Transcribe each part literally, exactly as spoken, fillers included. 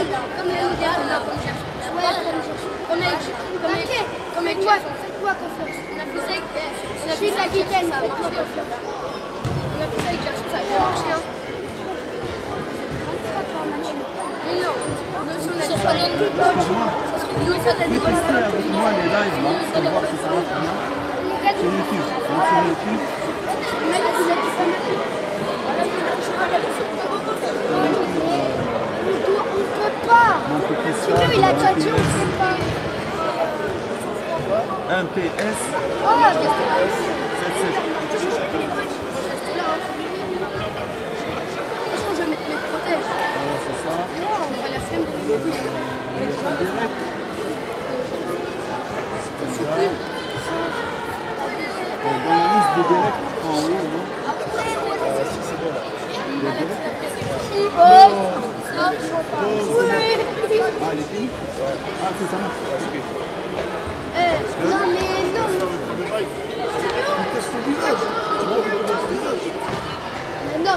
comme les modèles, là, comme cherche. Ouais, comme cherche. Comme elle comme elle comme elle faites-moi confiance. On a fait ça avec je suis capitaine, faites-moi confiance. On a fait ça avec cherche, ça a marché, hein. Mais non, nous on a dit ça. Nous ça a dit moi les lives là, pour voir si ça va bien. Sur YouTube, sur YouTube. On peut pas. Celui-là, il a déjà dit, on ne sait pas. un P S. Oh, sept sept. Je vais mettre mes protèges. C'est ça. On va la flemme de direct. Dans la liste de direct, en haut, non? Oh, ah, elle est finie? Ah, c'est ça. Euh, non, mais non. Non,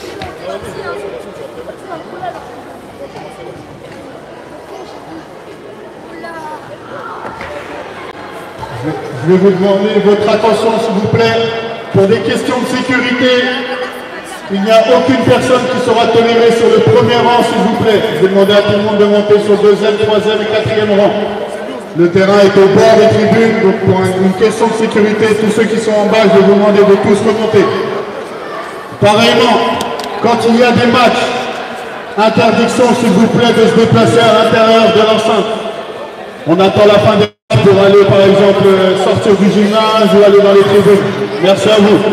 Je vais vous demander votre attention, s'il vous plaît, pour des questions de sécurité. Il n'y a aucune personne qui sera tolérée sur le premier rang, s'il vous plaît. Je vais demander à tout le monde de monter sur le deuxième, troisième et quatrième rang. Le terrain est au bord des tribunes, donc pour une question de sécurité, tous ceux qui sont en bas, je vais vous demander de tous remonter. Pareillement, quand il y a des matchs, interdiction, s'il vous plaît, de se déplacer à l'intérieur de l'enceinte. On attend la fin des matchs pour aller, par exemple, sortir du gymnase ou aller dans les tribunes. Merci à vous.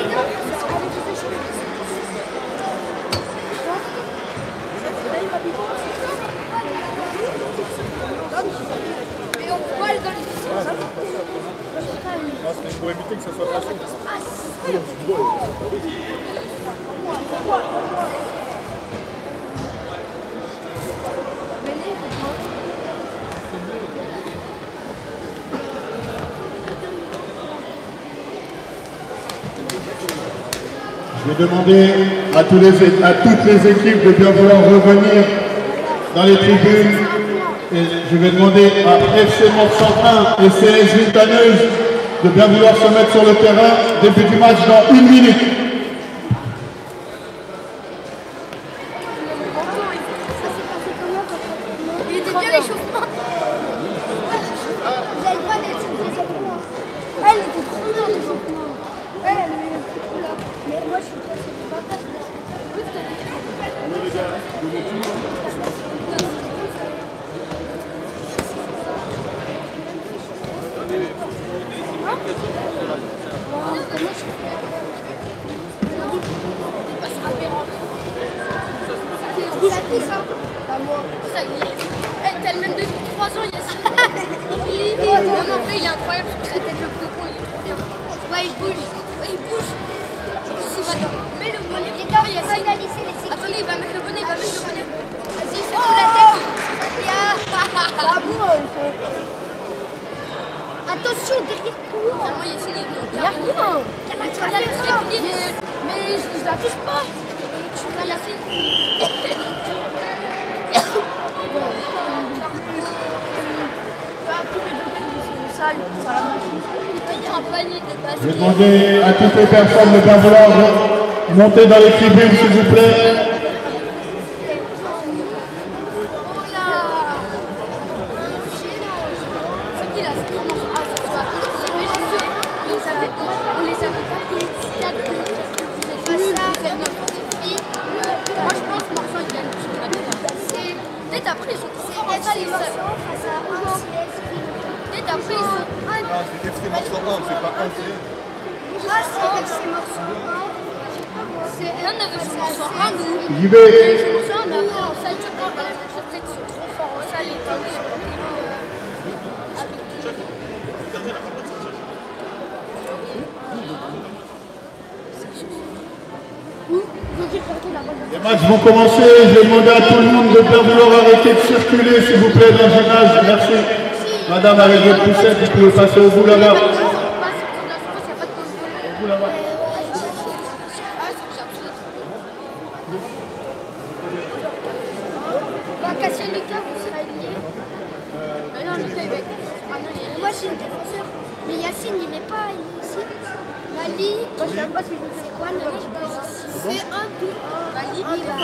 Pour éviter que ça soit passé. Je vais demander à, tous les, à toutes les équipes de bien vouloir revenir dans les tribunes. Et je vais demander à F C Morsantin et C S Vitaneuse de bien vouloir se mettre sur le terrain. Début du match dans une minute. il était bien l'échauffement. Vous n'avez pas d'échauffement. Elle était trop bien l'échauffement. Elle, elle était trop là. Mais moi, je suis pas sûre. Ça, il est... Eh, t'as le même depuis trois ans, il y a ça. Il est... Vraiment, il est incroyable sur sa tête, le coco, il est trop bien. Ouais, il bouge. Ouais, il bouge. Mets le bonnet. Les gars, il y a ça. Attendez, il va mettre le bonnet, il va mettre le bonnet. Vas-y, c'est pour la tête. Ah bon, attention, derrière toi. Ah, moi, il y a ça. Derrière toi. Mais je la touche pas. Tu vas la faire. Je vais demander à toutes les personnes de bien vouloir monter dans les tribunes, s'il vous plaît. C'est F C Morsantin, c'est pas un C. Ah, c'est F C Morsantin. C'est un de F C Morsantin, nous. J'y vais. On a en salle, tu vois, ils sont trop forts en salle, les temps, ils sont Les matchs vont commencer. Je vais demander à tout le monde de bien vouloir arrêter de circuler, s'il vous plaît, dans le gymnase. Merci. Madame, avec votre poussette, vous pouvez passer au bout là-bas. Au bout là-bas. Cassian Lucas, vous serez lié. Mais non, Lucas, il va être. Ah non, il est. Moi, je suis le défenseur. Mais Yacine, il n'est pas ici. Mali. Moi, je sais pas si c'est quoi, non, je sais pas. C'est un tout. Mali, il va.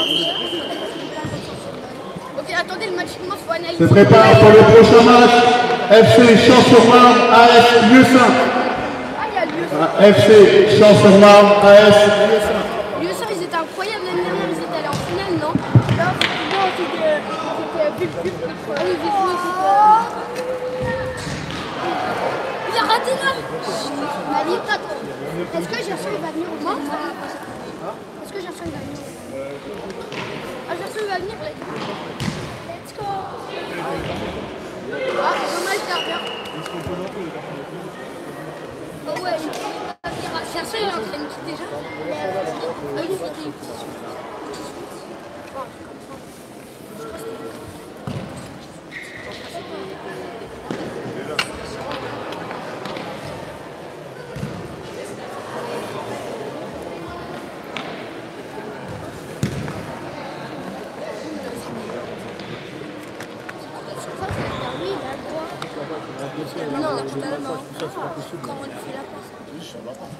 Ok, attendez, le match commence, faut analyser. Se prépare pour le prochain match. F C Champs-sur-Marne, A S Lieusaint. Ah, il y a Lieusaint. F C Champs-sur-Marne, A S Lieusaint. Lieusaint, ils étaient incroyables l'année dernière, ils étaient allés en finale, non? Non, c'était Villefleur. Ah oui, Villefleur, c'était. Il a raté là. Mali, est-ce que Gerson va venir au Mans? Est-ce que Gerson va venir? Ah, Gerson va venir, let's go. Ah, dommage, gardien. Oh ouais, Gerson, il est en train de quitter déjà. Ah oui, c'était. Non, totalement. Quand on fait la passe.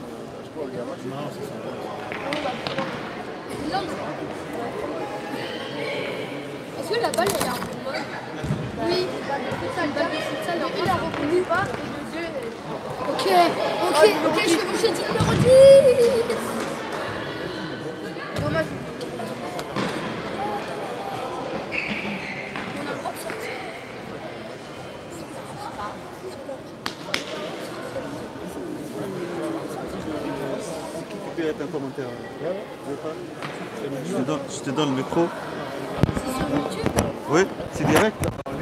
Est-ce que la balle elle est un peu molle? Oui, une balle de futsal, il a reconnu pas. Ok, ok, ok, je vais vous jeter numéro dix. Dommage. Un commentaire. Je te donne, je te donne le micro. C'est sur YouTube? Oui, c'est direct.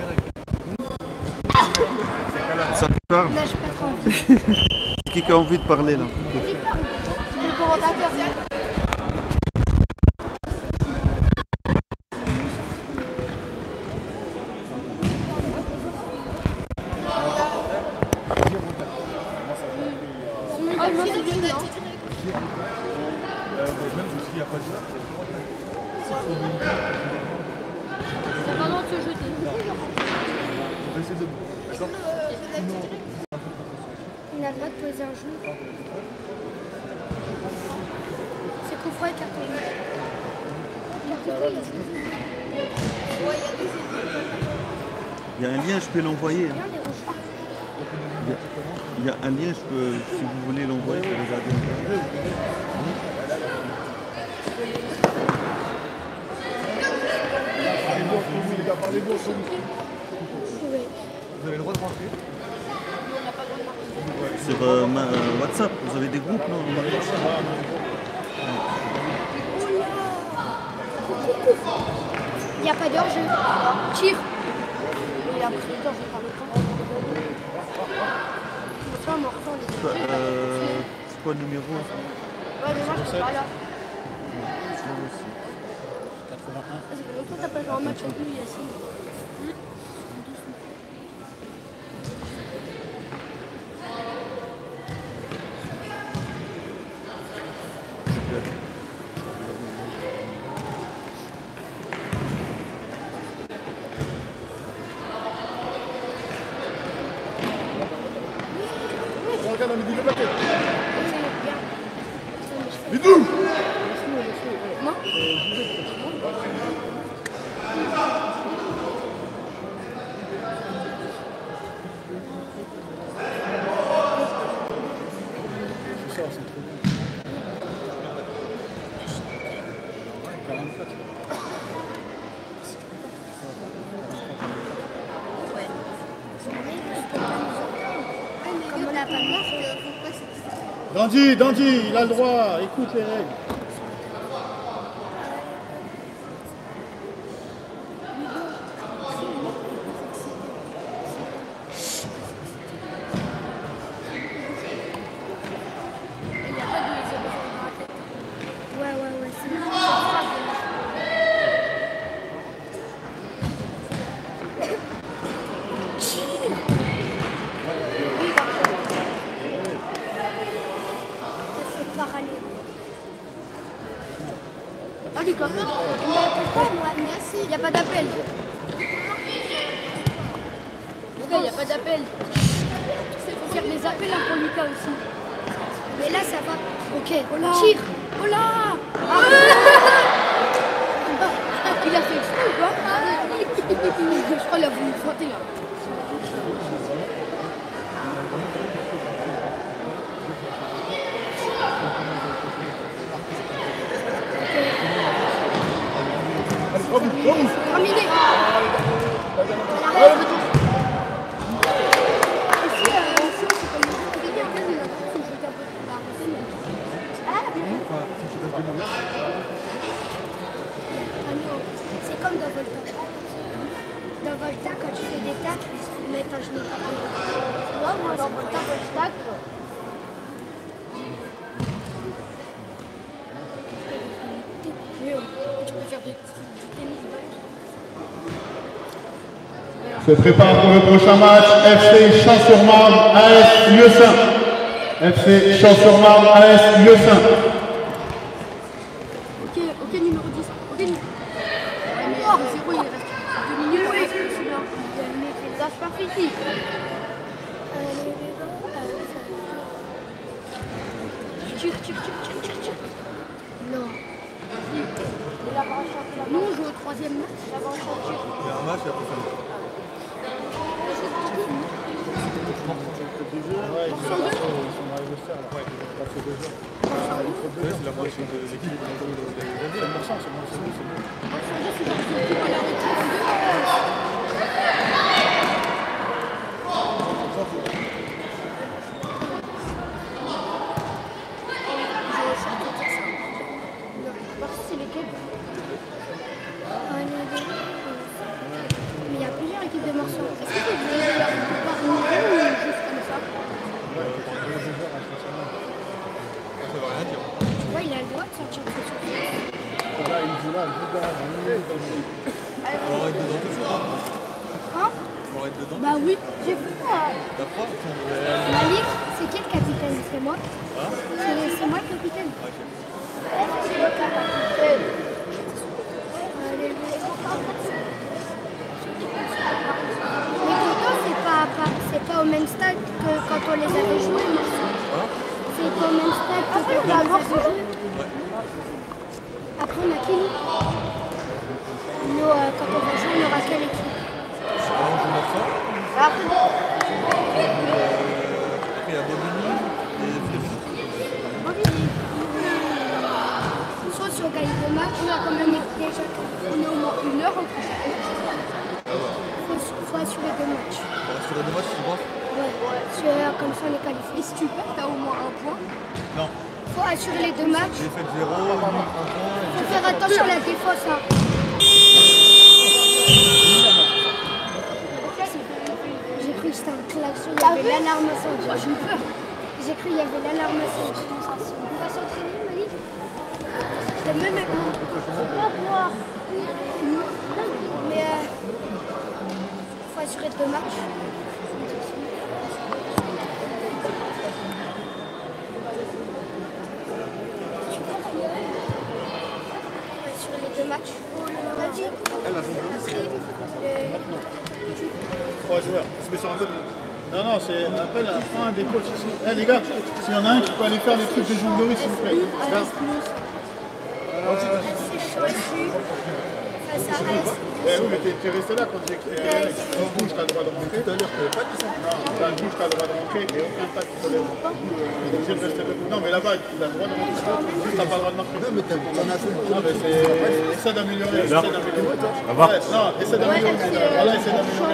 Ça te parle. Là, je pas trop envie. Qui a envie de parler là? Le commentateur. Ah, moi, c'est bien, non? C'est vraiment de se jeter. Il a le droit de poser un genou. C'est coup franc et carton rouge. Il y a un lien, je peux l'envoyer. Hein. Il, il y a un lien, je peux, si vous voulez l'envoyer, pour regarder. Vous avez le droit de rentrer. Sur euh, ma, euh, WhatsApp, vous avez des groupes, non? Il n'y a pas d'heure, je tire. Il a pris le temps, je vais pas le temps. Ça, on m'en Euh, c'est quoi le numéro? Ouais, mais moi je suis pas là. quatre-vingt-un. Ça fait longtemps que t'as pas joué un match avec nous, Yacine. Regarde, on dit le paquet. Bidou! Non? Comme on n'a pas de marque, pourquoi c'est... Dandy, Dandy, il a le droit, écoute les règles. Ouais, ouais, ouais, c'est bon. Ah, les copains, il n'y a pas d'appel. Lucas, il n'y a pas d'appel. Il faut faire des appels hein, pour Lucas aussi. Mais là, ça va. Ok, Ola. Tire. Ola. Ah. Il a fait exprès ou pas? Je crois qu'il a voulu frotter là. Terminé. C'est comme dans Volta. Dans Volta, quand tu fais des tacles, ils mettent un genou. Moi, moi, dans Volta, quand je tacle, tu peux faire des tennis. Se prépare pour le prochain match, F C Champs-sur-Marne, A S Lieusaint. F C Champs-sur-Marne, A S Lieusaint. Ok, ok, numéro dix. Ok, numéro oh, zéro, il reste deux minutes. Oui, c'est bien. Ça se part ici. Tire, tire, tire, tire, tire, tire. Non. Nous, on joue au troisième match. Il y a un match et après ça. C'est la moitié de l'équipe. Mais il y a plusieurs équipes de morceaux. Est-ce que vous voulez faire par niveau ou juste comme ça? Ça veut rien dire. Tu vois, il a le droit de sortir de ce truc. On aurait été dedans tout ça. Hein? On aurait été dedans. Bah oui, j'ai vu ça. La preuve, Malik, c'est qui le capitaine? C'est moi. C'est c'est moi le capitaine. C'est le capitaine. Allez, mais pourtant, c'est pas, pas, c'est pas au même stade que quand on les avait joués. C'est pas au même stade que quand on les avait joués. Après, on a qui nous? Nous, euh, quand on va jouer, on aura quelle équipe? Après, Après, il y a Bobigny et Frédéric. soit si on gagne deux matchs, on a quand même déjà on est au moins une heure en plus. Il faut, faut assurer deux matchs. On va assurer deux matchs, tu penses? Ouais, parce que, euh, comme ça on est qualifié. Et si tu perds, t'as au moins un point. Non. Faut assurer les deux matchs. J'ai fait zéro, un point. Faut faire attention à la défense. Hein. J'ai cru que c'était un klaxon, il y avait l'alarme incendie. J'ai eu peur. J'ai cru qu'il y avait l'alarme incendie. On va s'entraîner, Malik. Je même avec mon faut pas boire. Mais euh, faut assurer deux matchs. Faut assurer les deux matchs. Vas-y. Trois joueurs. Je mets sur un peu. Non, non, c'est appel à un des coachs ici. Eh les gars, s'il y en a un qui peut aller faire les trucs de jonglerie, s'il vous plaît. Là. C'est choisi face à Reims. Eh oui, mais t'es resté là quand j'ai expliqué. Quand bouge, t'as le droit de rentrer. Tout à l'heure, tu n'avais pas dit ça. Non, quand bouge, t'as le droit de rentrer et aucun tac qui te lève. Il est obligé de rester debout. Non, mais là-bas, il a le droit de rentrer. Juste, t'as pas le droit de marquer. Non, mais t'en as fait. Non, mais c'est. Essaie d'améliorer. Essaie d'améliorer. Ça va? Non, essaie d'améliorer. Voilà, essaie d'améliorer.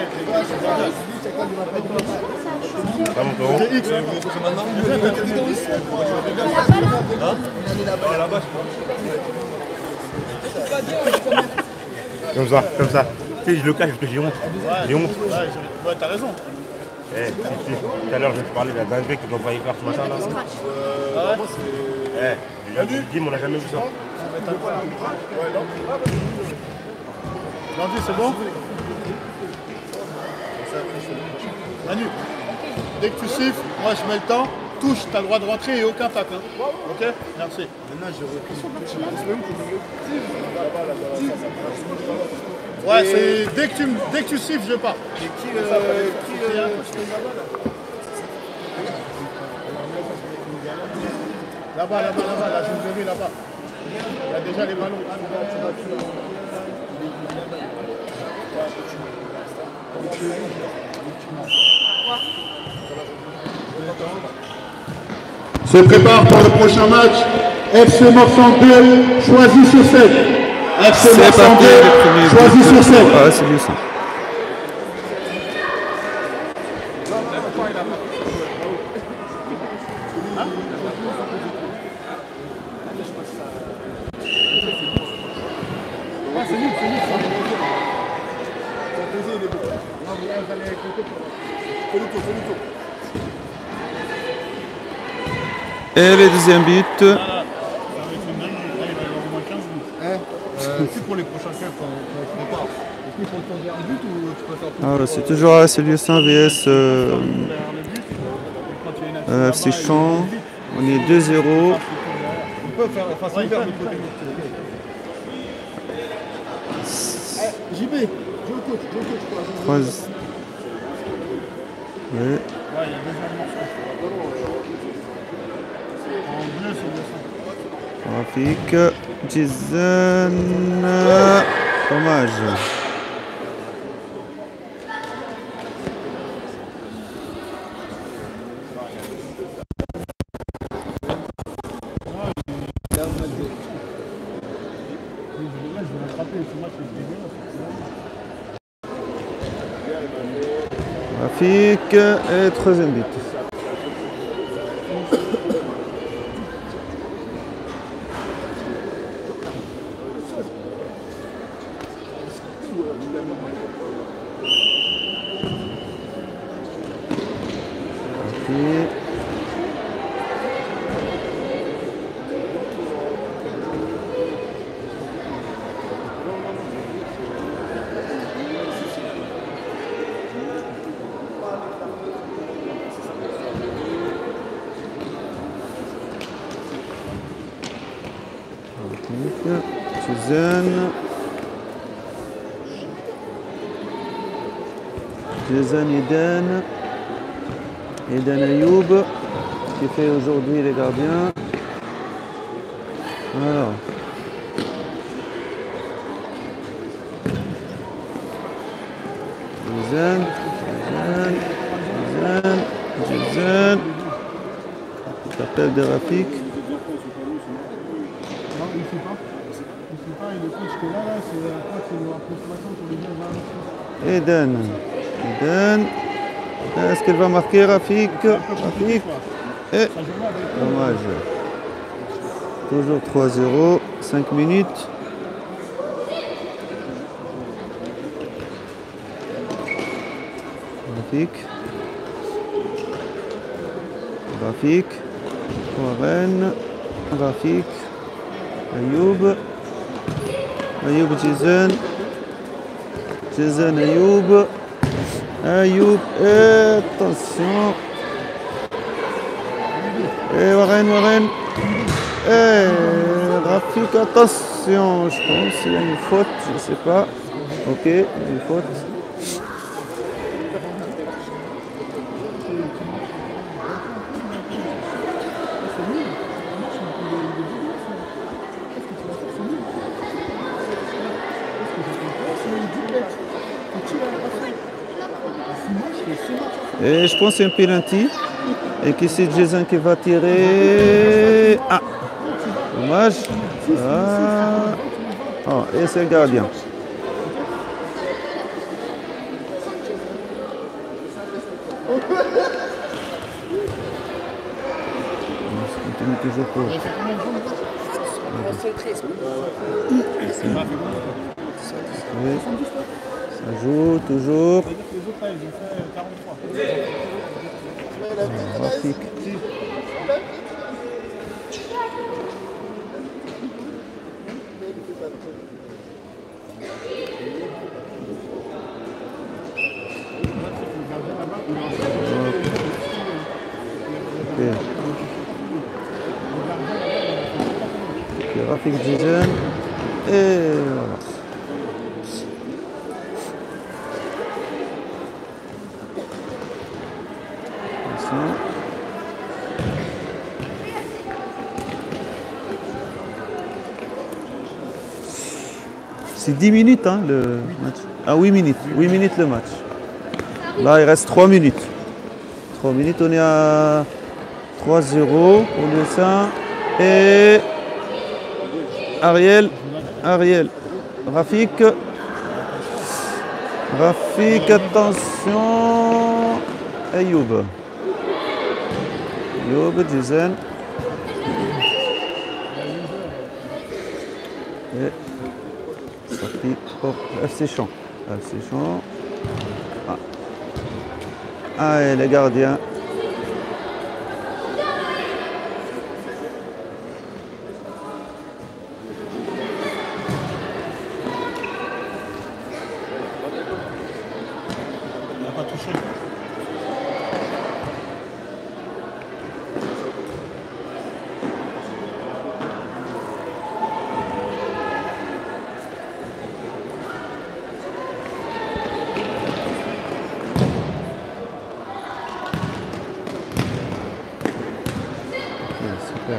Ah mon frérot. C'est X. C'est maintenant. Ah là-bas, je crois. Comme ça, comme ça. Tu sais, je le cache parce que j'ai honte. J'ai honte. Ouais, t'as raison. Eh, si, si. Tout à l'heure, je vais te parler de la dinguerie que doit faire ce matin là. Ah ouais? Eh, je lui ai dit, mais on n'a jamais vu ça. Lundi, c'est bon? Manu, dès que tu siffles, moi je mets le temps, touche, tu as le droit de rentrer et aucun tacle. Hein. Ok? Merci. Maintenant, j'ai repris. Ouais, c'est dès que tu me- dès que tu siffles, je pars. Et qui, euh, qui, euh, Là-bas, là-bas, là-bas, là, je vous ai vu là-bas. Il y a déjà les ballons. Se prépare pour le prochain match. F C Morsan deux, choisi sur sept. F C C'est Morsan parti, le premier deux, choisi but. sur sept. Ah, c'est bien ça. Et le deuxième but. c'est pour les prochains clubs quand on se prépare. Est-ce qu'il faut le temps un but ou tu peux faire tout Alors, c'est toujours A S Lieusaint V S euh, euh, F C Champ. On est deux zéro. On peut faire, enfin, c'est ouvert de l'autre côté. J B, je au coach, je au coach quoi. Trois. Ouais. Rafik, Jason, dommage. Rafik et troisième but. Jason. Jason Eden. Eden Ayoub qui fait aujourd'hui les gardiens. Alors. Jason. Jason. Jason. Jason. Il s'appelle de Rafik. Eden. Eden. Est-ce qu'elle va marquer Rafik? Rafik. Et dommage. Toujours trois zéro. cinq minutes. Rafik. Rafik. Warren. Rafik. Ayoub. Ayoub Jason. Jason Ayoub. Ayoub. Et attention. Et Warren, Warren. Et Rafik, attention. Je pense qu'il y a une faute. Je ne sais pas. Ok, une faute. Et je pense que c'est un penalty. Et que c'est Jason qui va tirer. Ah! Dommage. Ah. Oh, et c'est le gardien. On continue toujours pour. Oui. Ça joue toujours. Rafik. Okay. Okay, Rafik Jason. Et voilà. C'est dix minutes hein, le match. Ah, huit minutes. huit minutes le match. Là, il reste trois minutes. trois minutes, on est à trois zéro pour le sein. Et Ariel, Ariel, Rafik. Rafik, attention. Ayoub. Ayoub, Jason. Et sorti pour F C Champ. F C Champ. Ah. Ah, et les gardiens. Super.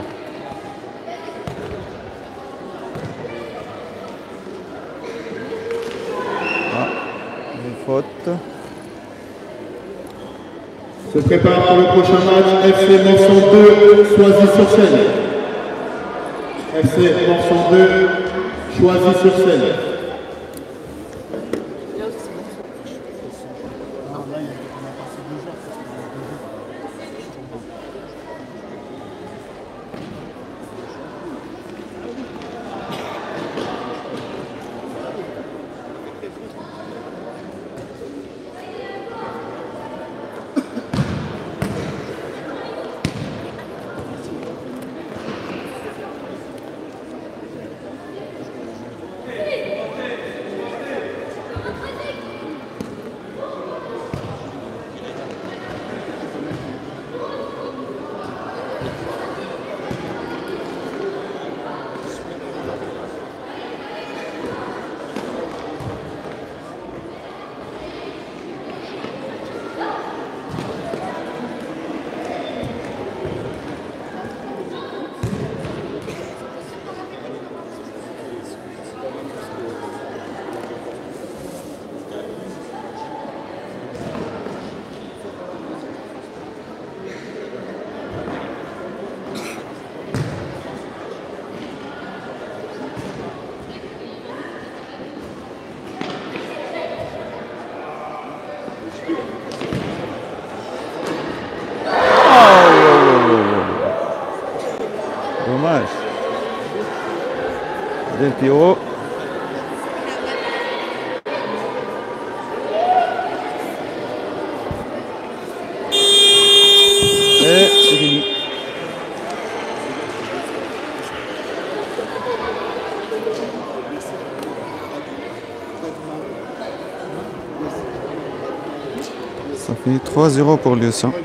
Ah, une faute. Se prépare pour le prochain match F C Morson deux, Choisy-sur-Seine. F C Morson deux, Choisy-sur-Seine. Dommage. Del Piero. Et c'est fini. Ça fait trois zéro pour le sang.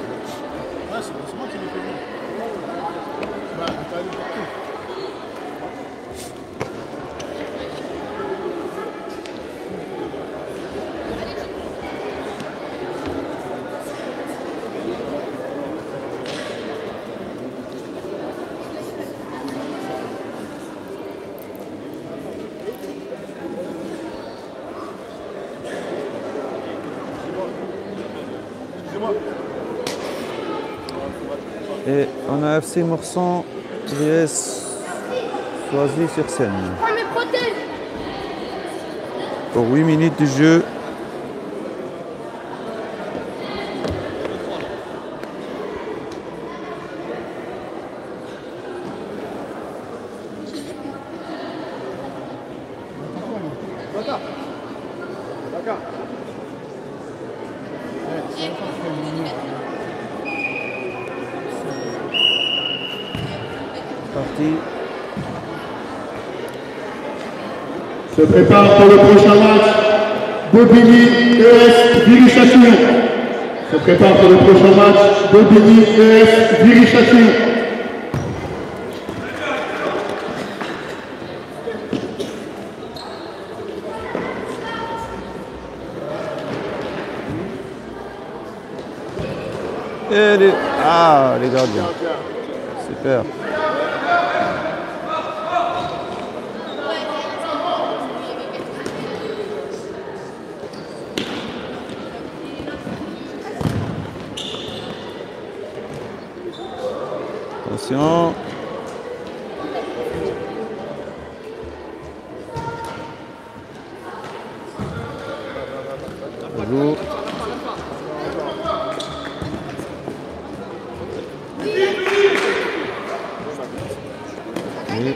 Et on a F C Morson V S Choisy-sur-Seine. Pour huit minutes de jeu. Parti. Se prépare pour le prochain match Bobigny E S Viry-Châtillon. Se prépare pour le prochain match Bobigny E S Viry-Châtillon. Et les... Ah, les gardiens. Super. Attention. Bonjour. Oui.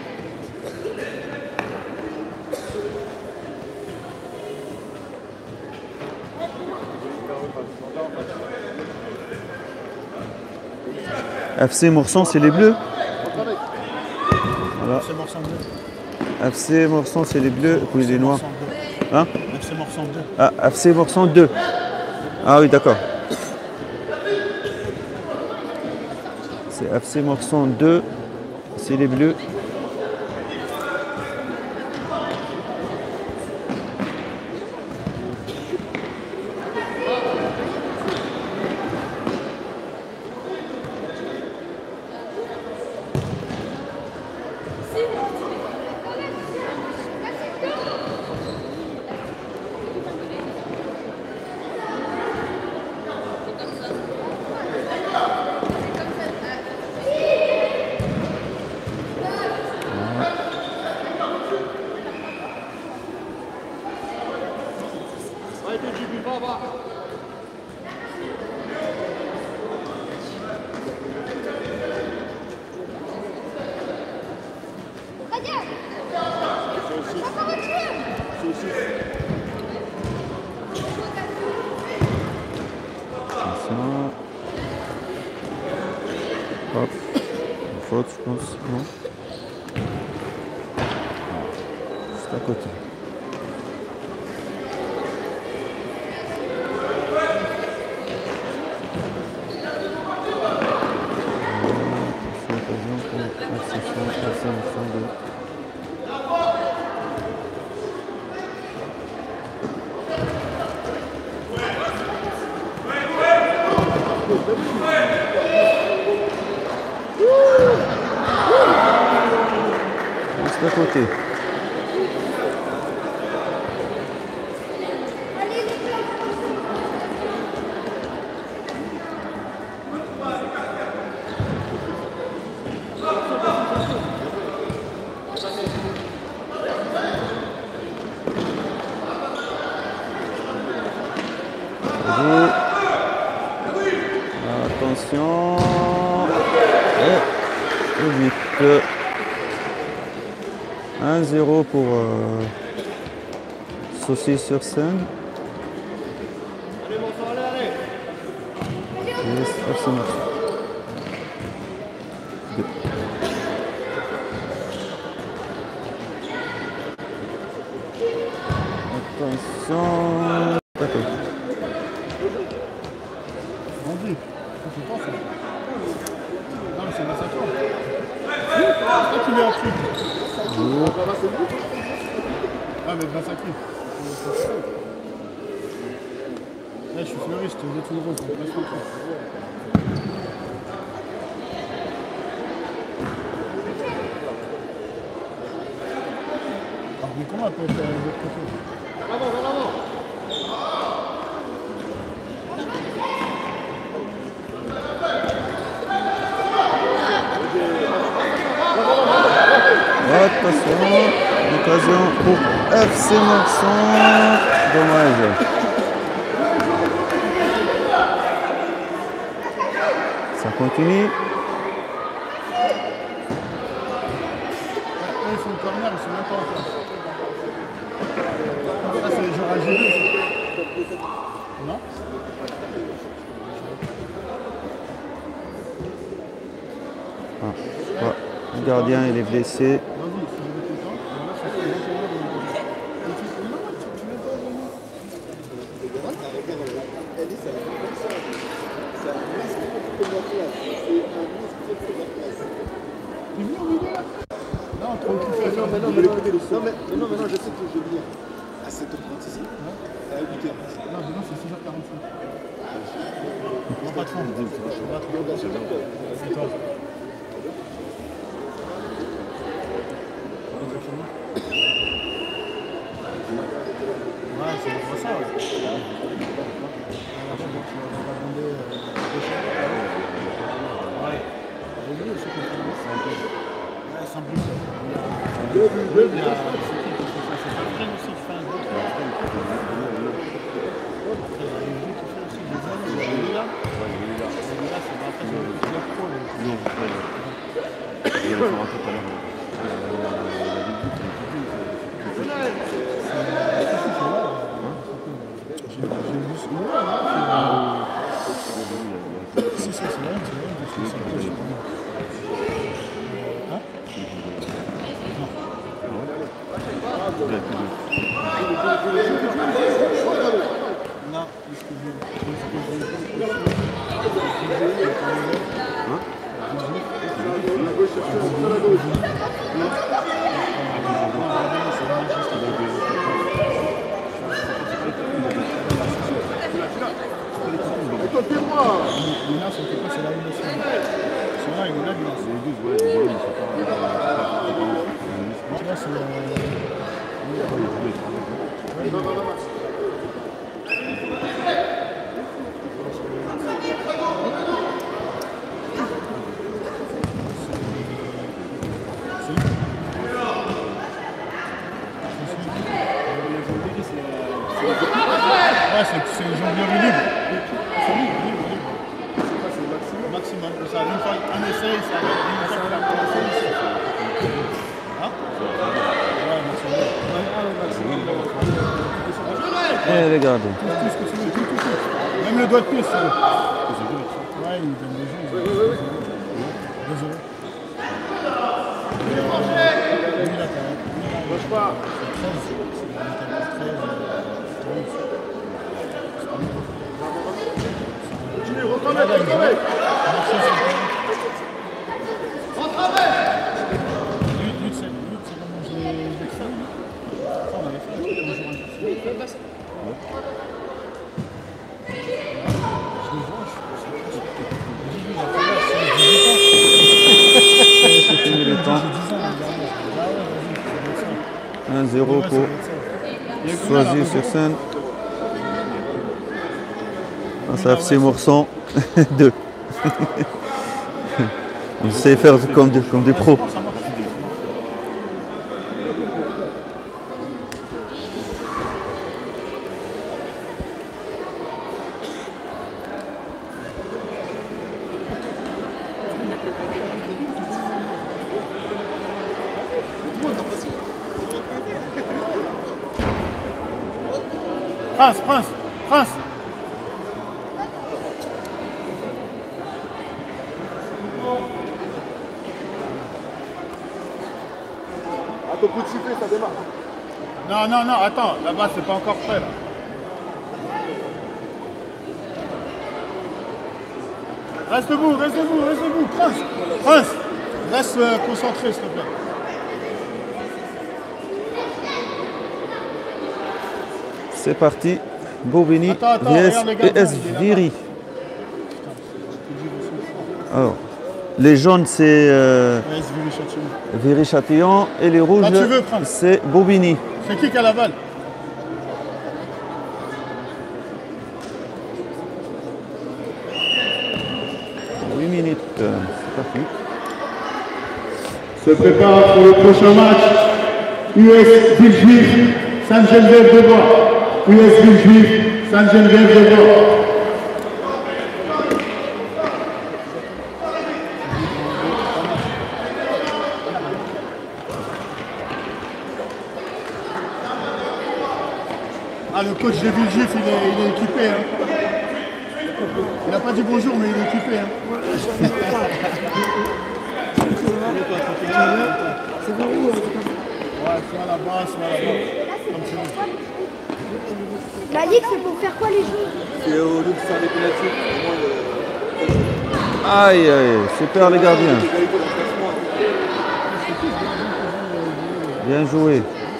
F C Morsan, c'est les bleus. Voilà. F C Morsan deux. F C Morsan, c'est les bleus, et puis les noirs. Hein? F C Morsan deux. Ah, F C Morsan deux. Ah oui, d'accord. C'est F C Morsan deux, c'est les bleus. Hop, faute, je pense, non? Juste à côté. C'est l'occasion pour accession, passer en fin de... Juste à côté. Bravo. Attention. Et vite. un zéro pour euh, Saucy-sur-Seine. Yes, absolument. Attention. D'accord. Vendu. Je pense. Non, mais c'est massacrant. Pourquoi tu mets un truc? Ah, mais massacré. Là, je suis fleuriste, j'ai tout le rose, donc laisse-moi tranquille. Ah, mais comment elle peut être de l'autre côté? En avant, en avant. Attention, occasion pour F C Morsan. Dommage. Ça continue. Là, ils font le corner, ils sont même pas en place. Ça, c'est les joueurs à gérer. Non? Ah, ouais. Le gardien il est blessé. Non, trop occupé. Non, mais non, mais écoutez, non, mais non, mais non, je sais que je viens à sept heures trente ici. À huit heures. Non, mais non, c'est six heures quarante-cinq. Non, pas de fond. Pas de fond. C'est toi. Ouais, c'est pour ça. Ouais. C'est une jonglerie libre. C'est libre, libre, libre. C'est le maximum. Ça, une fois qu'on essaye, ça va être une fois qu'on a commencé ici. Hein? Ouais, Eh, regardez. tout ce que tu veux, tout, tout, tout. Même le doigt de pied, c'est. Ouais, il nous donne des jeux. Désolé. Bouge pas. Continue, retravaille, retravaille. Retravaille. Lutte, lutte, c'est comment je l'ai fait. Ça, on avait fait. Je le vois, C'est fini le temps. un zéro pour Choisir sur scène. Ça F C Morsan deux. On sait faire comme des, comme des pros. Prince, Prince, Prince. À ton coup de sifflet, ça démarre. Non, non, non, attends, là-bas, c'est pas encore prêt, là. Reste debout, reste debout, reste debout, Prince, Prince, reste euh, concentré, s'il te plaît. C'est parti. Bobigny Attends, attends, V S regarde les gardiens, E S il est là-bas. Viry. Alors, les jaunes, c'est euh, Ouais, c'est Viry Châtillon. Viry-Châtillon et les rouges, Là, tu veux, Prince. c'est Bobigny. C'est qui qui a la balle? huit minutes, euh, c'est parti. Se prépare pour le prochain match. U S Villejuif, Sainte-Geneviève-de-Bois. U S Villejuif, Sainte-Geneviève-de-Bois. Ah, le coach de Villejuif, il est, il est équipé. Hein. Il n'a pas dit bonjour, mais il est équipé. Hein. C'est vers où? Ouais, soit là-bas, soit là-bas. Comme tu veux. La ligue, c'est pour faire quoi les jeux? C'est au lieu de faire des pénaltys, au moins le. Aïe, aïe, super les gardiens. L'égalité dans le classement. Bien joué.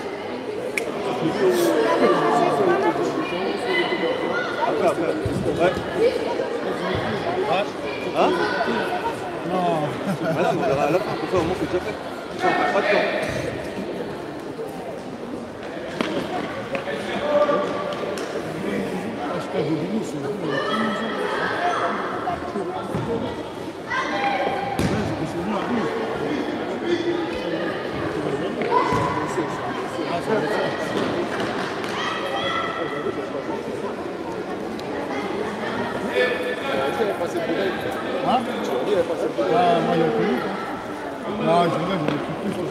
Après, après. Ouais. Hein? Non. Voilà, mais on verra à la fin, comme ça au moins c'est déjà fait. Ça, on perd pas de temps. Je avait pas cette vidéo. Ah, moi, il y a plus. Non, je regarde, j'en ai plus plus.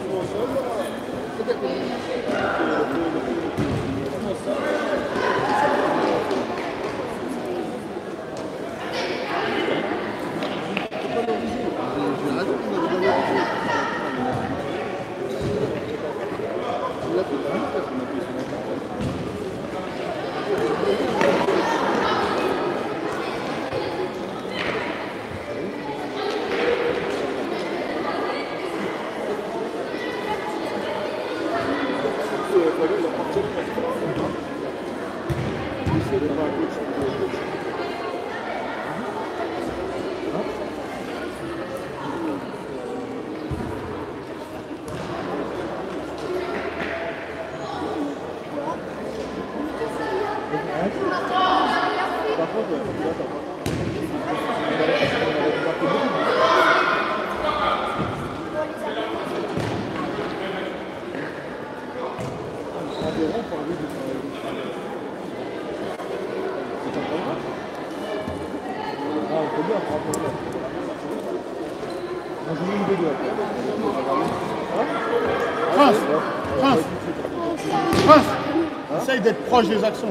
Prince, Prince, Prince, essaye d'être proche des actions.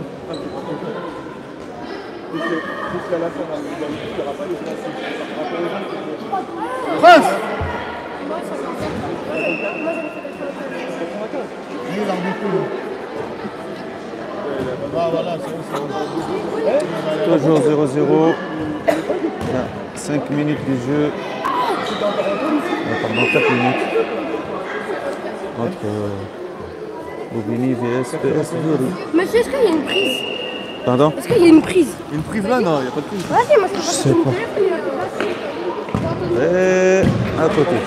Prince! Lui, il a beaucoup. Ah, voilà, c'est bon. Toujours zéro zéro. cinq minutes du jeu. Ah, pardon, quatre minutes. Entre euh, Aubigny V S P S Viry. Monsieur, est-ce qu'il y a une prise? Pardon? Est-ce qu'il y a une prise? Une prise là, non, il n'y a pas de prise. Vas-y, moi je Je sais pas. Et à côté.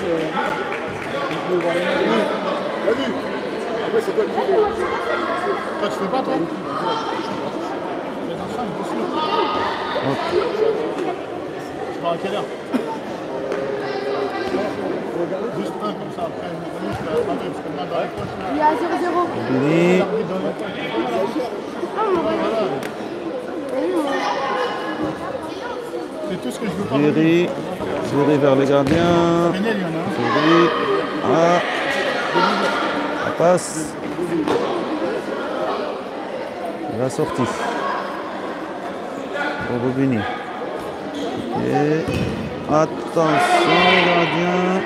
Après, c'est toi qui fais. Toi, tu fais pas, toi? Tu pars à quelle heure? Juste un comme ça, après, je vais rattraper, parce que moi, dans les poches, là. Il y a zéro zéro. Aubigny. C'est tout ce que je veux pas. Viry. Viry vers les gardiens. Ménel, il y en a un. Viry. Ah. La passe. La sortie. Pour Aubigny. Et attention les gardiens.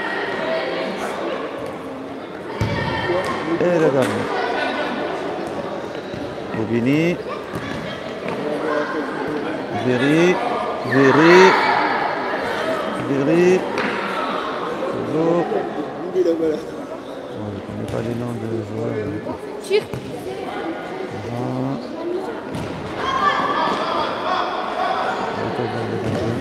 Et le gardien. Aubigny. Viry. Viry. Viry. Toujours. Bon, je ne connais pas les noms de joueurs. Tire. Voilà. Retour vers le gardien.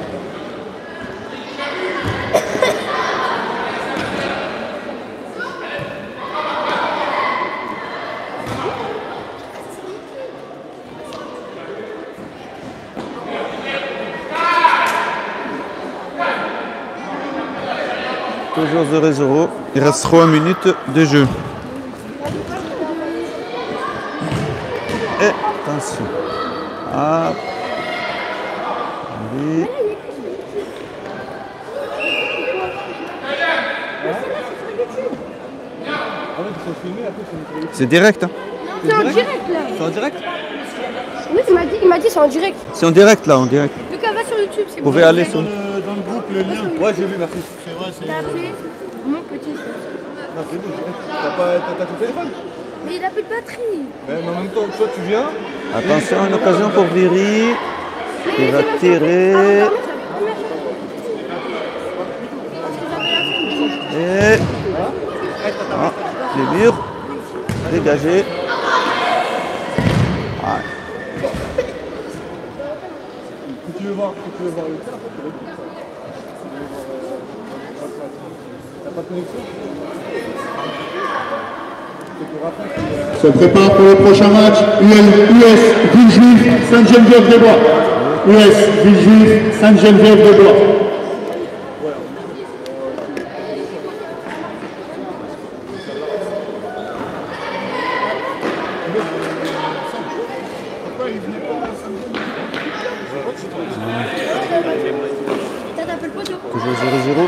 Toujours zéro zéro. Il reste trois minutes de jeu. Et attention. Ah. Allez. C'est direct, hein? C'est en direct là. C'est en direct? Oui, il m'a dit, il m'a dit c'est en direct. C'est en direct là, en direct. Lucas, va sur YouTube, c'est Vous bon. pouvez aller sur. Dans le, dans le groupe, le lien. Ouais, j'ai vu, merci. C'est vrai, c'est. T'as appelé mon petit. Non, c'est bon, j'ai- t'as pas t'as- t'as ton téléphone? Mais il a plus de batterie. Ouais, mais en même temps, toi, tu viens. Attention, une occasion pour Viry. Mais Il va c'est bon, tirer. c'est bon. Ah, Et. Ah, les murs. Dégagé. Ah. Si tu veux voir, si tu veux voir le tien, tu veux. T'as pas de connexion? Se prépare pour le prochain match. U S Villejuif, Sainte-Geneviève-des-Bois. U S Villejuif, Sainte-Geneviève-des-Bois. T'as tapé le poteau. Toujours zéro zéro.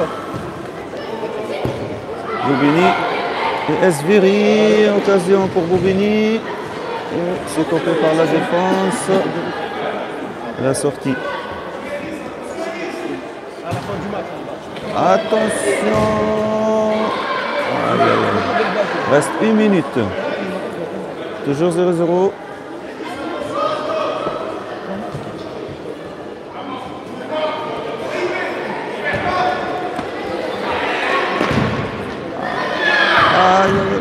Boubini. Et Esviri, occasion pour Boubini. C'est coupé par la défense. La sortie. Attention. Aïe, aïe, aïe. Reste une minute. Toujours zéro zéro. Aïe, aïe.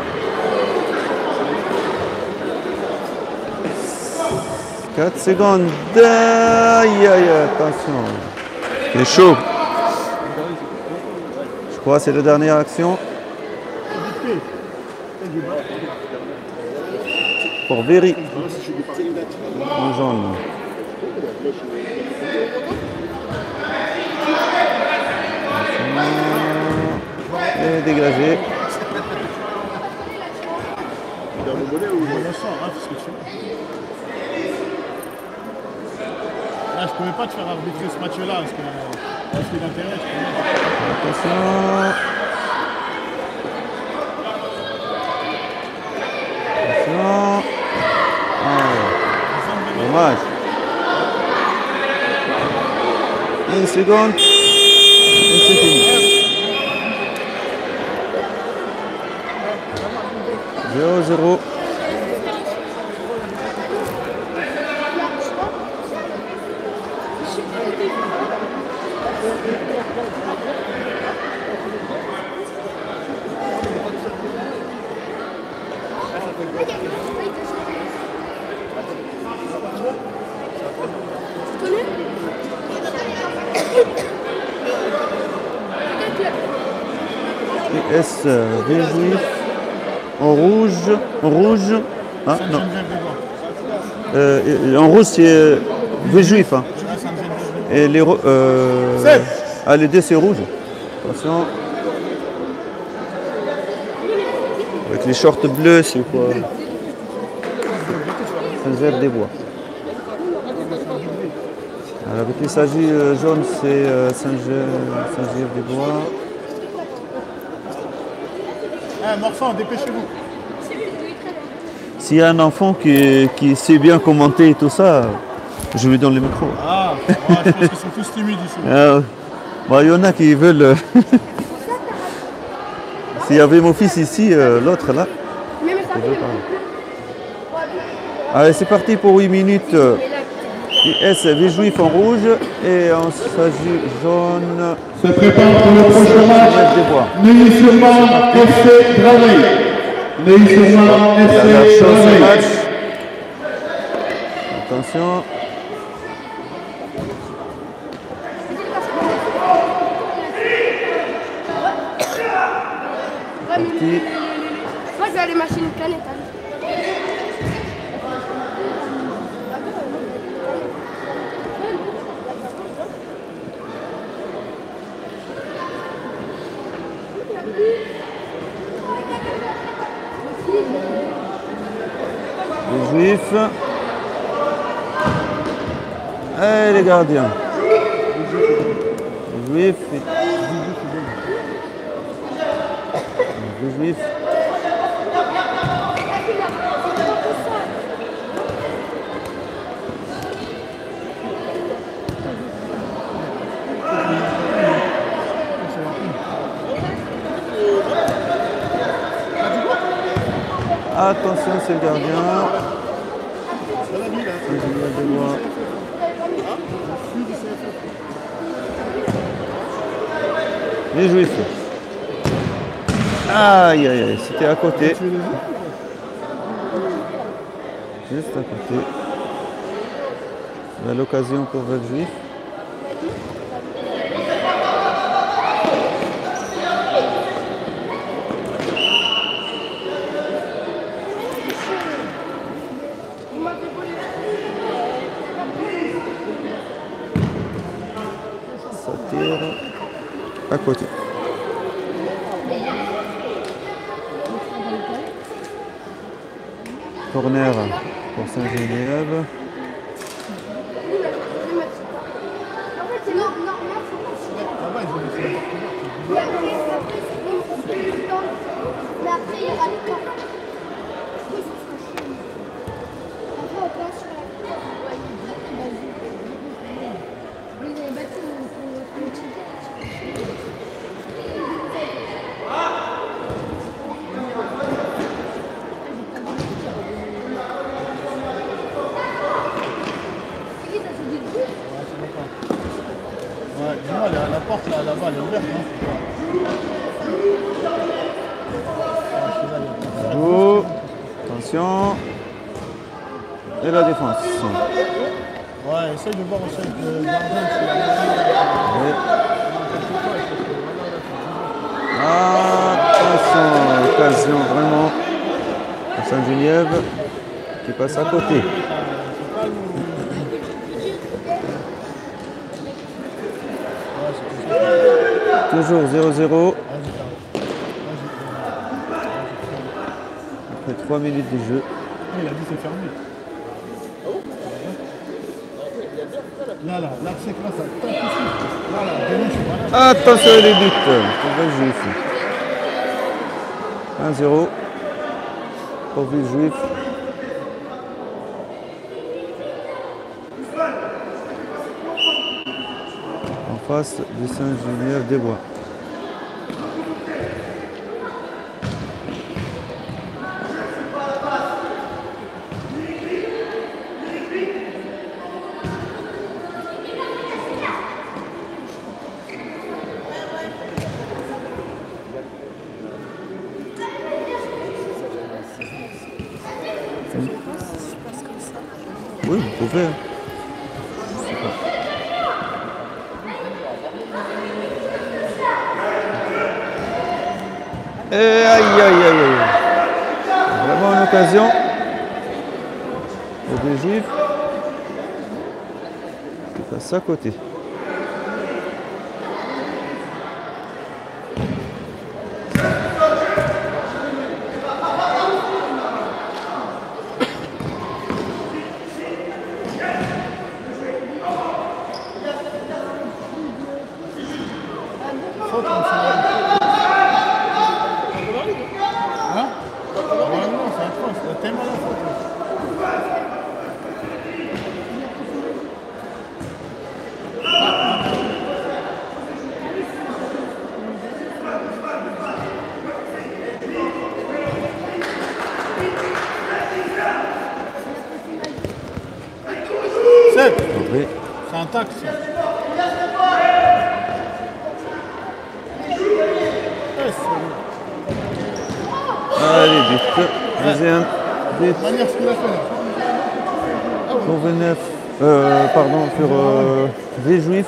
quatre secondes. Aïe, aïe, attention. Il est chaud. Je crois que c'est la dernière action. Pour Véry. En jaune. Et dégagé. Là, je ne pouvais pas te faire arbitrer ce match-là parce que parce qu'il d'intérêt. Attention. Attention. Ah, dommage. Une seconde. Et c'est fini. zéro zéro. P S Villejuif en rouge, en rouge, hein, non. Euh, en rouge c'est Villejuif, hein. Et les euh, ah, les deux c'est rouge. Attention. Avec les shorts bleus, c'est quoi? Saint-Jacques des Bois. Alors, avec les sagis jaunes, c'est euh, Saint-Jacques des Bois. Eh, Morfan, dépêchez-vous. S'il y a un enfant qui, qui sait bien commenter et tout ça, je lui donne le micro. Ah, ah je pense qu'ils sont tous timides ici. Ah, bah, il y en a qui veulent. S'il y avait mon fils ici, euh, l'autre là. Allez, c'est parti pour huit minutes. I S Villejuif en rouge et en sagis jaune. Se prépare pour le prochain match. Neuilly-sur-Marne F C Draveil. Neuilly-sur-Marne F C Draveil. Attention. Parti. Moi, je vais aller m'acheter une canette. Les Juifs. Et les gardiens. Les Juifs. Les Juifs. Attention, c'est le gardien. Les Juifs. Aïe, aïe, aïe, c'était à côté. Juste à côté. On a l'occasion pour le Juif. Ça tire à côté. Corner pour Saint-Geneviève. En fait, c'est normal. porte là, là-bas, elle est ouverte. Hein. Beau. Attention. Et la défense. Ouais, essaye de voir aussi avec le gardien. Oui. Attention, occasion vraiment pour Sainte-Geneviève qui passe à côté. Toujours zéro zéro. Après trois minutes de jeu. Il a dit c'est fermé. Là, là, là, c'est que là, ça tape ici. Là, là, Denis, voilà. Attention les buts. On va jouer ici. un zéro pour Villejuif. En face du Sainte-Geneviève des Bois. Oui, vous pouvez. Et aïe aïe aïe aïe. Vraiment une occasion pour des Juifs. Qui passe à côté. Oui. C'est un taxe. Allez, but. Deuxième but. Manière ce qu'il a fait là. Pour Venef. Euh, pardon, sur euh, Villejuif.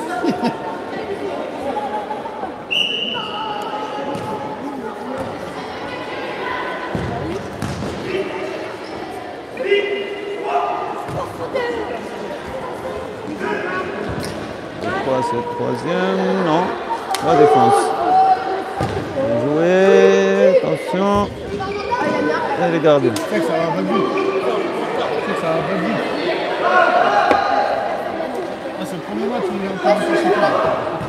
C'est le troisième, non, la défense. Bien joué, attention. Et les gardiens. C'est que ça va pas vite. C'est que ça va pas vite. Ah, c'est le premier match où il est encore un peu chez toi.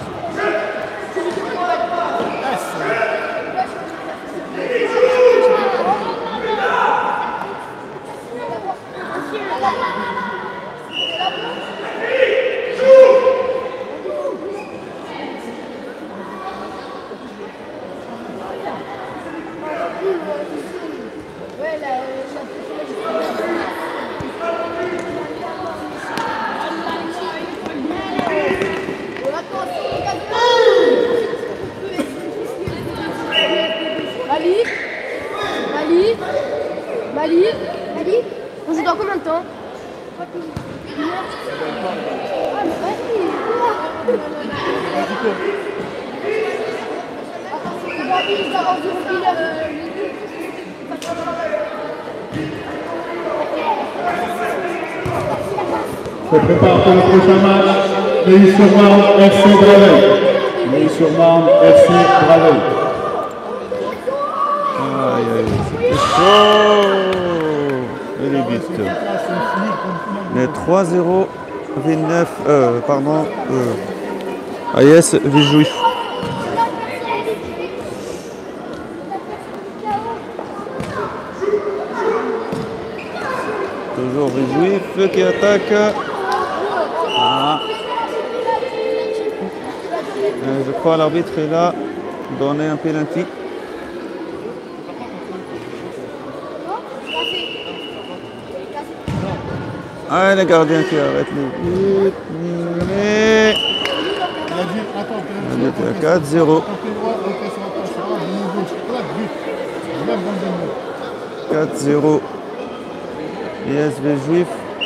Mali Mali Mali Mali On joue dans combien de temps? Ah mais Se prépare pour le prochain match. Neuilly-sur-Marne, F C Draveil. Neuilly-sur-Marne, F C Draveil. Aïe aïe, c'était chaud. Et les buts. Les trois zéro, Villeneuve, euh, pardon, euh, A I S Villejuif. Toujours Villejuif qui attaque. Ah. Euh, je crois que l'arbitre est là, donner un penalty. Ah, le gardien qui arrête le but. Mais... Il a dit, attends, On était à quatre zéro. quatre zéro. I S V Juif.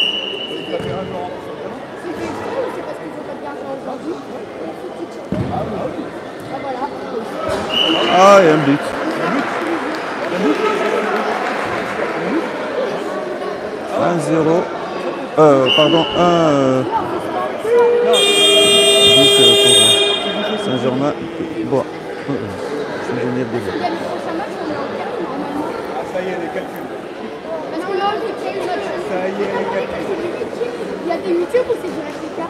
Ah, il y a un but. un zéro. Euh, pardon, un. Euh, but euh, pour Saint-Germain. Bon. Euh, Saint-Geneviève de Bois. Ça y est, les calculs. Ça y est, les calculs. Il y a des YouTube ou c'est du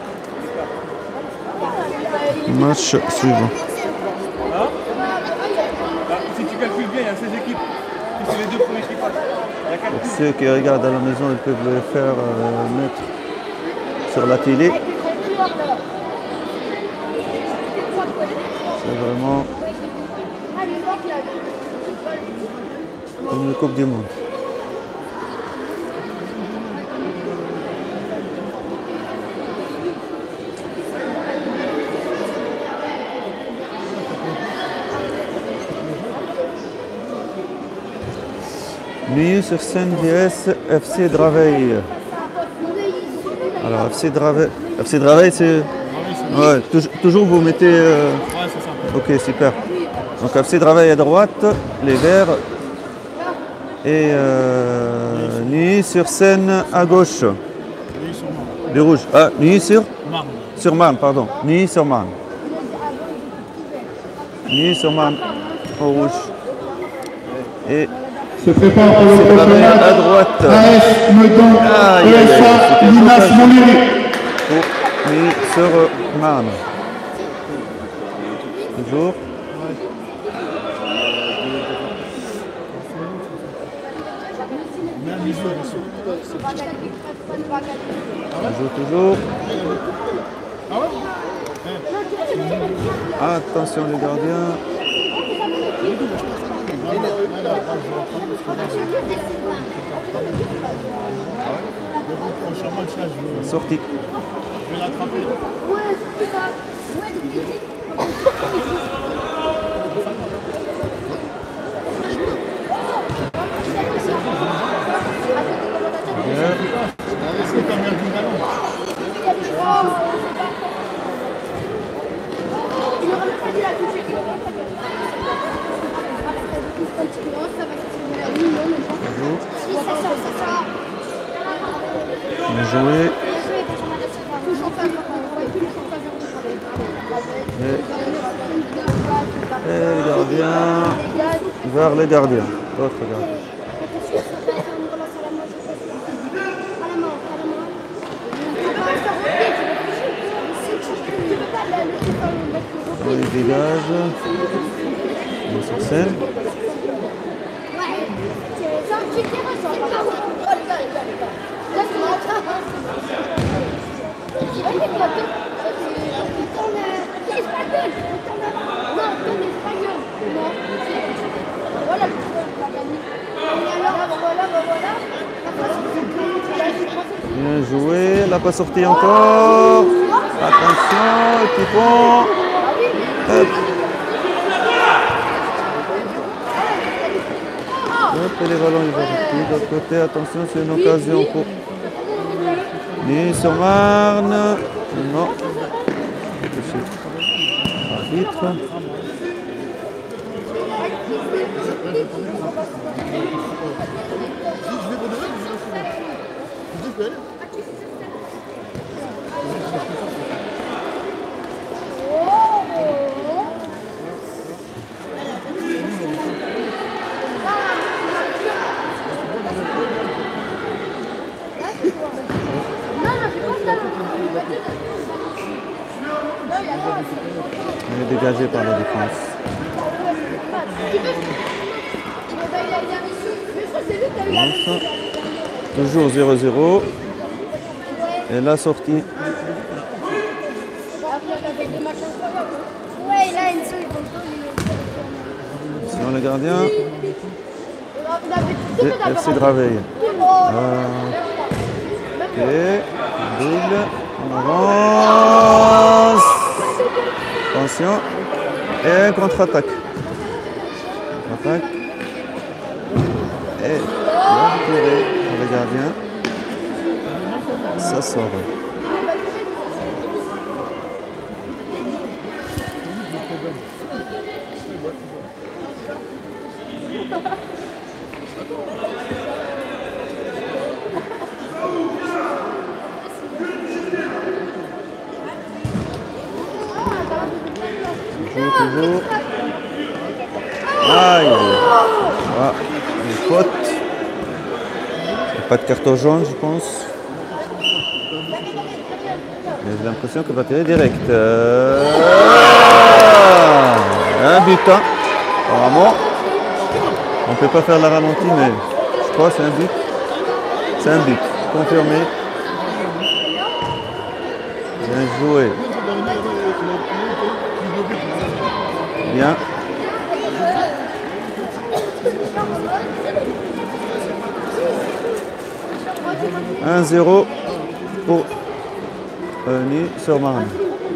F K? Match suivant. Hein? Bah, si tu calcules bien, il y a seize équipes. Si c'est les deux premiers qui passent. Il y a quatre Pour ceux qui regardent à la maison, ils peuvent le faire euh, mettre sur la télé. C'est vraiment comme une Coupe du Monde. Neuilly-sur-Seine vs F C Draveil. Alors F C Draveil, F C Draveil c'est... Ouais, toujours, toujours vous mettez... Euh... Ouais, c'est ça. Ok, super. Donc F C Draveil à droite, les verts. Et euh, Neuilly-sur-Seine à gauche. Les rouges. Ah, Neuilly-sur Marne. Sur Marne, pardon. Neuilly-sur-Marne. Neuilly-sur-Marne au rouge. Et Se prépare pour le prochain à match. droite. A S Meudon, Aïe, aïe, aïe, E S A c'était Limace dommage. Montlhéry. Pour Neuilly-sur-Marne. Toujours. On joue toujours. Attention les gardiens. Sortie. Bien joué. Et, et les gardiens vers les gardiens. D'autres gardiens. On les dégage. On est sur scène. Bien joué, elle n'a pas sorti encore. Attention, petit pont. Hop. Hop, et les ballons, ils vont sortir de l'autre côté. Attention, c'est une occasion pour Neuilly-sur-Marne. Non. Arbitre. Elle est dégagée par la défense. Enfin, toujours zéro zéro. Et la sortie. Sur le gardien. Et F C Draveil. Euh, ok. Double. On avance. Attention. Et contre-attaque. Contre-attaque. Et bien tiré par le gardien. Ça sort. Toujours, toujours. Aïe, ah, une faute. Pas de carton jaune, je pense. Mais j'ai l'impression qu'elle va tirer direct. Euh... Un but, hein. Apparemment. On ne peut pas faire la ralentie, mais je crois que c'est un but. C'est un but. Confirmé. Bien joué. Bien. un zéro pour Nice sur Marne.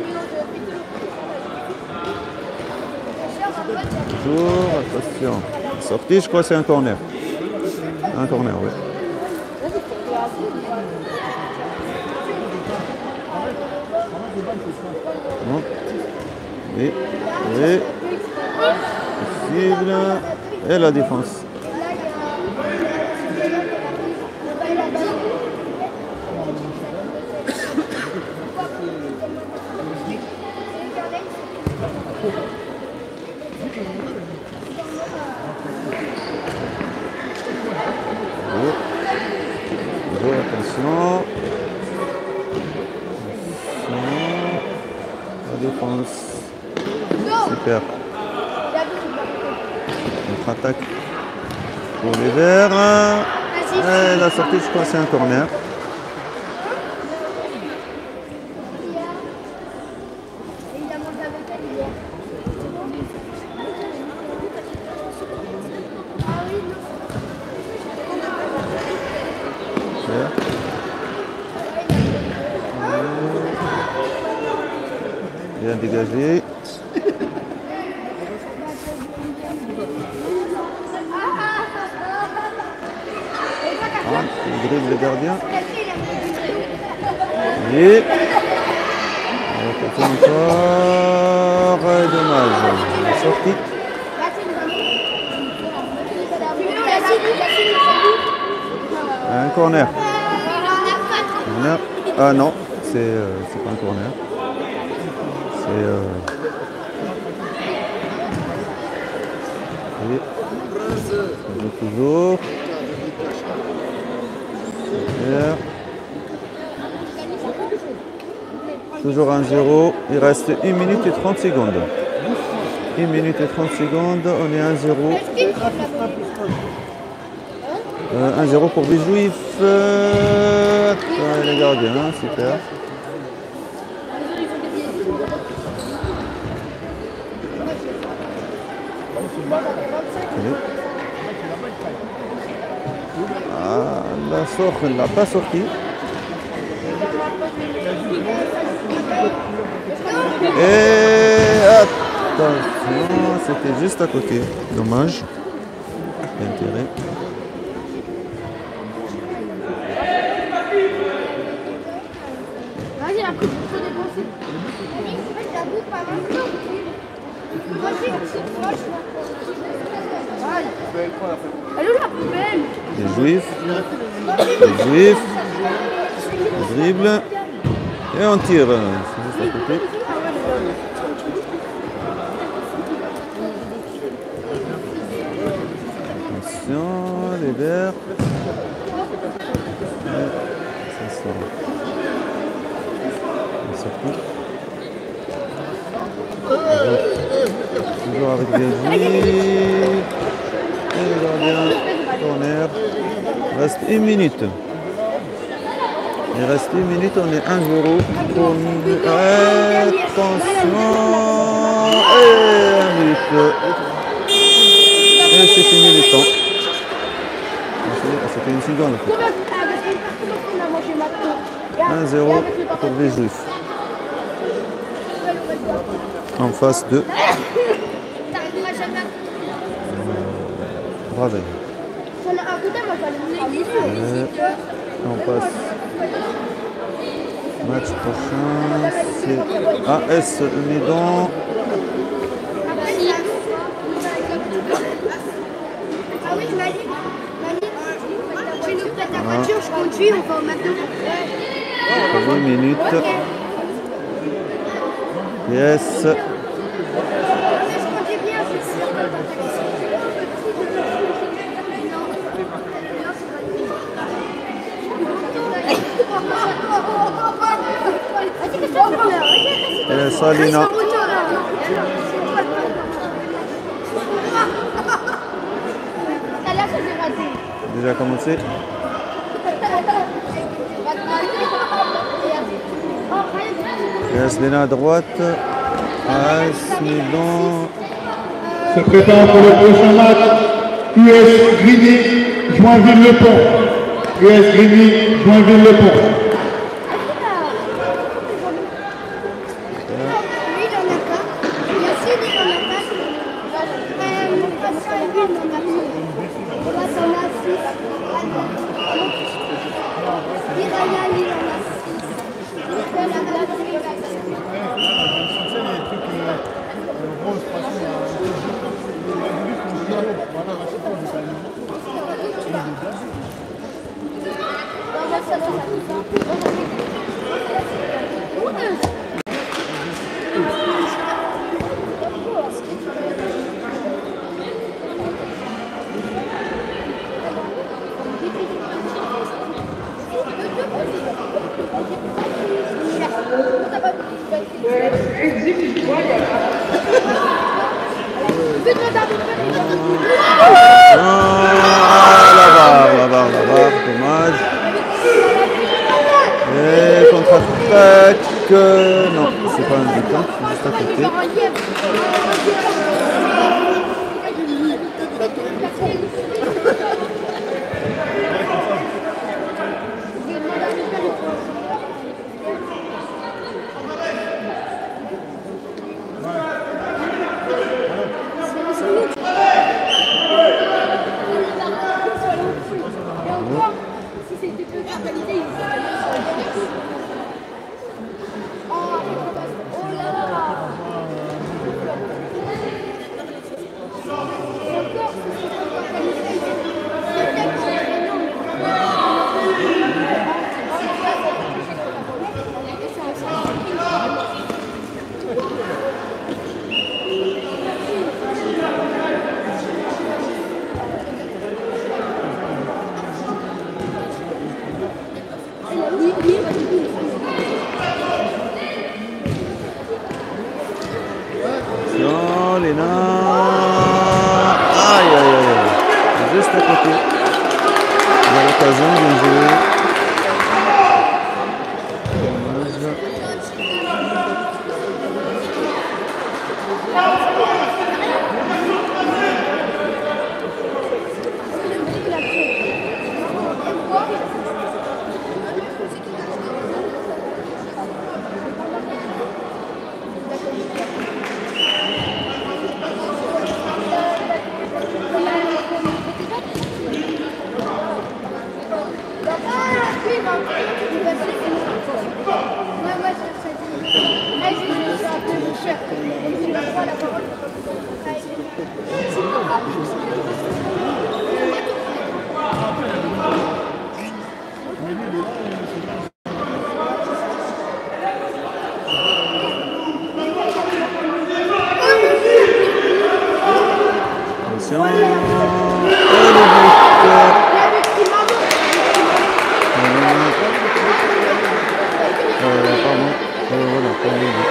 Toujours, attention. Sortie, je crois que c'est un corner. Un corner, oui. Bon. Et, et, possible. Et la défense. Toujours, attention. La défense. Super. Notre attaque pour les verts. Et la sortie, je crois que c'est un corner. Bien dégagé. Ah, il dribble le gardien. Et on va encore. Dommage. La sortie. Un corner. corner. Ah non, c'est euh, c'est pas un corner. C'est euh... Et... toujours. Super. Toujours un zéro. Il reste une minute et trente secondes. une minute et trente secondes. On est un zéro. Euh, un zéro pour les Juifs. Euh... Ah, les gardiens, hein, super. Ah, la sort, elle ne l'a pas sorti. Et attention, c'était juste à côté. Dommage. Bien tiré. Vas-y, la coupe, il faut dépenser. En fait, la coupe, pas maintenant. Vas-y, moi, je elle est où la poubelle? Les Juifs. Les Juifs. On dribble. Et on tire. C'est juste à côté. Attention, les verts. Et ça sort. On sortit. Toujours avec des Juifs. Et le gardien, corner. Il reste une minute. Il reste une minute, on est un zéro. Attention. Et un but. Et c'est fini le temps. C'était une seconde. un zéro pour les Juifs. En face de T'arriveras jamais à Ravel. J'en ai un côté, moi j'en ai une. On passe. Match prochain, c'est A S Medan. Ah oui, Malik, Malik, tu nous prêtes ta voiture, je conduis, on va au McDo. huit minutes. Yes. Je conduis bien, je suis sûre que t'as Et Salina. Déjà commencé. Yes, Lena à droite. A S Medan. Se prépare pour le prochain match. U S Grigny, Joinville-le-Pont. U S Grigny, Joinville-le-Pont. Ah, la barre, la barre, la barre, dommage. Et contre-attaque. Non, c'est pas un but, hein, c'est juste à côté. Non, les nains. Aïe, aïe, aïe. Juste à côté. Il a l'occasion, bien joué. Attention. Et le but. Euh, pardon. Euh, voilà, pas le but.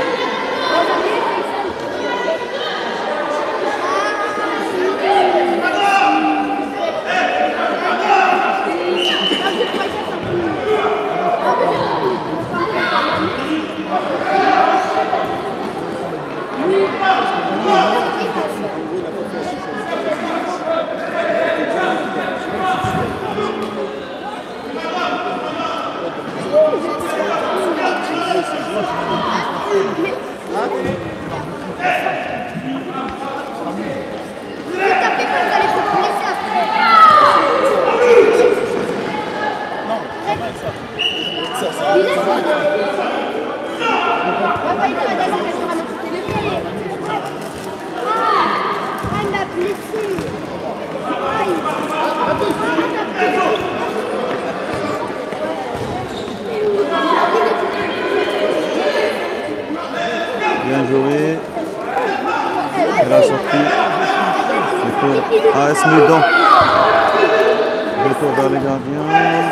Bien joué. Elle a sorti. C'est pour A S Medan. Retour vers les gardiens.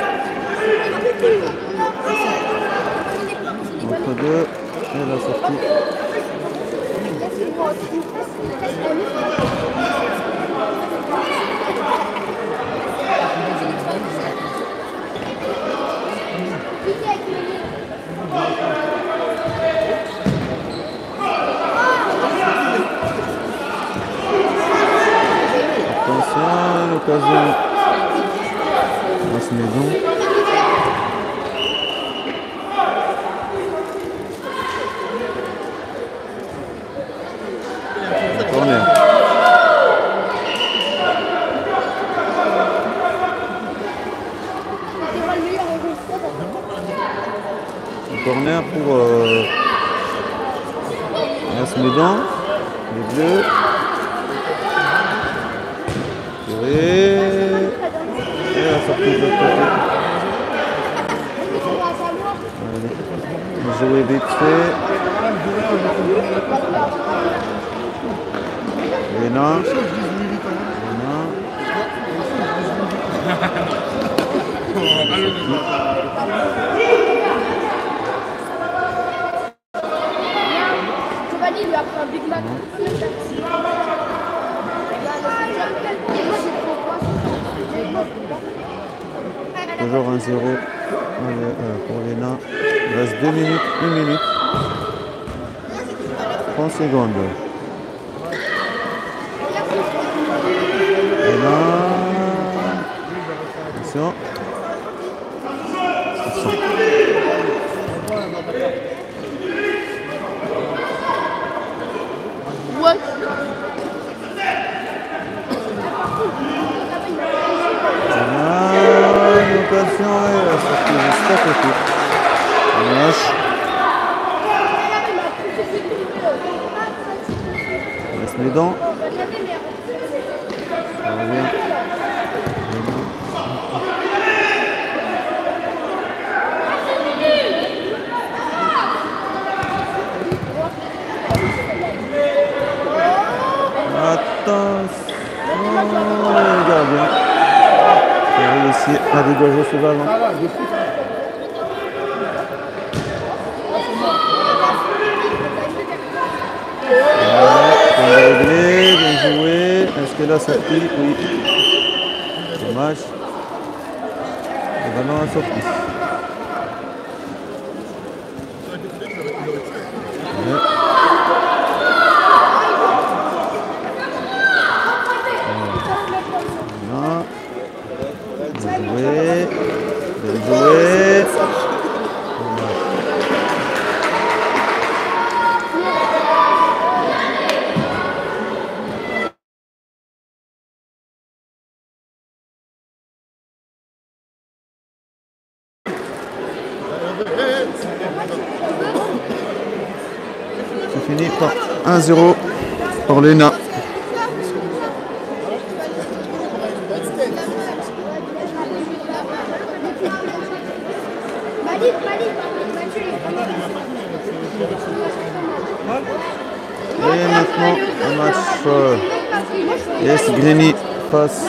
Entre deux. Elle a sorti. Attention, l'occasion. On se met donc. Corner. Corner pour euh, Medan, les bleus. Et, et la sortie de l'autre côté. Allez. Jouer vite fait. Léna. Giovanni lui a pris un Big Mac. Toujours un zéro pour Léna. Il reste deux minutes, une minute. trente secondes. Léna. Attention. Ouais. L'occasion et la sortie juste à côté. Dommage. On laisse les dents. Ça revient. Attention, le gardien. Il a réussi à dégager ce ballon. Bien réglé, bien joué. Est-ce qu'elle a sorti? Oui. Dommage. Le ballon a sorti. Ouais. Bien joué. Bien joué. C'est fini par un zéro pour Léna. Et maintenant, le match euh, S Grigny passe.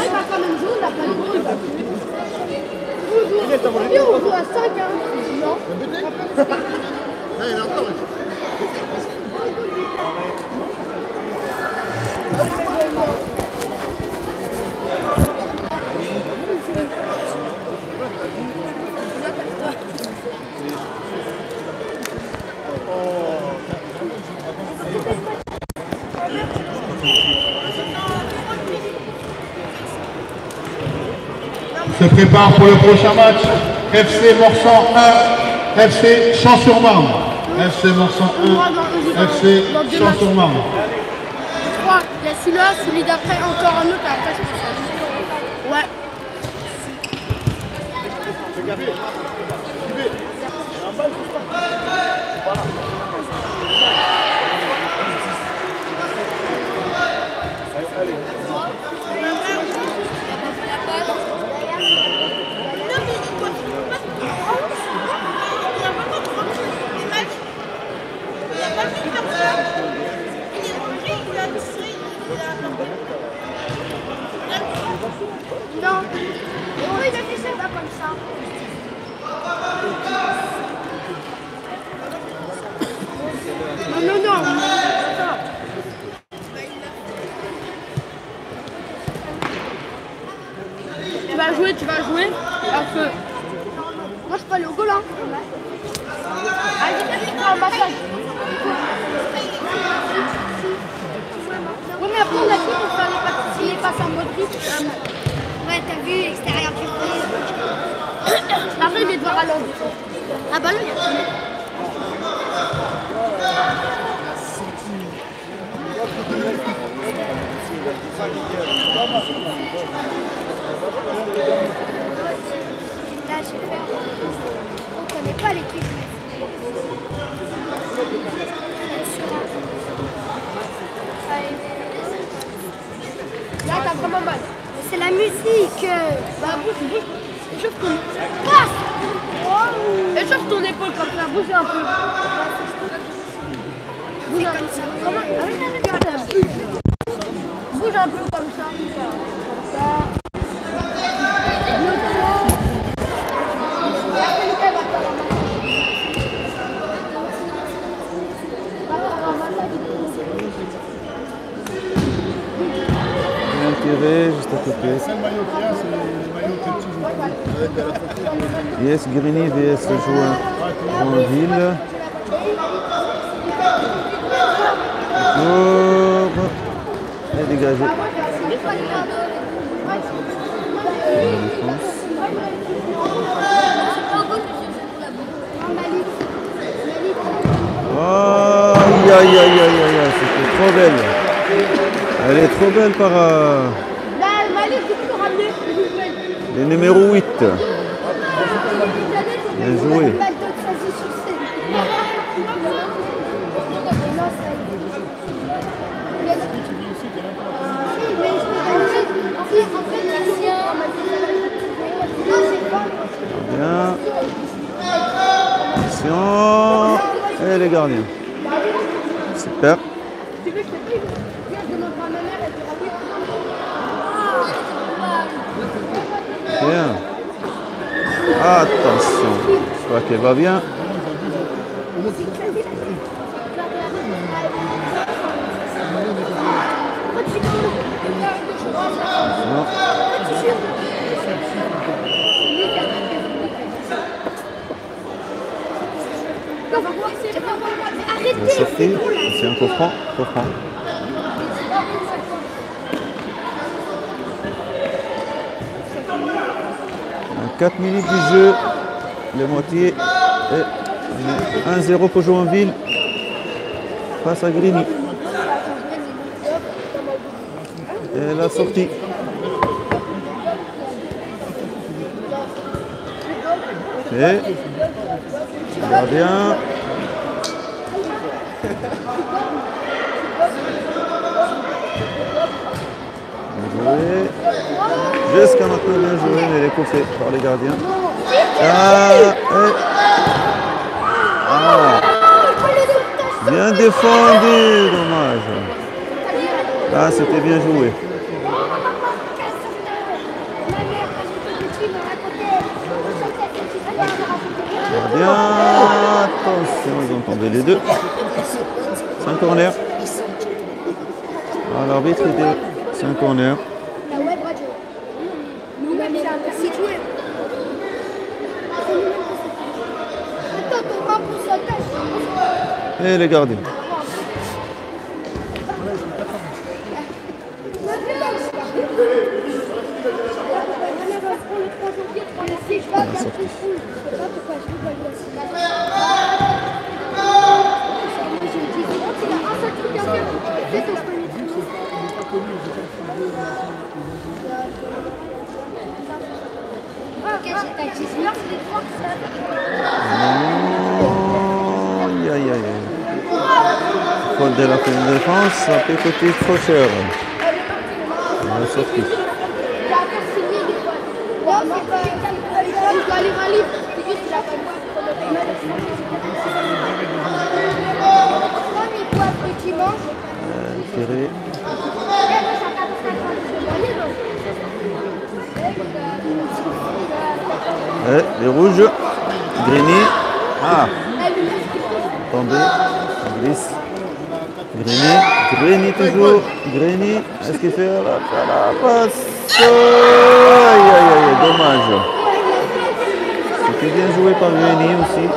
Se prépare pour le prochain match. F C Morsan un, F C Champs-sur-Marne. F C Morsan un, F C Champs-sur-Marne. Je crois, il y a celui-là, celui d'après, encore un autre, et après je pense. Ouais. tu vas jouer parce que moi je peux aller au goal. Hein. Allez, viens en massage. Oui, mais après on a dit pour faire les passes, les passes en mode grip. Ouais, t'as vu, extérieur du prix. Après, il va devoir aller. Ah bah là, il y a tout. Là, je vais faire. On ne connaît pas l'équipe. Là, t'as vraiment mal. C'est la musique. Bah, bouge, bouge. Échauffe ton passe. Échauffe ton épaule comme ça. Bouge un peu. Bouge un peu. Comment? Ah oui, regarde. Bouge un peu comme ça. Ça. Tiré juste à côté. Le seul maillot qu'il y a, c'est le maillot que tu joues. Yes, Grigny V S Join, Joinville. Oh, et dégagé. La défense. Oh, aïe aïe aïe aïe aïe, c'était trop belle. Elle est trop belle par euh, le numéro huit. Bien joué. Bien. Attention. Et les gardiens. Super. Bien. Attention. Je crois qu'elle va bien. Non. La sortie, c'est un coup franc, coup franc. quatre minutes du jeu, les moitiés, et un zéro pour Joinville face à Grigny. Et la sortie. Et gardien. Bien joué. Jusqu'à maintenant bien joué, mais les coups faits par les gardiens. Ah, et... ah. Bien défendu, dommage. Ah, c'était bien joué. Gardien, attention, ils ont tombé les deux. C'est un corner. Ah, l'arbitre était. C'est un corner. Et les gardiens. Aïe aïe aïe. Faute de la fin de défense, ça peut coûter trop cher. On a sorti. Tiré. Et les rouges. Grigny. Ah. Tombé. Ça glisse. Greny, Greny toujours. Greny, est-ce qu'il fait la, la passe? Aïe, aïe, aïe, dommage. C'était bien joué par Greny aussi.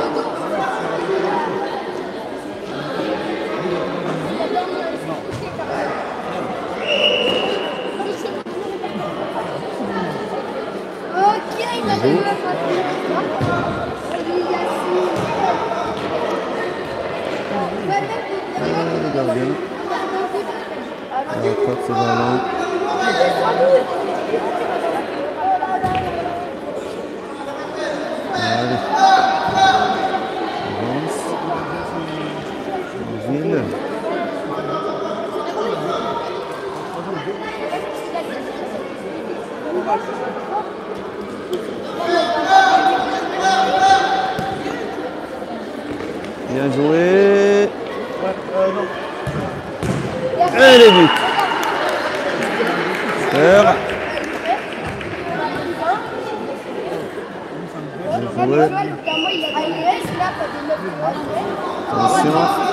Ok, il a Bravo. eu la Le gardien. Il rattrape ce ballon. Allez. Avance. Gilles. Bien joué. Et les buts. Super. Bien joué. Attention.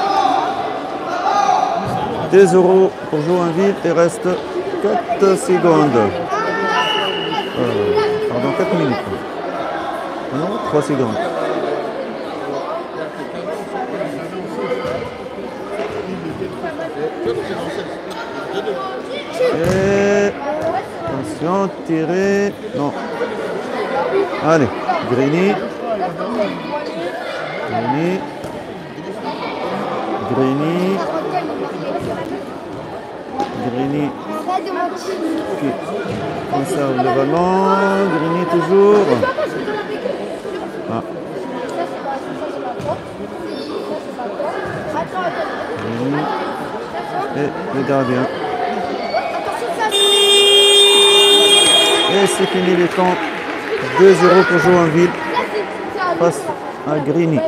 deux euros pour Joinville. Il reste quatre secondes. Euh, pardon, quatre minutes. Ah non, trois secondes. Et attention, tirer. Non. Allez, Greny. Greny. Greny. Greny qui conserve le ballon. Greny toujours. Ah. Greny. Et le gardien. Et c'est fini le temps. deux zéro pour Joinville face à Greny.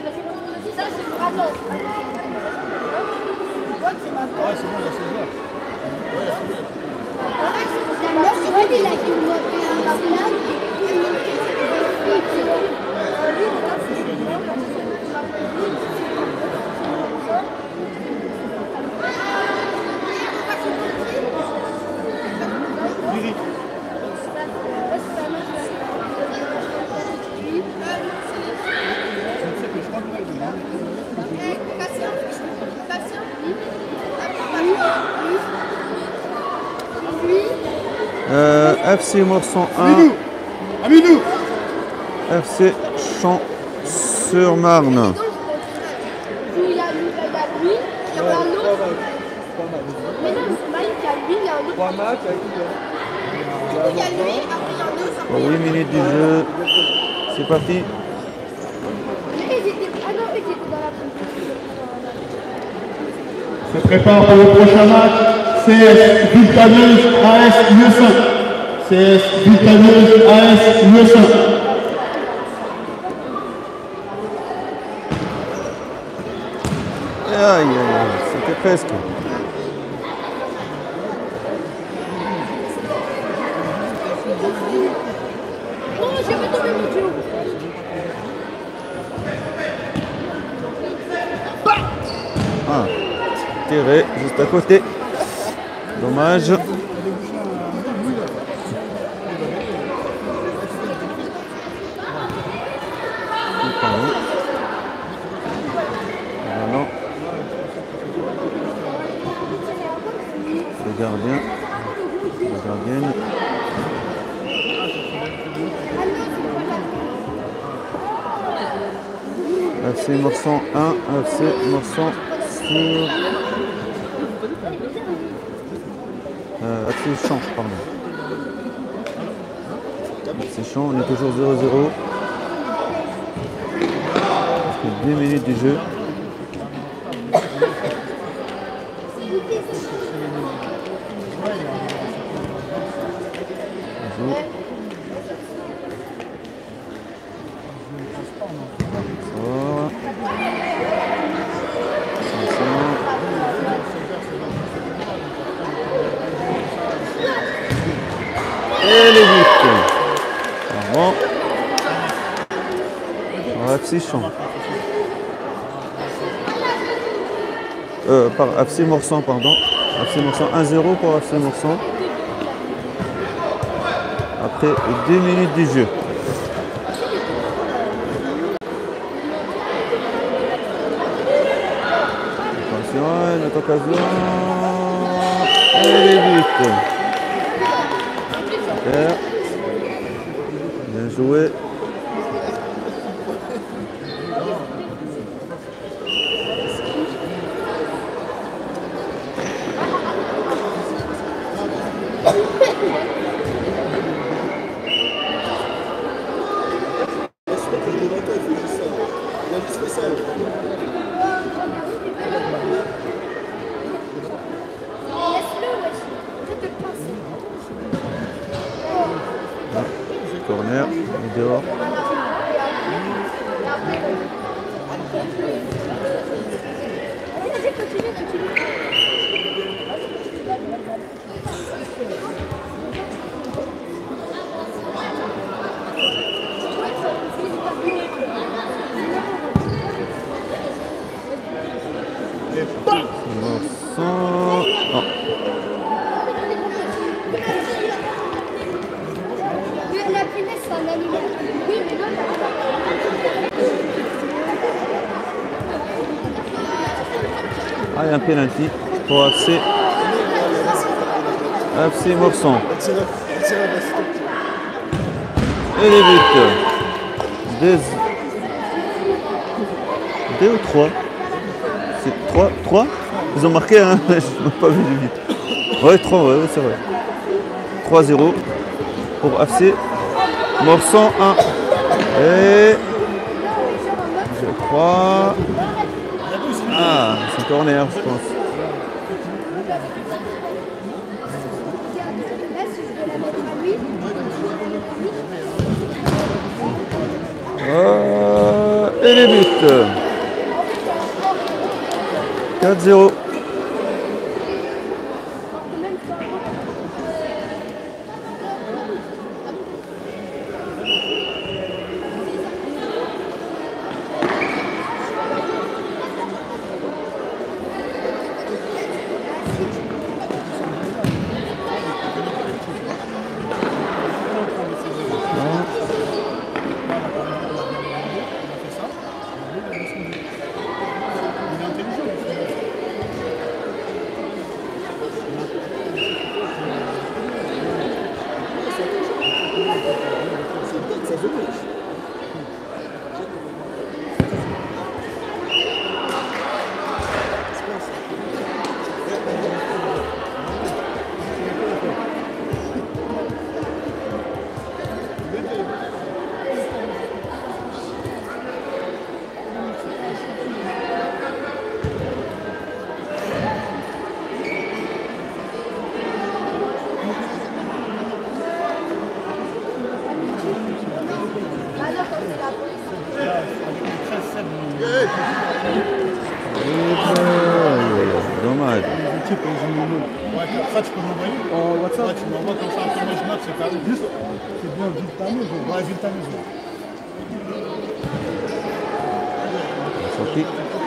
Euh, F C Morson un, Amidou. F C Champs-sur-Marne. Il a lui, il a lui, il y a un autre. Mais non, c'est pas lui qui a lui, il y a un autre. Trois matchs avec Du coup, il y a lui, après il y a un autre. Pour huit minutes du jeu, c'est parti. Mais ils étaient. Ah non, ils étaient dans la Se prépare pour le prochain match. C S Vulcaneuse A S Lieusaint. C S Vulcaneuse A S Lieusaint. Aïe, aïe, aïe, c'était presque. Oh, j'ai pas tombé mon dieu. Ah, tiré juste à côté. Dommage. Pardon. Voilà. Le gardien. La gardienne. F C Morson un, F C Morson sur... Euh, F C Champs, pardon. F C Champs, on est toujours zéro zéro. deux minutes du jeu. Bonjour. Sort. Et les buts. Bravo. F C Champs. euh, par F C Morsan, pardon. F C Morsan un zéro pour F C Morsan. Après deux minutes du jeu. Attention, notre occasion. Et les buts. Super. Bien joué. Corner, il est dehors. Morsan. Non. La punaise, c'est un animal. Oui, mais non, Ah, il y a un penalty pour F C. F C Morsan. Et les buts. Deux. Deux ou trois? C'est trois. Trois? Ils ont marqué, hein? Je n'ai pas vu les buts. Ouais, trois, ouais, ouais, c'est vrai. trois zéro pour F C Morsan un. Et je crois. Ah, c'est un corner, je pense. Euh, et les buts. quatre zéro. Dommage. Ça, tu peux m'envoyer en WhatsApp. Tu m'envoies comme ça, après moi je note, c'est carré. Juste, c'est bien, vite ta maison. Ouais, vite ta maison. Sorti.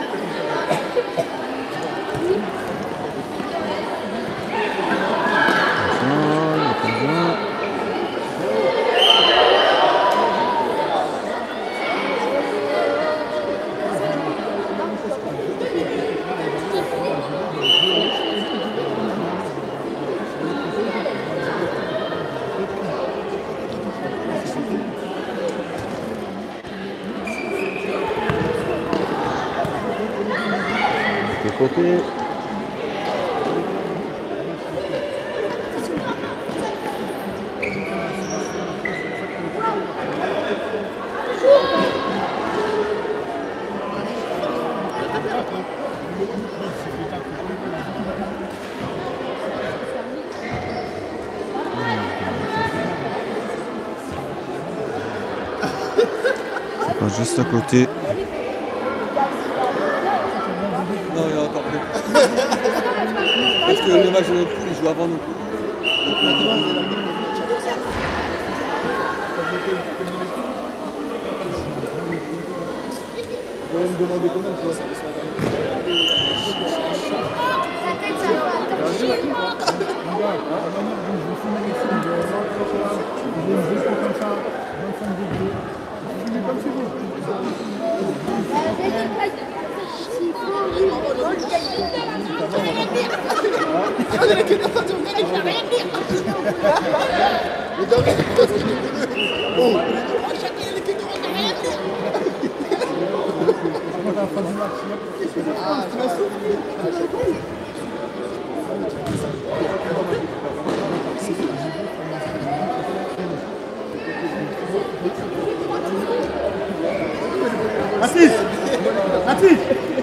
Côté. Juste à côté. Non, il y a encore plus. Parce que le match de notre poule, il joue avant nous. Vous me demandez combien de fois ça? tête, ça va. Assis Assis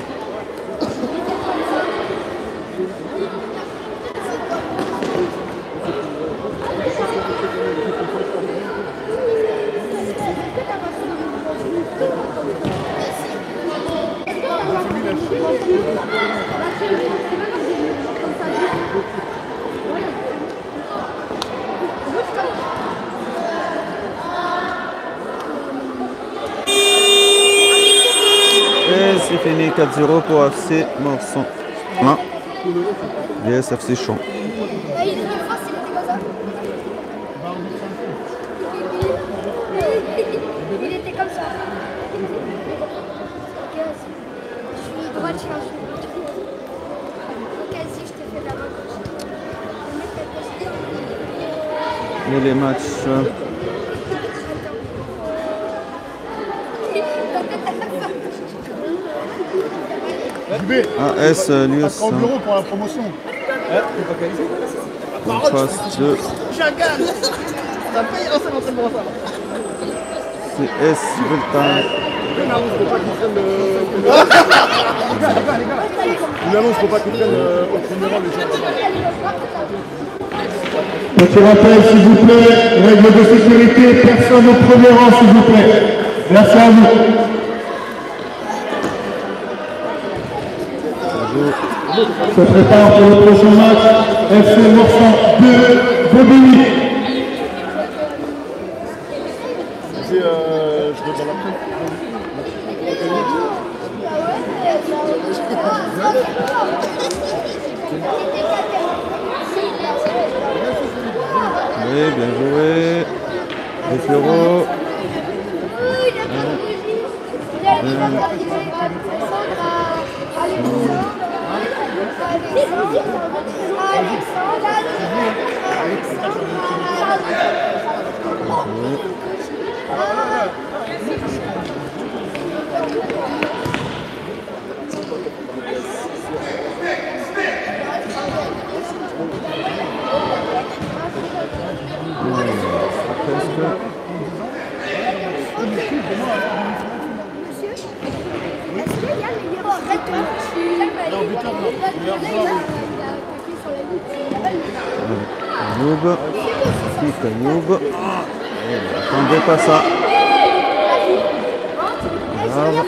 Et c'est fini, quatre zéro pour F C Morson. un. V S F C Champ. Il était face, il était comme ça. Il était comme ça. Je suis droite, je suis un cheveu. Quasi, je t'ai fait la main gauche. Et les matchs. euh, A S Pas Lius trop au bureau pour la promotion. en face de C S Volta. Une annonce, faut pas qu'ils prennent le. Une annonce, faut pas qu'ils prennent euh, au premier rang les gens. Petit rappel, s'il vous plaît, règles de sécurité, personne au premier rang, s'il vous plaît. Merci à vous. Se prépare pour le prochain match, F C Morson deux, Bobigny. C'est, euh, je vais dans la presse. Oui, bien joué. Les Fleurot. Youb, Kika Youb. Attendez pas ça. Grave.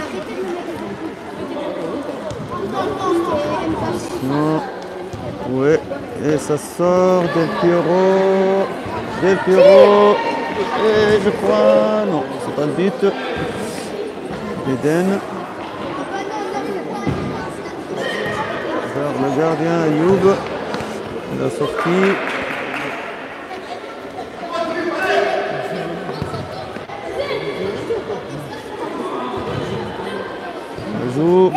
Non. Ouais. Et ça sort Del Piero. Del Piero. Et je crois. Non, c'est pas le but. Eden. Le gardien Youb. La sortie. On joue.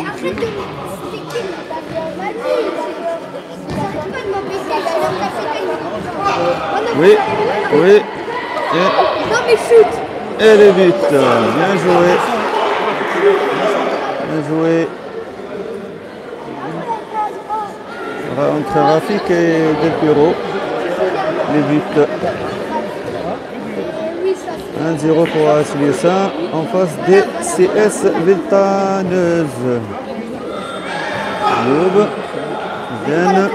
Oui, oui. Et, Non mais shoot. et les buts. Bien joué. Bien joué. Entre Rafik et Del Piero. Les buts. un zéro pour A S Liessin en face des C S Viltaneuse. Youb. Eden.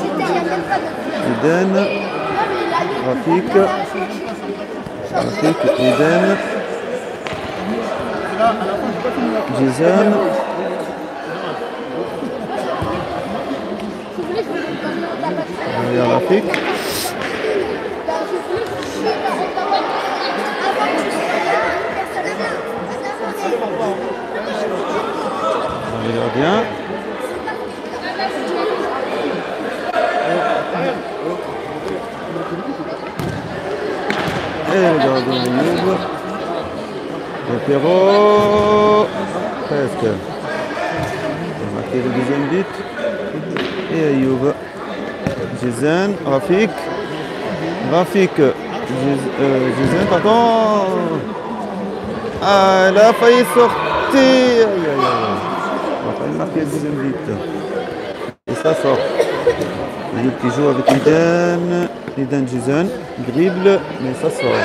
Eden. Rafik. Rafik. Eden. Jason. Derrière Rafik. Le gardien. Et le gardien Ayoub. Le Perrault. Presque. Il a marqué le deuxième but. Et Ayoub. Jizen, Rafik. Rafik. Jizen, pardon. Ah, elle a failli sortir. Aïe, aïe, aïe. On a failli marquer le deuxième but. Et ça sort. Ayoub qui joue avec Eden. Eden Jizen. Dribble, mais ça sort.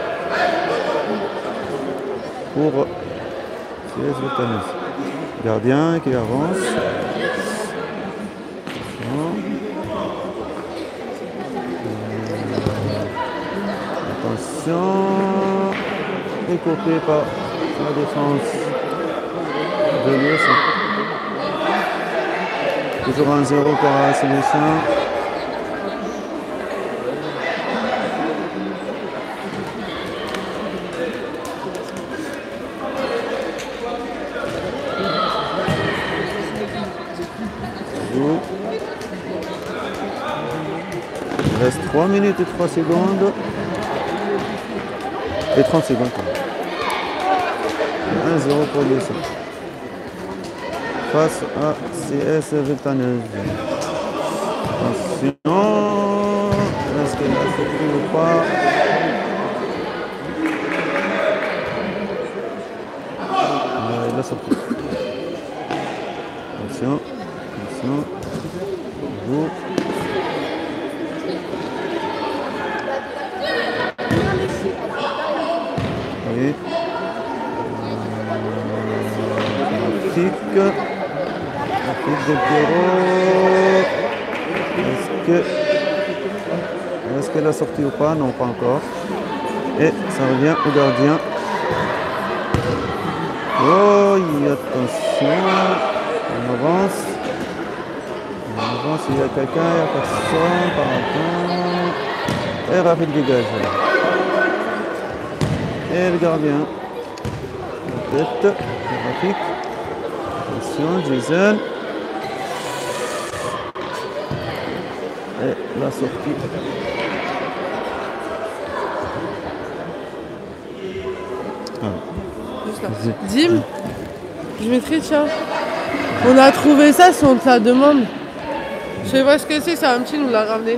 Pour C S Voltanes. Gardien qui avance. Attention. Écopé par la défense de l'U S. Toujours un zéro pour la sélection. Il reste trois minutes et trois secondes. Et trente secondes. un zéro pour l'U S A. Face à C S Voltanes. Attention. Est-ce qu'elle a sorti ou pas? Ah, il a sorti. Attention. Attention. Vous. Oui. Rafik. Rafik de Perrault. Est-ce que. Est-ce qu'elle a sorti ou pas? Non, pas encore. Et ça revient au gardien. Oh, attention. On avance. On avance, il y a quelqu'un, il y a personne. Par rapport. Et Rafik dégage. Et le gardien. La tête. Rafik. Attention, Jason. Et la sortie. Ah. Dim, je mettrai, tiens. On a trouvé ça si on te la demande. Je sais pas ce que c'est, c'est un petit, nous l'a ramené.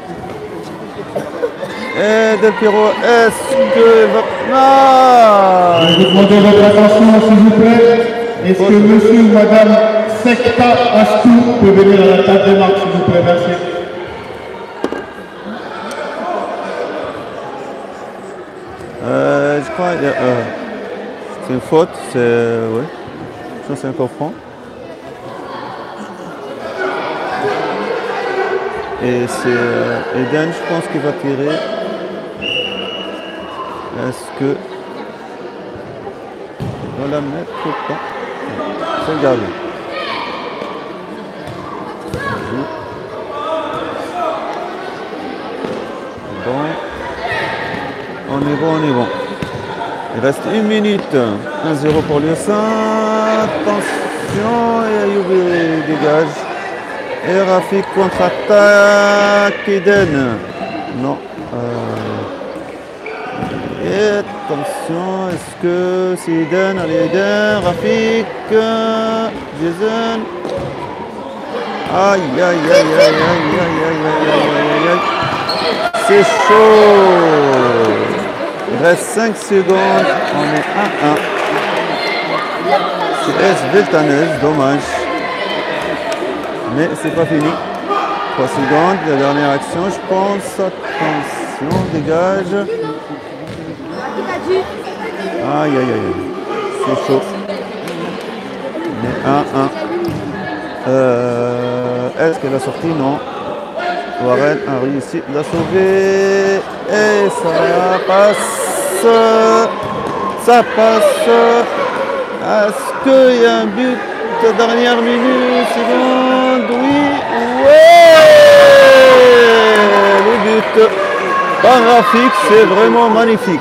Et Del Piero, est-ce que... Non. Je vais vous demander votre attention, s'il vous plaît. Est-ce que monsieur ou madame Sekta Astou peut venir à la table des marques, s'il vous plaît? Merci. Euh, je crois que euh, c'est une faute, c'est... Oui, je pense que c'est un coup franc. Et c'est euh, Eden, je pense, qui va tirer. Est-ce que... On va la mettre ou pas? C'est le gardien. Bon. On est bon, on est bon. Il reste une minute. un zéro pour l'U S A. Attention, et Ayoub dégage. Et Rafik contre-attaque. Eden. Non. Euh... Et attention, est-ce que c'est Eden? Allez, Eden. Rafik. Jason. Aïe, aïe, aïe, aïe, aïe, aïe, aïe, aïe, aïe, aïe, aïe. C'est chaud. Il reste cinq secondes. On est un un. C S Voltanes, dommage. Mais c'est pas fini. trois secondes, la dernière action, je pense. Attention, dégage. Aïe, aïe, aïe. C'est chaud. On est un un. Euh, Est-ce qu'elle a sorti? Non. Warren a réussi à la sauver. Et ça passe. Ça passe. Est-ce qu'il y a un but de dernière minute? Seconde? Oui. Ouais. Le but par Rafik, c'est vraiment magnifique.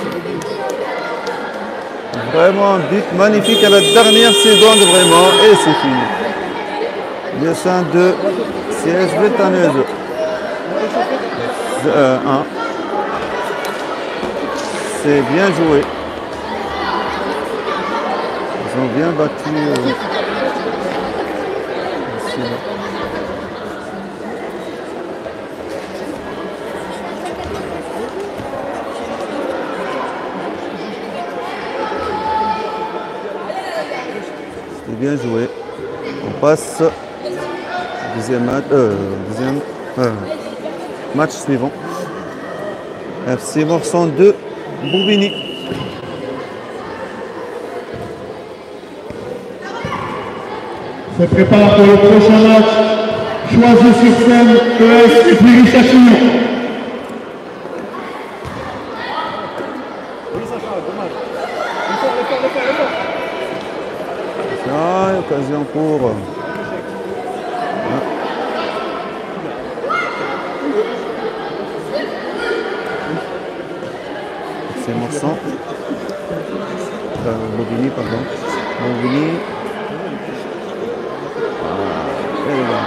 Vraiment un but magnifique à la dernière seconde, vraiment. Et c'est fini. Dessin de C S Voltanes. un. C'est bien joué. Ils ont bien battu. Euh, ici, là. C'était bien joué. On passe au deuxième match. Euh, deuxième, euh, match suivant. F C Morsan deux, Bobigny. Se prépare pour le prochain match. Choisi sur scène, E S et Viry-Châtillon. Ah, occasion pour. Ah. C'est Morsan. Euh, Bobigny, pardon. Bobigny. Ah, et là.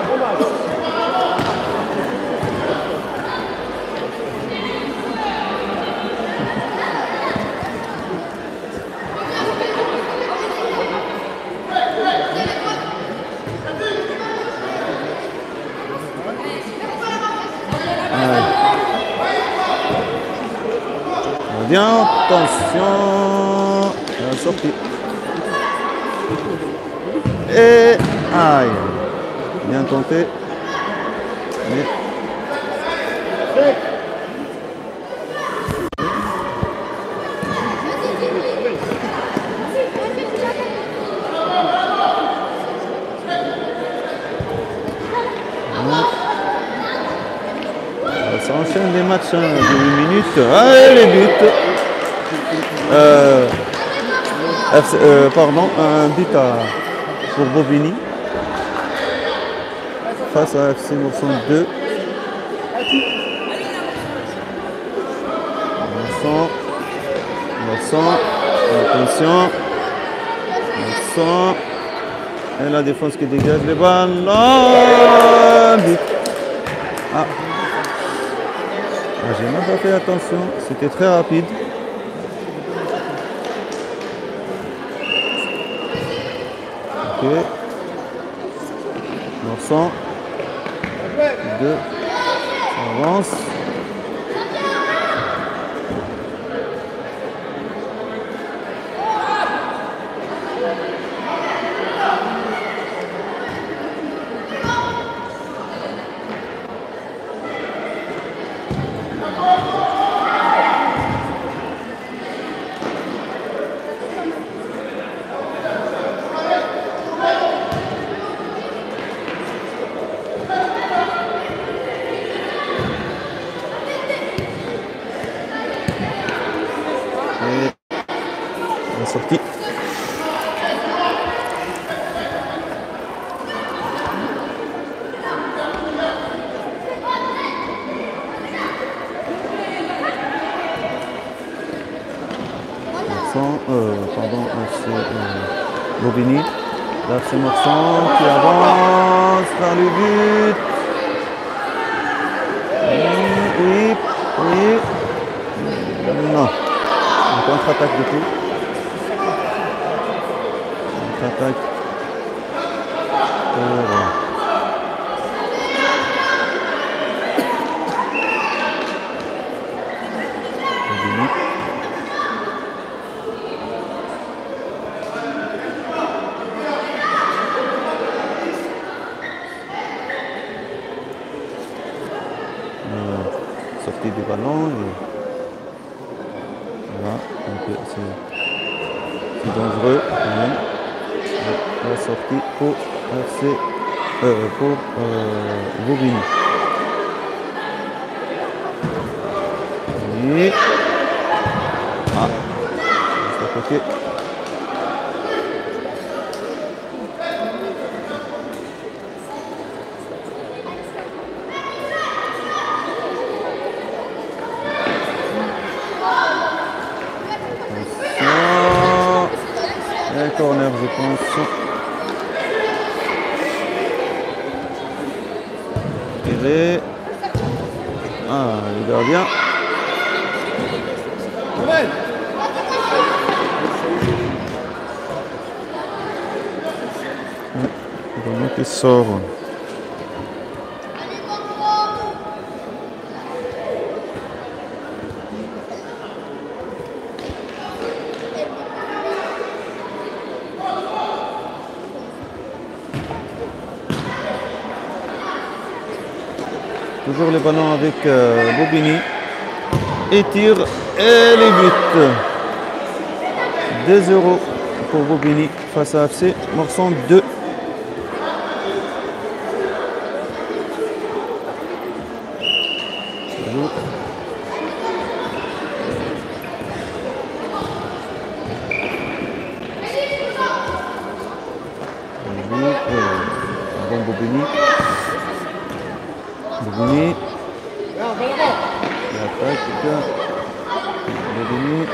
Bien, attention, la sortie. Et aïe, bien tenté. Mais... Ça enchaîne des matchs hein, de huit minutes. Allez, les buts. Euh, F C, euh, pardon, un but à, pour Bobigny. Face à F C Morsan deux. Morsan. Morsan. Attention. Morsan. Et la défense qui dégage les balles. Oh, but. Ah. Ah, j'ai même pas fait attention, c'était très rapide. Ok. Morsan. Deux. On avance. Sortie. Morsan, euh, pardon, c'est euh, Bobigny. Là c'est Morsan qui avance vers le but. Oui, oui, oui. Non. On contre-attaque du coup. Attaque pour Bobigny. Euh, sortie du ballon et voilà, donc c'est dangereux quand même. La sortie pour F C euh, pour euh, Bobigny. Et ah, juste à côté. Attention. Et corner, je pense. Ah, le gardien. Le ballon qui sort. Toujours les ballons avec euh, Bobigny. Et tire et les buts. deux zéro pour Bobigny face à F C Morsan deux. Bon Bobigny. Bobigny. L'attaque. Bobigny.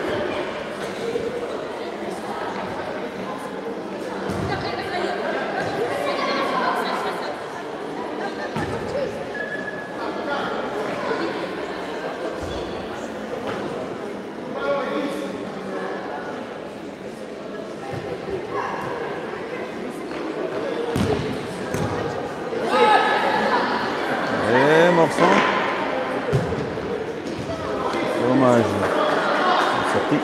Et Morsan. Dommage. Sorti.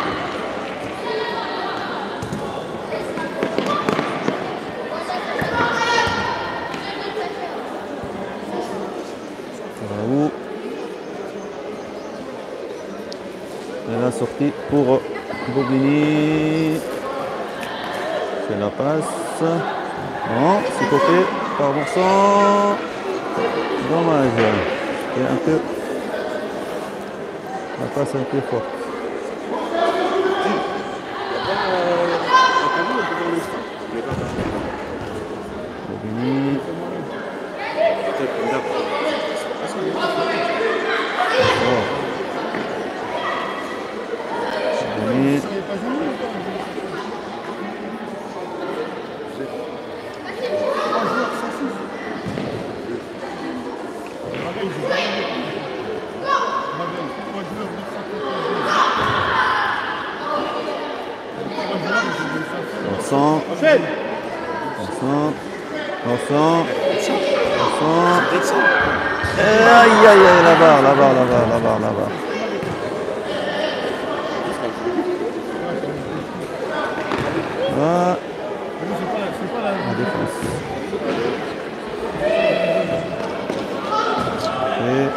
Raoult. Et la sortie pour Bobigny. C'est la passe. Non, c'est coupé par Morsan. Dommage. Et un peu. La passe un peu forte. Bobigny. Oh. Bobigny. Morsan. Morsan. Morsan. Morsan. Aïe aïe aïe, la barre, la barre, la barre, la barre, la barre. Voilà. La défense. Et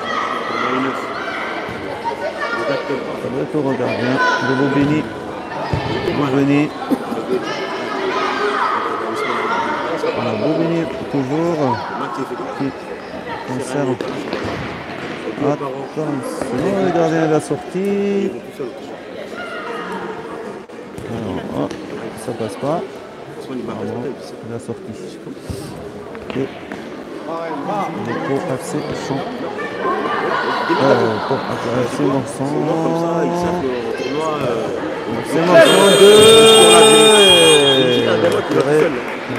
ça doit être au gardien de Bobigny. Bobigny. Voilà, Bobigny toujours qui conserve. Attention, le gardien de la sortie. Alors, oh, ça passe pas. Pardon, la sortie. Et les pour F C Champ. Euh, pour F C Morsan. F C Morsan deux.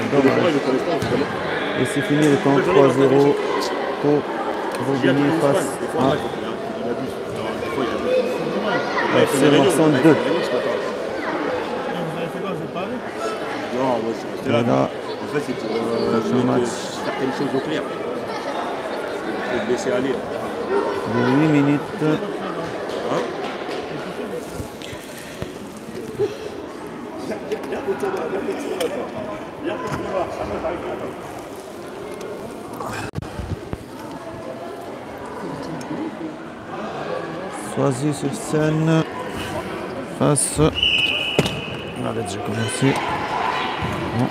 Et c'est fini le temps trois zéro pour Bobigny face à F C Morsan deux. Et là, en fait, c'est pour prochain match certaines choses au clair. Il faut le laisser aller. de huit minutes. Soisy-sur-Seine face. On avait déjà commencé. Bon.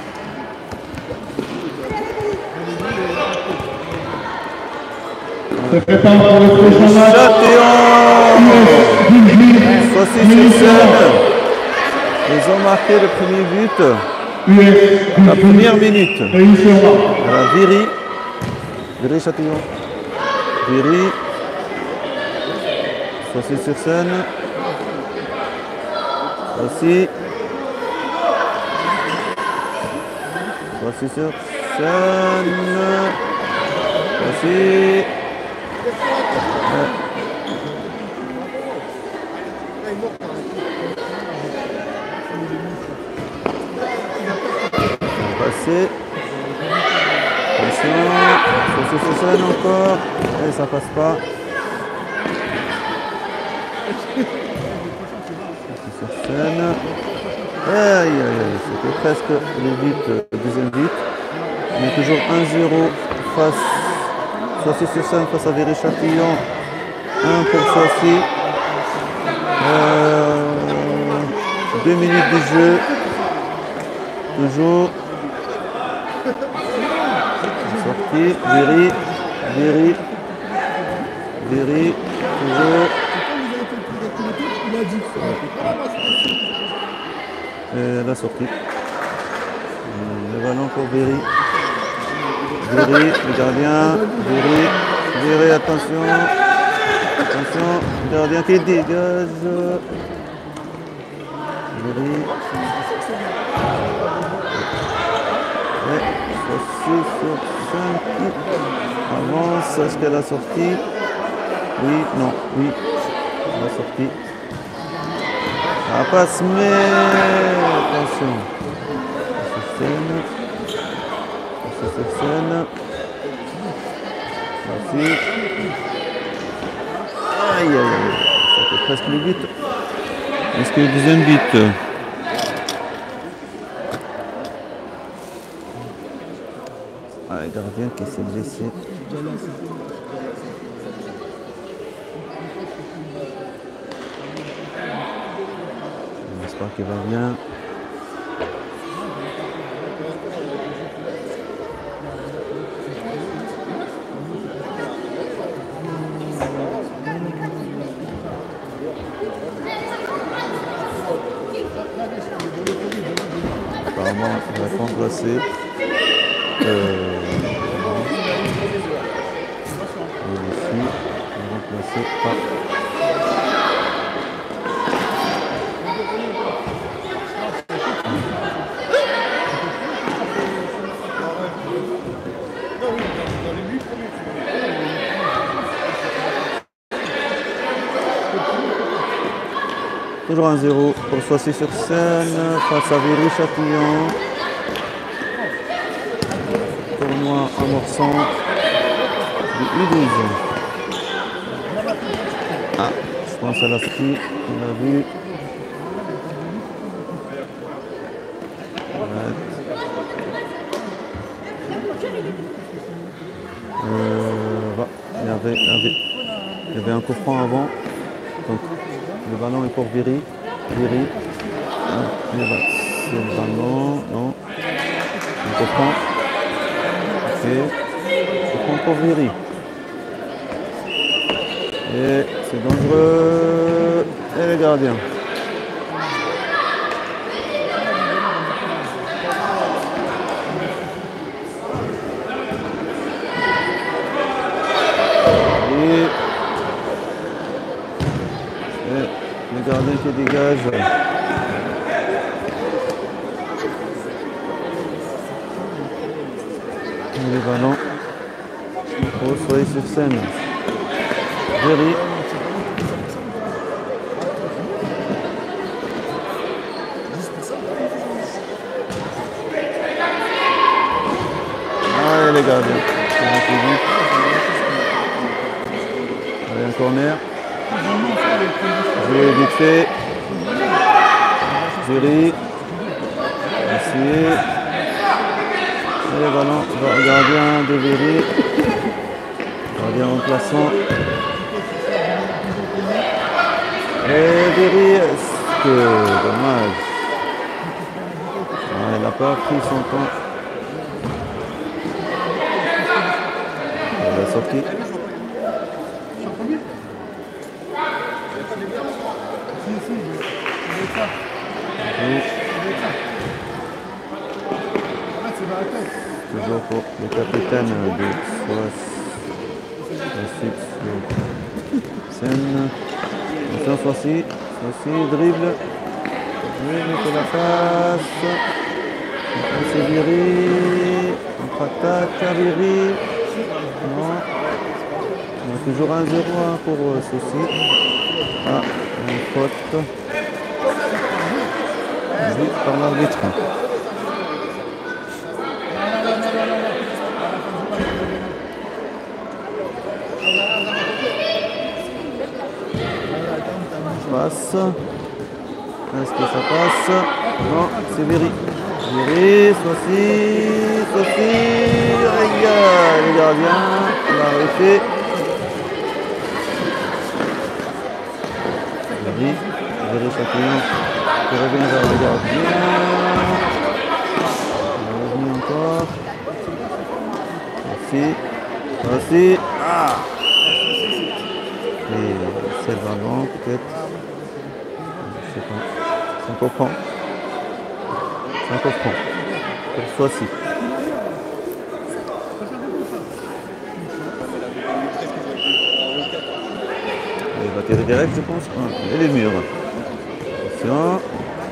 Se prépare pour le prochain match. Châtillon. Soisy-sur-Seine. Ils ont marqué le premier but. La première minute. Voilà, Viry. Viry Châtillon. Viry. Soisy-sur-Seine. Aussi. Soisy-sur-Seine. Aussi. passer. Attention. Saucy sur scène encore. Et ça passe pas. Saucy sur scène. Aïe aïe aïe. C'était presque le but, le deuxième but. On est toujours un zéro face. Saucy sur scène face à Viry-Châtillon. un pour Saucy. Euh, deux minutes de jeu. Toujours. Sortie. Viry. Viry. Viry. Toujours. Et la sortie. Le ballon pour Viry. Viry, le gardien. Viry. Viry, attention. Attention. Le gardien qui dégage. Viry. Et Saucy sur cinq. Avance. Est-ce qu'elle a sorti? Oui, non, oui. Elle a sorti. Ça passe, mais attention. Sur scène. Sur scène. Saucy. Aïe aïe aïe. Ça fait presque le but. Est-ce que le deuxième but? Ah, le gardien qui s'est blessé. J'espère qu'il va bien. Apparemment, il va être remplacé. Euh, et ici, il est remplacé par. Toujours un zéro pour Saucy sur scène face à Viry-Châtillon. Tournoi amorçant du U douze. Ah, je pense à la ski, on l'a vu. Ouais. Euh, bah, il, y avait, il, y avait, il y avait un coup franc avant. Donc, le ballon est pour Viry. Viry. Ah, c'est le ballon. Non. On comprend. Ok. On comprend pour Viry. Et c'est dangereux. Et les gardiens. Et le gardien qui dégage. Et les ballons. Oh, soyez sur scène. Viry. Ah, et les gardiens. Allez, un corner. Joué vite fait. Viry. Merci. Et le ballon, le gardien de Viry. Gardien remplaçant. Et Viry, est-ce que dommage. Ouais, elle n'a pas pris son temps. Elle a sorti. Toujours pour le capitaine de Saucy sur scène. Attention, Saucy. Saucy dribble. Dribble sur la face. C'est Viry. Contre-attaque à Viry. Non. On a toujours un zéro pour Saucy. Ah, une faute. Vite par l'arbitre. passe. Est-ce que ça passe? Non, c'est Véry. Véry, soit-ci, soit-ci. Regarde, les gardiens. On l'a refait. Véry, Véry Châtillon qui revient vers le gardien. On revient encore. Voici, voici. Ah! Et c'est le ballon peut-être. Je sais pas. C'est un coup franc. C'est un coup franc. Pour Soissy. Il va tirer direct, je pense. Ah, et les murs. Attention.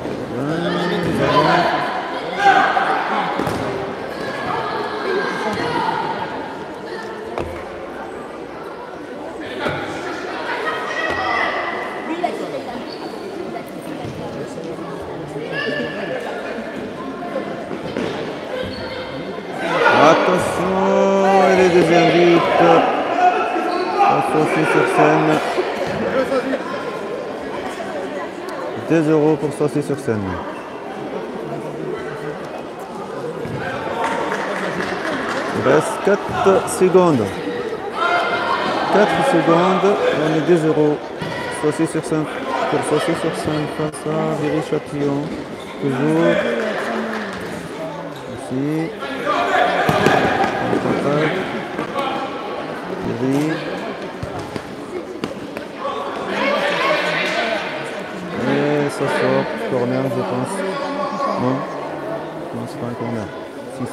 Attention, et les deuxièmes buts. Soissy sur scène. deux euros pour Soissy sur scène. Il reste quatre secondes. quatre secondes. On est deux euros. Soissy sur scène. Pour Soissy sur scène face à Véry Châtillon. Toujours. Ici. Véry. Et ça sort. Corner, je pense. Non. Non, c'est pas un corner. six.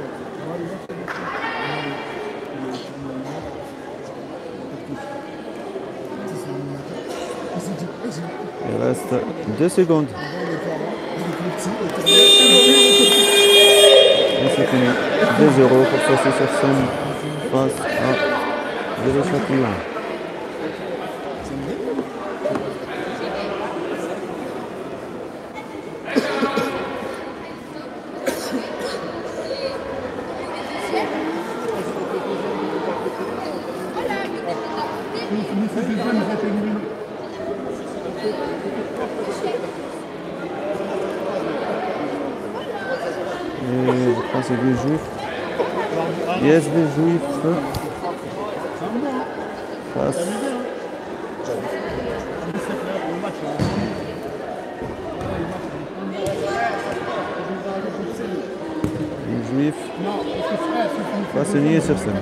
Il reste deux secondes. Et c'est fini. deux euros pour Soissy sur scène face à Véry Châtillon. Et je crois que c'est des juifs. Yes, des juifs. Face. Les juifs. Face nue sur scène.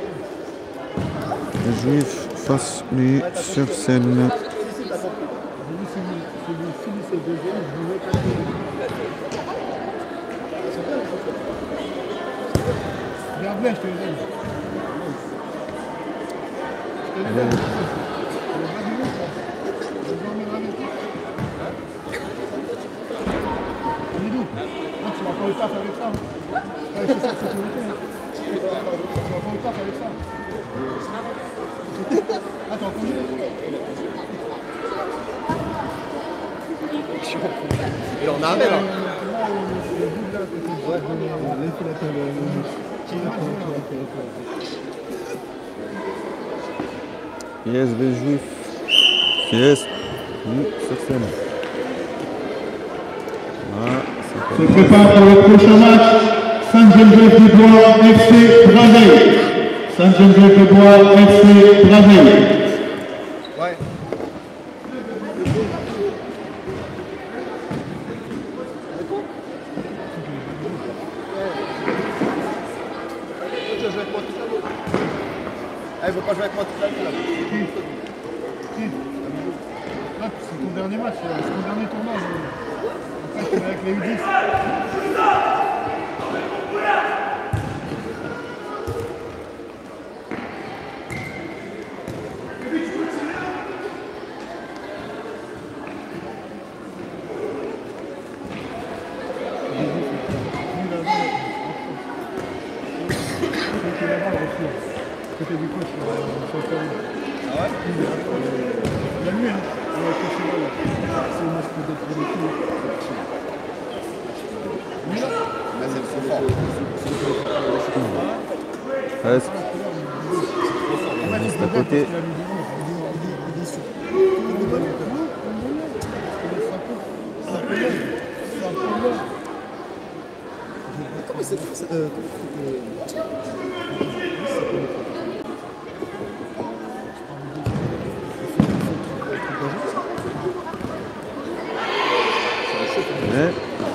Les juifs face nue sur scène. Regarde bien, je te le donne. Lidou, tu vas pas au taf avec ça. Tu vas chez sa sécurité. Tu vas pas au taf avec ça. Attends, combien? Il en a un là. Yes, les juifs. Yes. Sur scène. Voilà, Se prépare pour le prochain match. Sainte-Geneviève-des-Bois, F C Braveil. Sainte-Geneviève-des-Bois, F C Braveil. Ouais. Elle veut pas jouer avec moi toute la nuit là. Là, c'est ton dernier match, c'est ton dernier tournoi. Après, tu es avec les U dix. Côté du coach, sur le terrain. Ah ouais? La nuit, hein. On va coacher là, là. C'est le match peut-être pour les filles. Mais c'est trop fort. Presque. Juste à côté. mais c'est... c'est, euh, Ouais.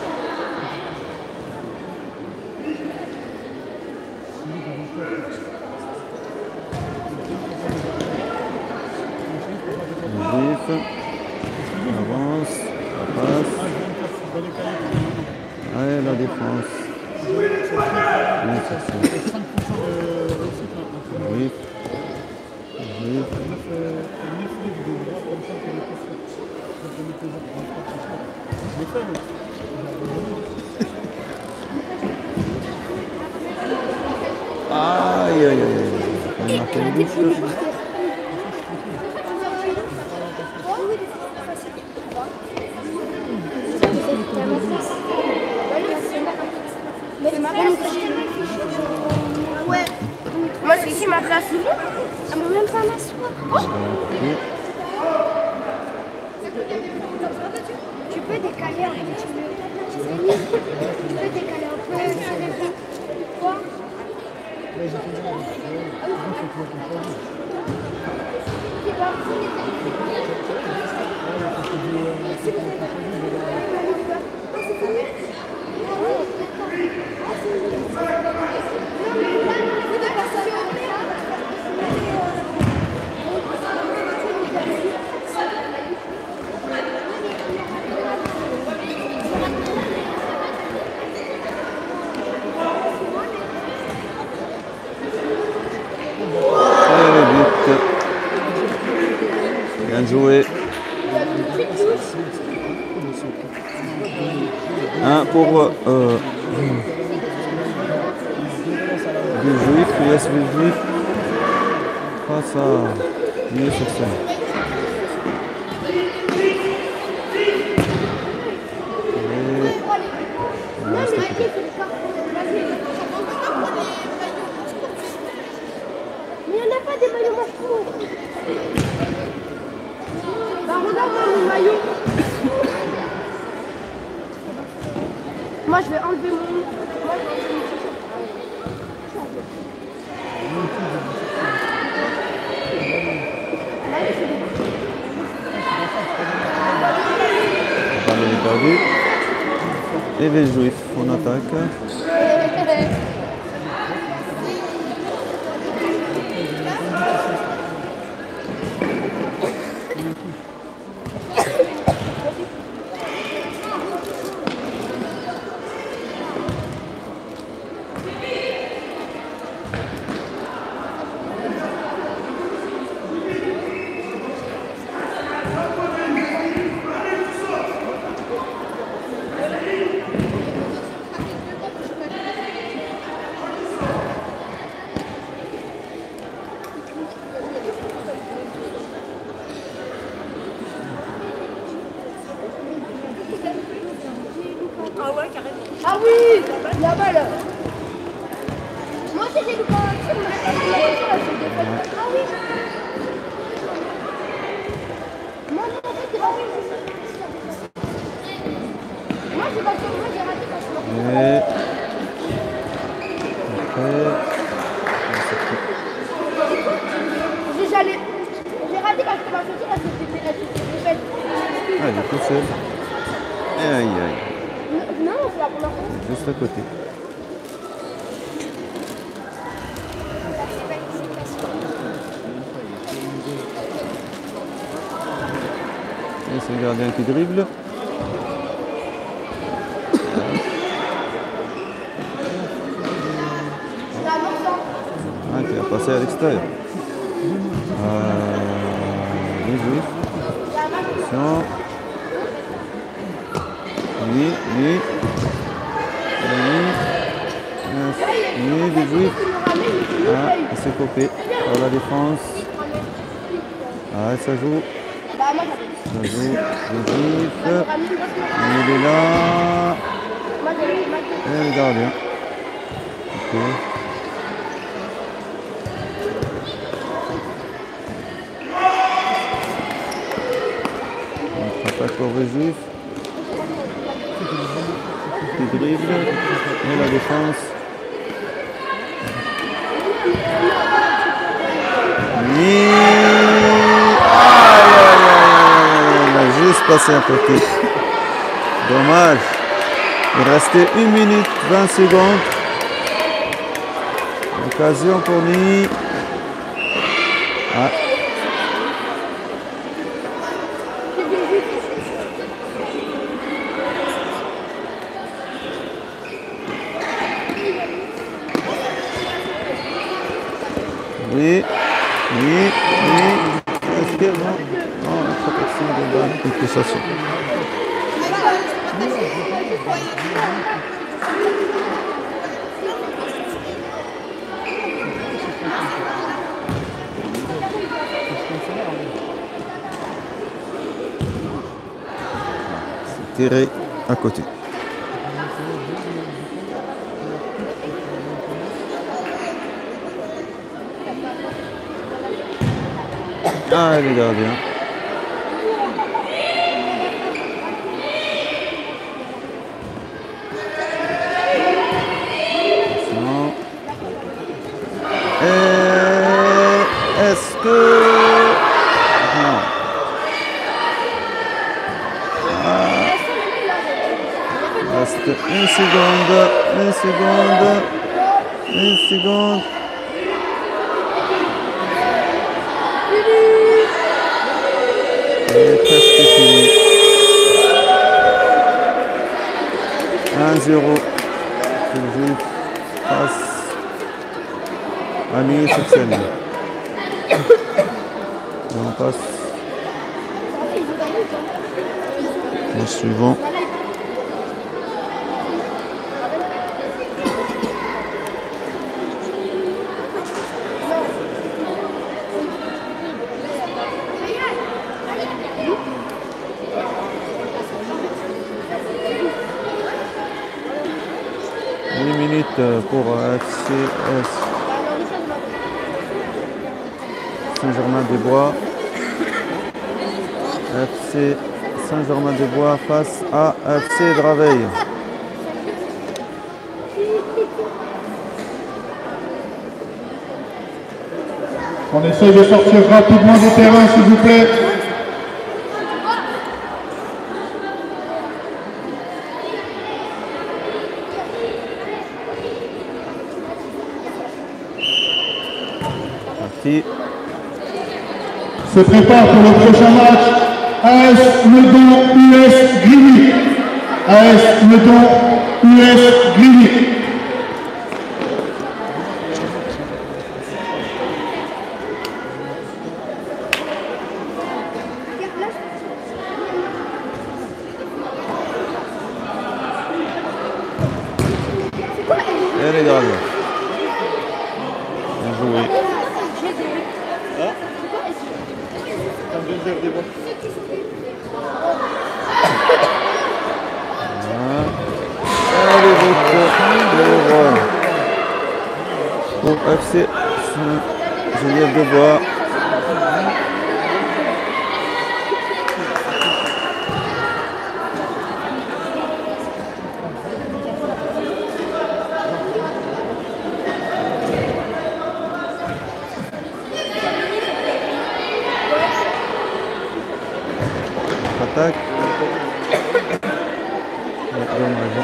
Vif. On avance. On passe. Ouais, la défense. Oui, c'est ça. Vif. Vif. Aïe, aïe, aïe, aïe. On a marqué une bouche. Ouais. Moi, c'est ici ma place. Ah, mais même pas m'asseoir. Tu peux décaler un petit peu. Tu peux décaler un peu. Quoi? Bien joué. Un pour euh, Villejuif, U S Villejuif face à mieux sur scène. Mais il n'y en a pas des maillots marquants. Bah regarde-moi mon maillot. Moi je vais enlever mon... Moi, je vais enlever mon t-shirt. Le ballon est perdu. Et Villejuif en attaque. Ah oui, la balle. Moi aussi j'ai lu pas. Ah oui. Moi non, en fait c'est pas oui. Moi c'est pas sûr, moi j'ai raté parce que... Et après, J'ai j'allais... J'ai raté parce que ma chaussure elle s'était faite. ah, il est tout seul. Aïe, aïe, Non, c'est la première fois. juste à côté. Et c'est le gardien qui dribble. Ah, qui a passé à l'extérieur. Euh, Villejuif. Attention. Oui, oui. Oui. Oui, Villejuif. Ah, il s'est copé par la défense. Ah, ça joue. Ça joue. Villejuif. Il est là. Et le gardien. Ok. Attaque pour Villejuif. Qui dribble. dribble. Et la défense. Oui. Aïe, aïe, aïe, aïe. Il a juste passé à côté. Dommage. Il restait une minute vingt secondes. Occasion pour lui. Ah. Oui, oui, oui. Est-ce que non? Non, la protection de balle, compensation. C'est tiré à côté. Ah, les gardiens. Attention. Et est-ce que... Non. Ah. Il reste une seconde, une seconde, une seconde. C'est presque fini. un zéro. Toujours face à lui sur scène. On passe au suivant. huit minutes pour F C S Saint-Germain-des-Bois. F C Saint-Germain-des-Bois face à F C Draveil. On essaye de sortir rapidement du terrain, s'il vous plaît. Parti. Se prépare pour le prochain match. A S Meudon U S Grigny. A S Meudon U S Grigny. Et les gardiens. Bien joué. Allez, vite pour, pour F C Saint-Geneviève-des-Bois. Attaque. Ouais, dommage.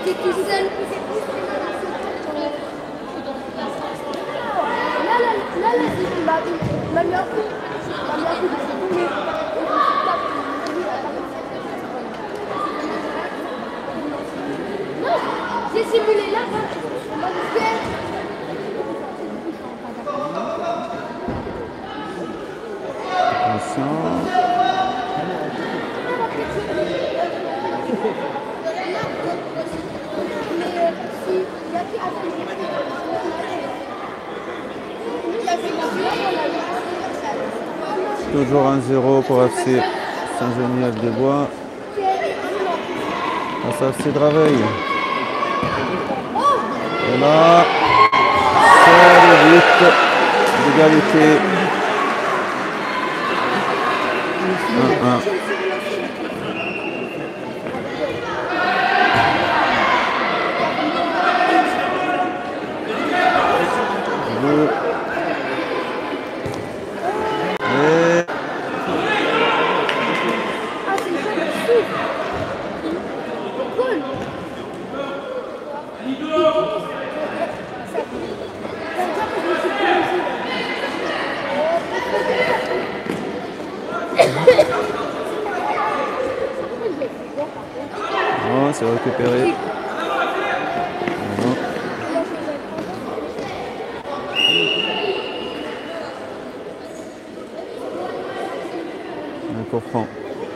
t'es tout seul. Là, là, là, là, c'est m'a m'a mis un coup. M'a mis un coup, c'est tombé. Non, j'ai simulé là, voilà. Attention. Toujours un zéro pour F C Saint-Geneviève-des-Bois. Face à F C Draveil. Et là, c'est le but d'égalité. un un. Deux. Et... Oh, c'est récupéré. Voilà. Un coup franc.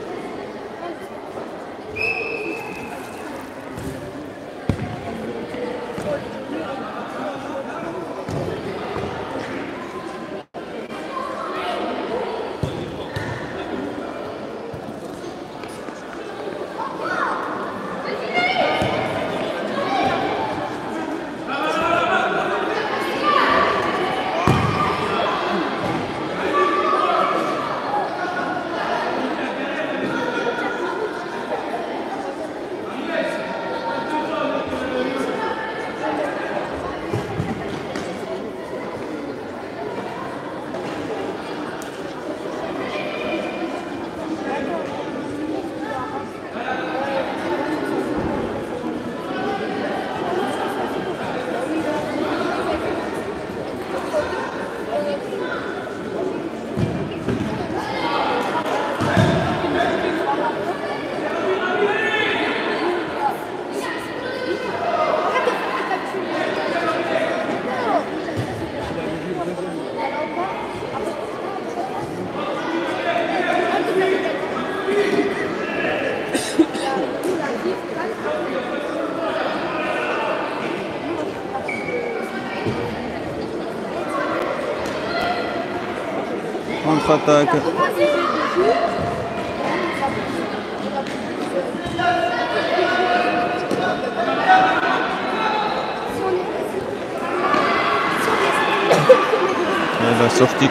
Contre-attaque. Elle a sorti.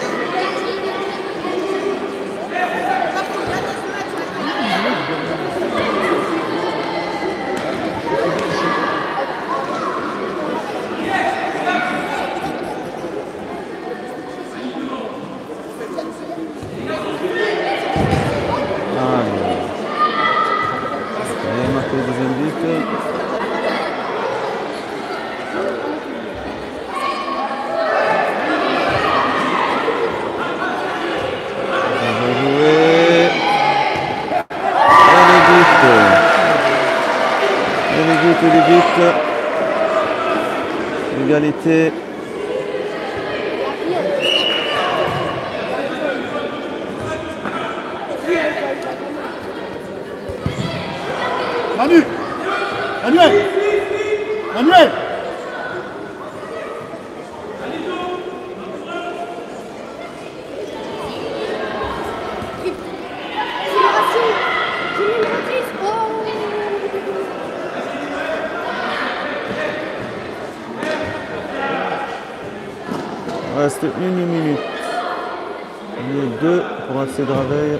Égalité. Manu Manuel Manuel Il reste une minute. Minute deux pour F C Draveil.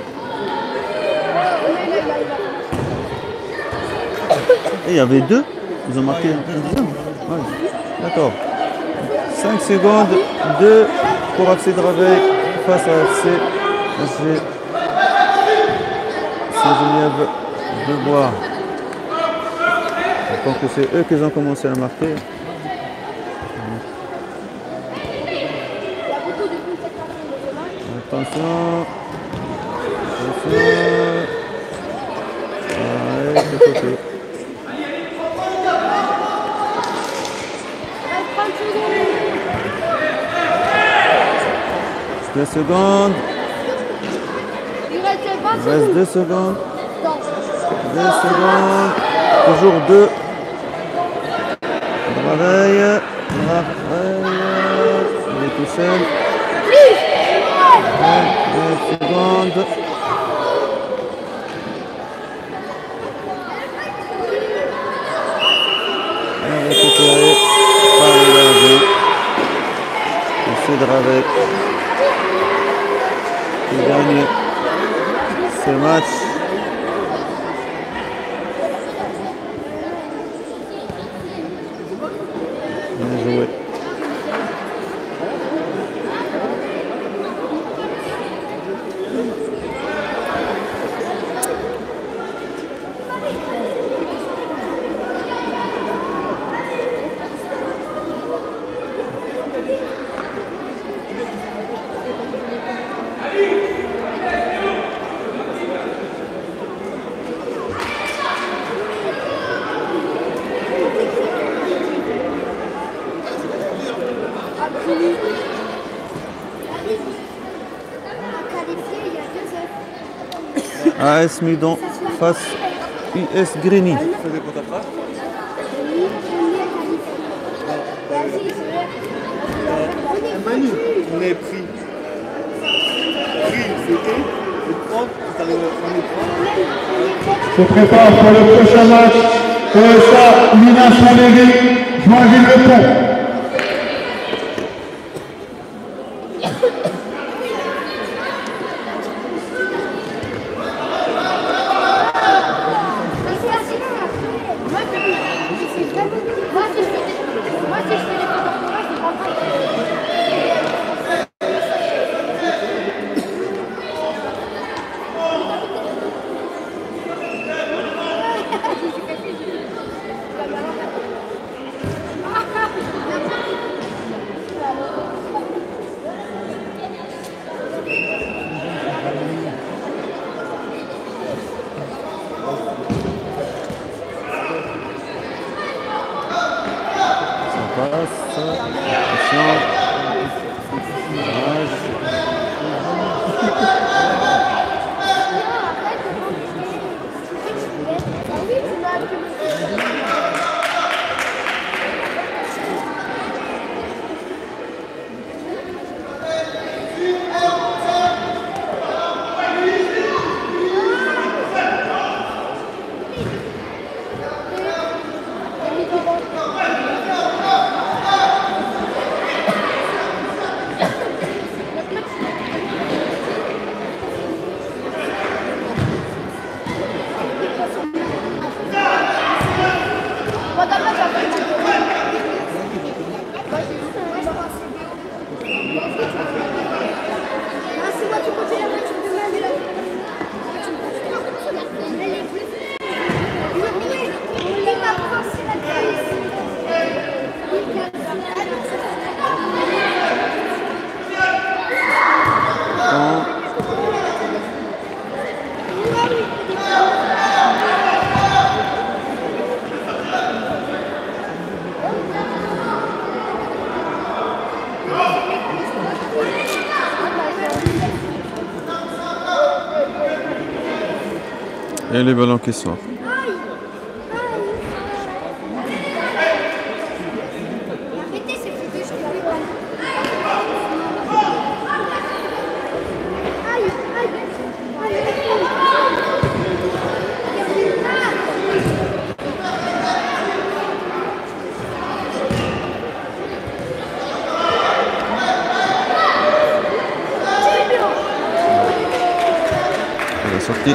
Et il y avait deux. Ils ont marqué un deuxième. Ouais. D'accord. cinq secondes. deux pour F C Draveil face à F C Saint-Geneviève-des-Bois. Tant que c'est eux qui ont commencé à marquer. Attention. Attention. Ouais, c'est côté. deux secondes. Il reste vingt Il reste secondes. deux secondes. Non. deux secondes. Toujours deux. Travail. Travail. Il est tout seul. deux secondes. On va récupérer par le gardien. C'est Dravet qui gagne ce match. Bien joué. A S Meudon face U S Grigny. Manu, on est pris. Pris, c'était le prof, on est prof. Se prépare pour le prochain match. O S A Minas Saint-Léry, Joinville-le-Pont. Moi, si je fais des photos pour moi, c'est pas grave. Et les ballons qui sortent. Elle est sortie.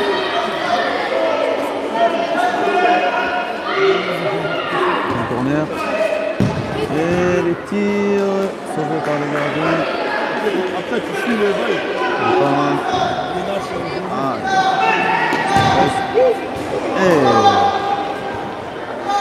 Un corner. Et les tirs sauvés par le gardien. Après, tu suis le vol. Pas mal. Ah. Et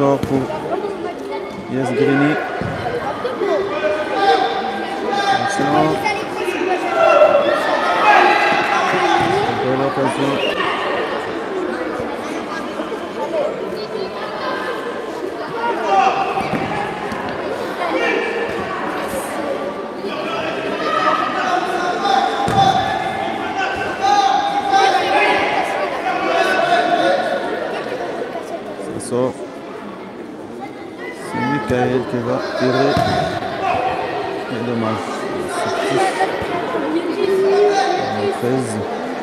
sort pour Yes Grigny. Attention. Belle occasion. Ça sort. C'est Michael qui va tirer. C'est dommage. treize.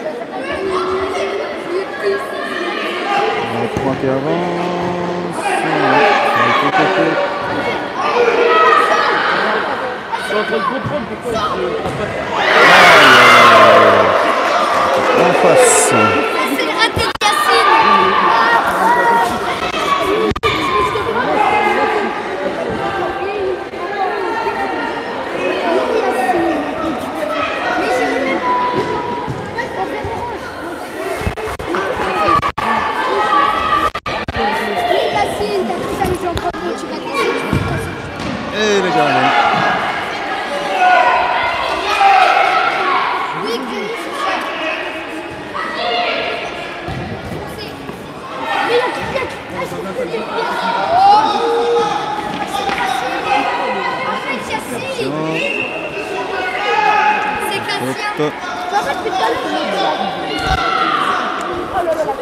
trois qui avance. Ça va être côté. Je suis en train de comprendre pourquoi je En face. C'est le raté de Yacine. Et les gars, C'est Cassien. hop. En fait, putain, oh là là là.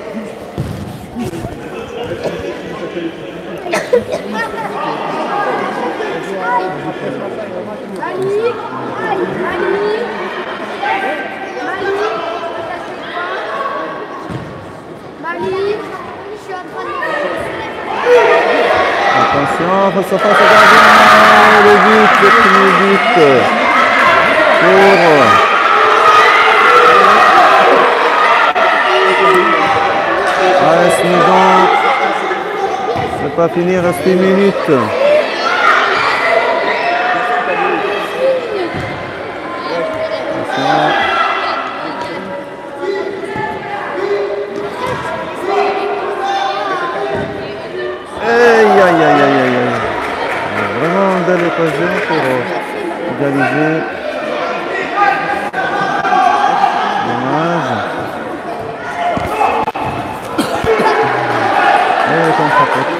Malik, Malik, Malik, je suis en train de... Attention, face à face au gardien, le but, le premier but pour A S Nogent. C'est pas fini, il reste une minute. Attention. Aïe aïe aïe aïe aïe aïe. Vraiment une belle occasion pour égaliser. Dommage. Et le contre-attaque.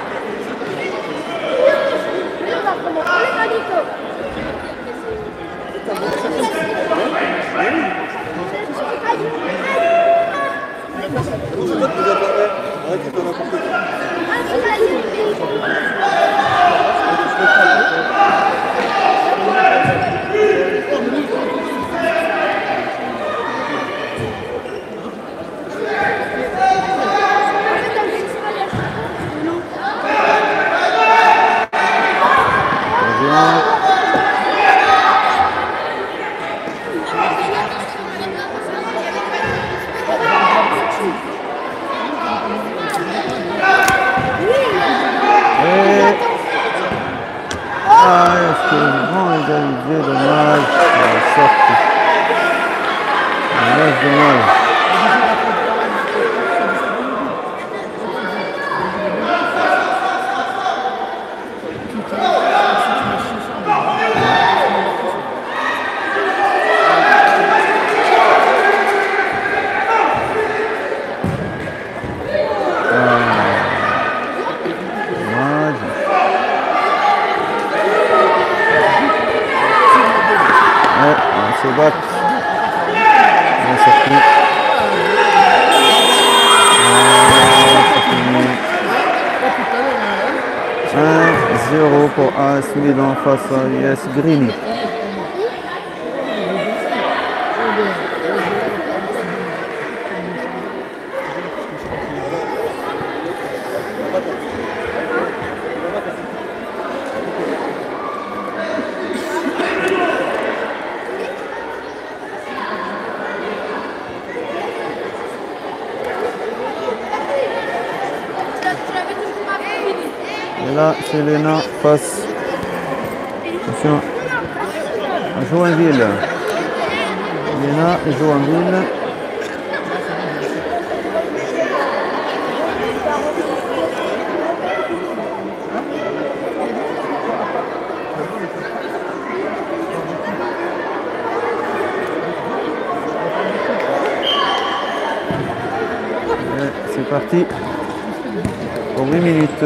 Ah, est-ce que le grand égalisé, dommage, la sortie. Dommage, dommage. Se battent. On s'est pris. un zéro pour A S Milan face à Yes Grigny. Et là, c'est Léna face attention, à Joinville. Léna et Joinville. parti pour huit minutes.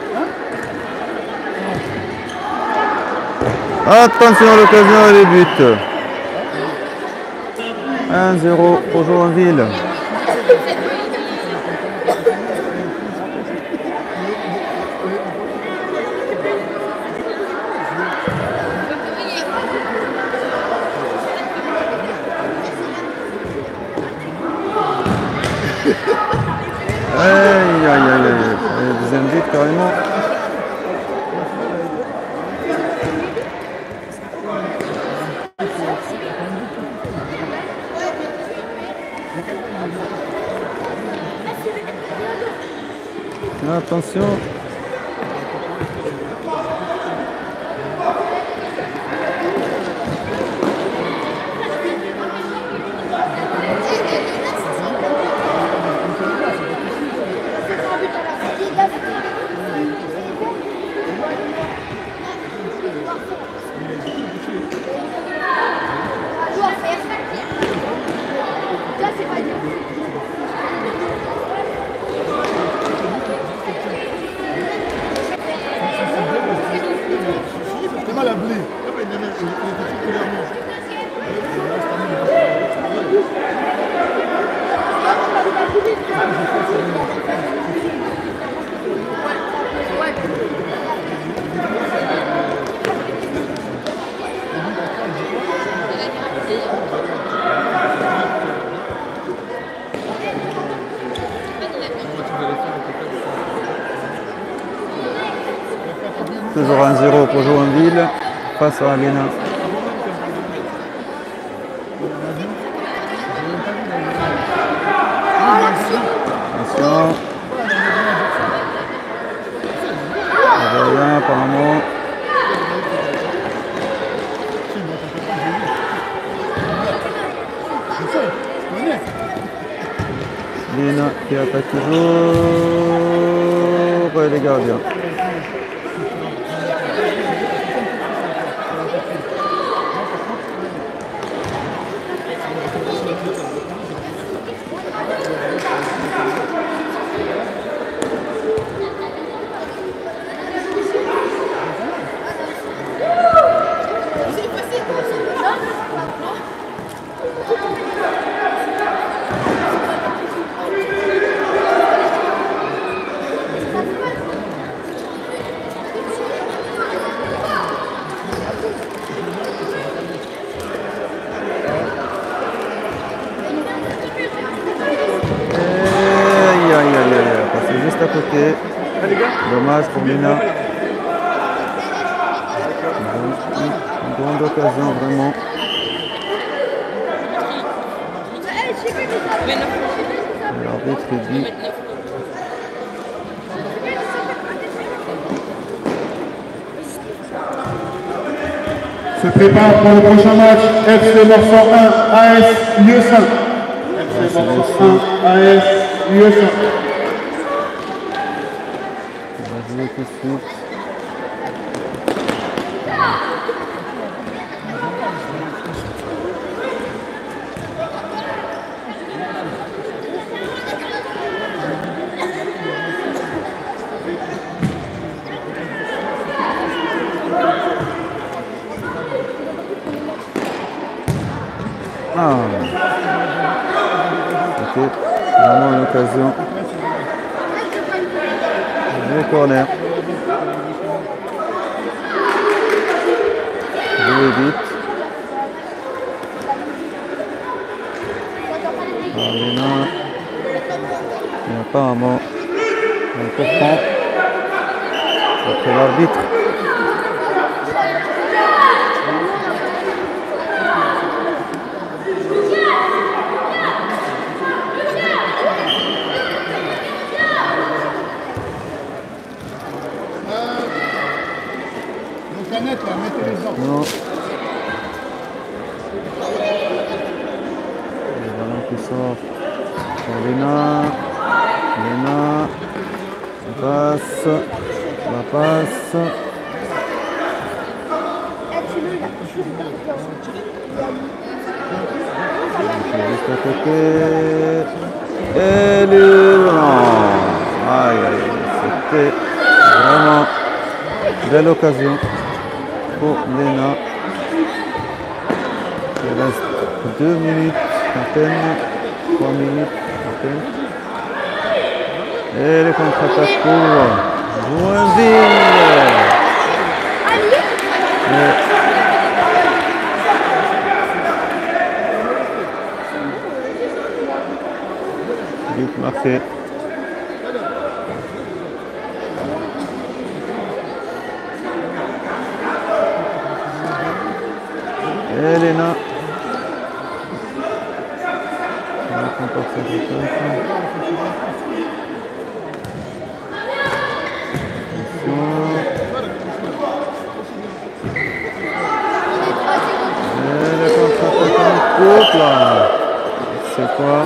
Attention à l'occasion et les buts. un zéro pour Joinville. Aïe aïe aïe aïe, deuxième but carrément. Attention. Toujours un zéro pour Joinville face à Amiens. Attention. Ça va bien apparemment. Lina qui attaque toujours. Et les gardiens. Juste à côté. Dommage pour Lina. Une grande occasion vraiment. L'arbitre dit. Se prépare pour le prochain match. F C Morceau un, A S U E cinq. F C Morceau un, A S U E cinq. Tout de suite. Ah. Ok, vraiment l'occasion. Le corner. Jouer vite. Lina. Et apparemment, important après l'arbitre. Non. Le ballon qui sort pour Lina. Lina. La passe. La passe. Juste à côté. Et le... Non. Aïe, aïe, c'était vraiment belle occasion pour Léna. Il reste deux minutes à peine, trois minutes à peine. Et les contre-attaques pour Joinville. Et but marqué. Elena. On comporte cette attaque. Et le contre-attaque en couple là. C'est quoi?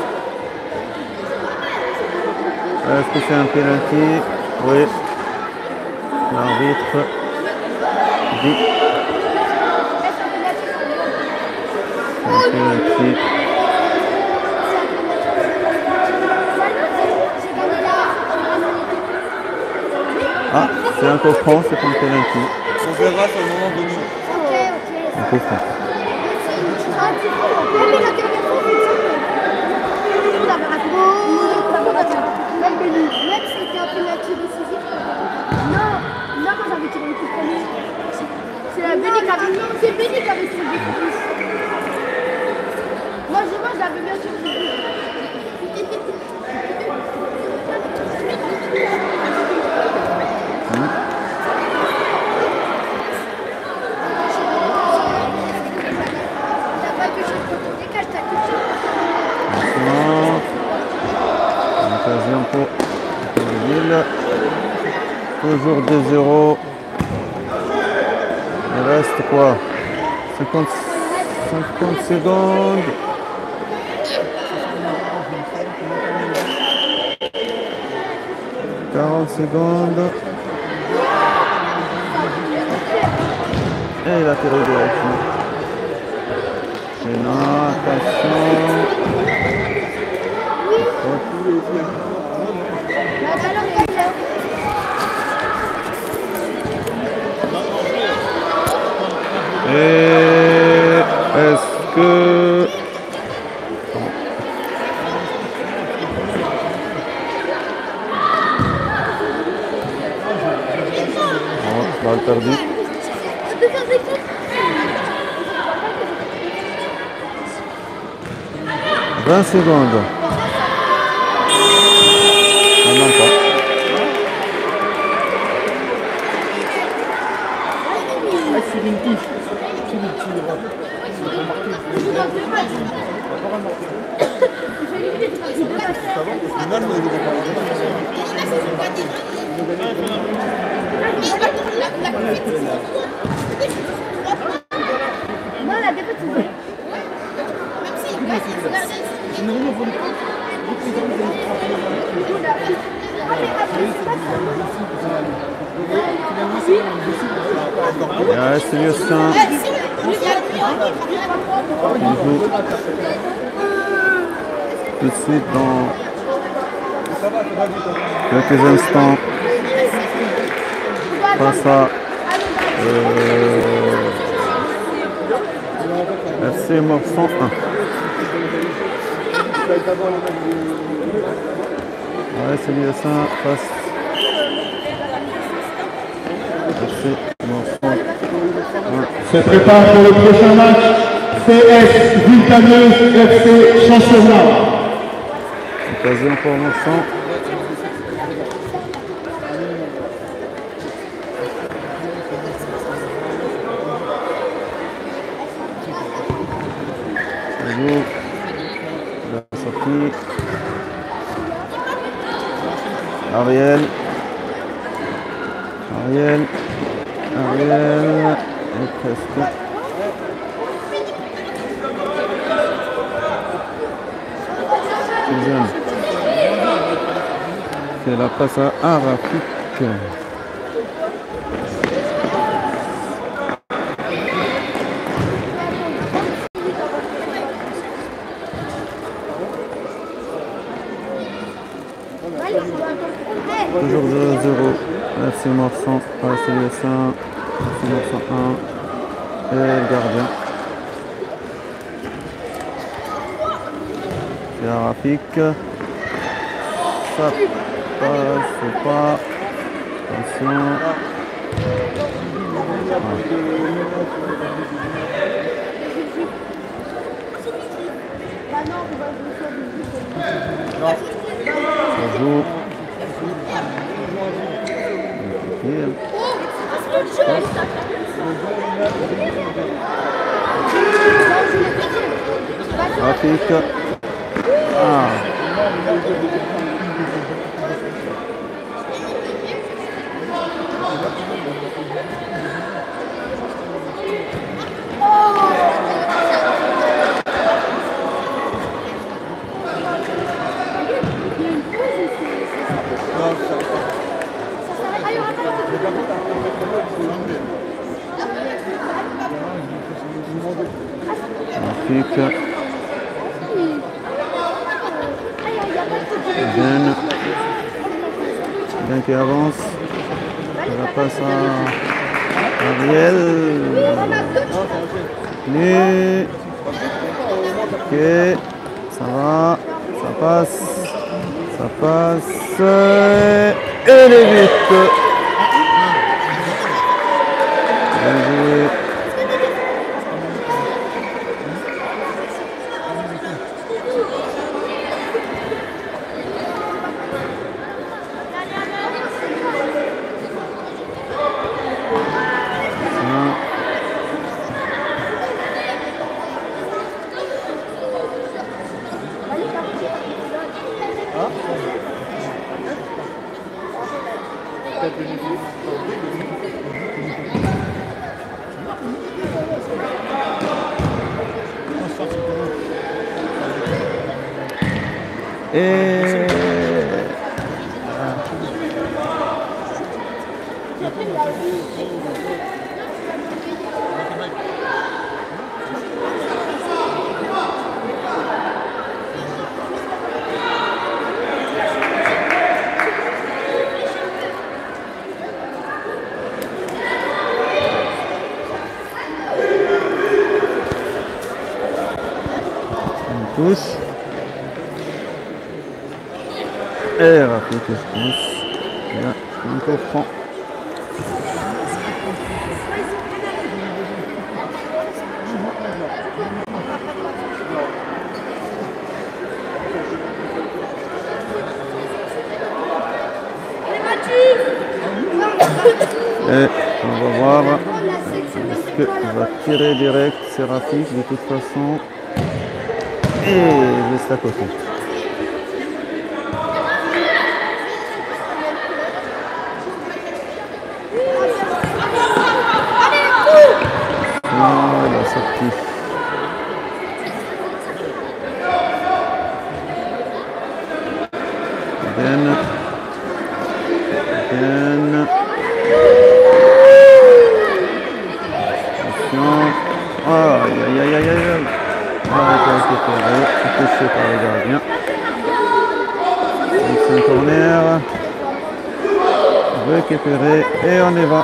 Est-ce que c'est un penalty? Oui. L'arbitre dit un penalty. Ah, c'est un coup franc, c'est un penalty. On verra sur le moment venu. Un coup franc. Même si c'était un penalty décisif. Non, non, quand j'avais tiré le coup premier. C'est la Béni qui avait c'est Béni qui avait tiré le coup premier. Moi, je vois, j'avais bien tiré le coup. Occasion pour Joinville. Toujours deux zéro. Il reste quoi? cinquante, cinquante secondes. quarante secondes. Et il a tiré directement. Et non, attention. Et est-ce que oh, balle perdue. vingt secondes. Ah, non, pas. Sur une touche. Sur une touche. Non, la défaite, c'est vrai. Il reste Liostin. Il joue tout de suite dans quelques instants face à euh, F C Morsan un. Ouais, c'est Liostin face F C Morsan un. Se prépare pour le prochain match. C S Vulcaneuse F C Championat. Occasion pour Morsan. La sortie. Ariel. Ariel. Ariel. Et presque. Suzanne. C'est la passe à Arafik. pour l'U S A. neuf cent un. Et le gardien. C'est Rafik. Ça passe pas. Attention. Ça joue. Rafik. Ah. Rafik. Ben. Ben qui avance. Ça passe à Ariel. Lui. Ok. Ça va. Ça passe. Ça passe. Et les buts. Bien joué. Et on touche. Et Rafik, je pense. Là, un peu franc. Et on va voir. Est-ce qu'il va tirer direct? C'est Rafik de toute façon. Et juste à côté. Ah, il a sorti. Ben. Ben. Attention. Aïe aïe aïe aïe aïe. Ah, il a récupéré. Touché par le gardien. C'est un corner. Récupéré. Et on y va.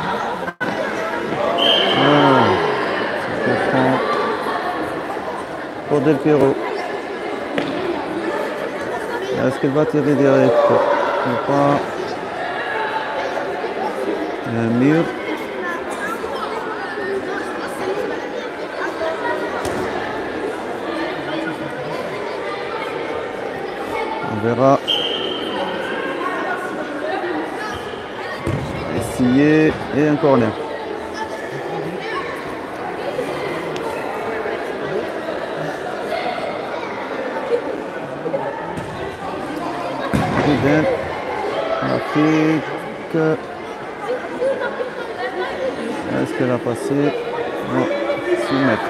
Pour Del Piero. Est-ce qu'il va tirer direct ou pas? Il y a un mur. On verra. Essayer et un corner. Ben, Rafik. Est-ce qu'elle a passé? Non, six mètres.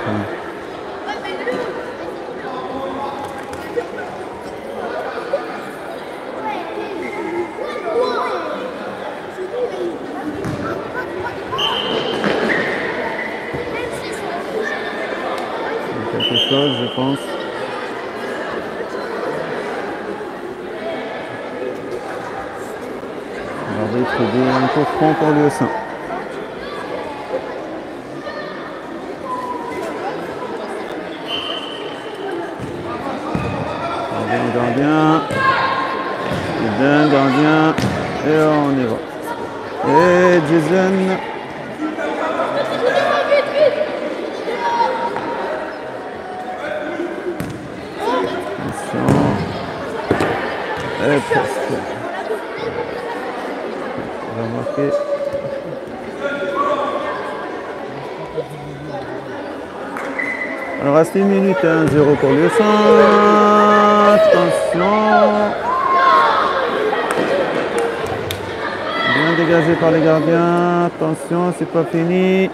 Quelque chose, je pense. L'arbitre dit un coup franc pour l'U S A. gardien. D'un gardien. Et on y va. Et Jason. Attention. Et presque. On va marquer. Il reste une minute, un zéro pour le sang. Attention. Bien dégagé par les gardiens. Attention, c'est pas fini.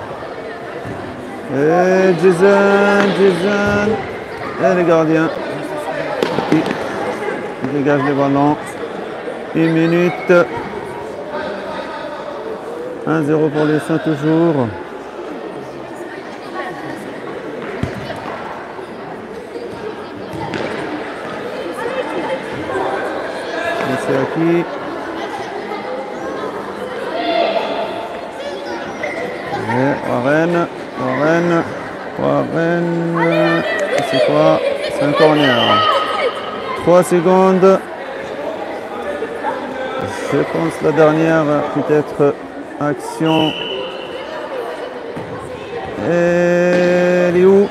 Et Jason, Jason. Et les gardiens. Qui dégagent les ballons. Une minute. un zéro pour les Saints toujours. C'est à qui? Et Warren, Warren, Warren. C'est quoi? C'est un corner. trois secondes. Je pense la dernière, peut-être action. Et elle est où?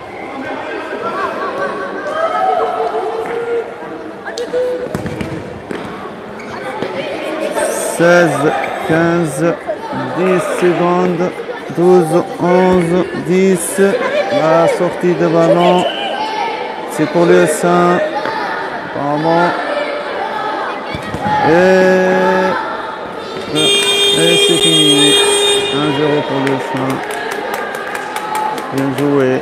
seize, quinze, dix secondes, douze, onze, dix. La sortie de ballon, c'est pour le Saint. Apparemment. Et, et c'est fini. un zéro pour le Saint. Bien joué.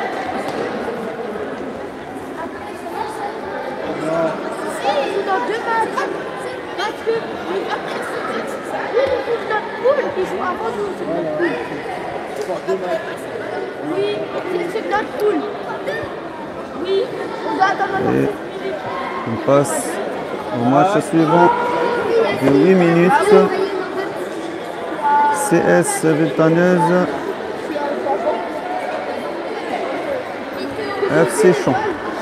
Oui, c'est notre poule. Oui, on doit attendre. Et on passe au match suivant de huit minutes. C S Ventaneuse, F C Champ.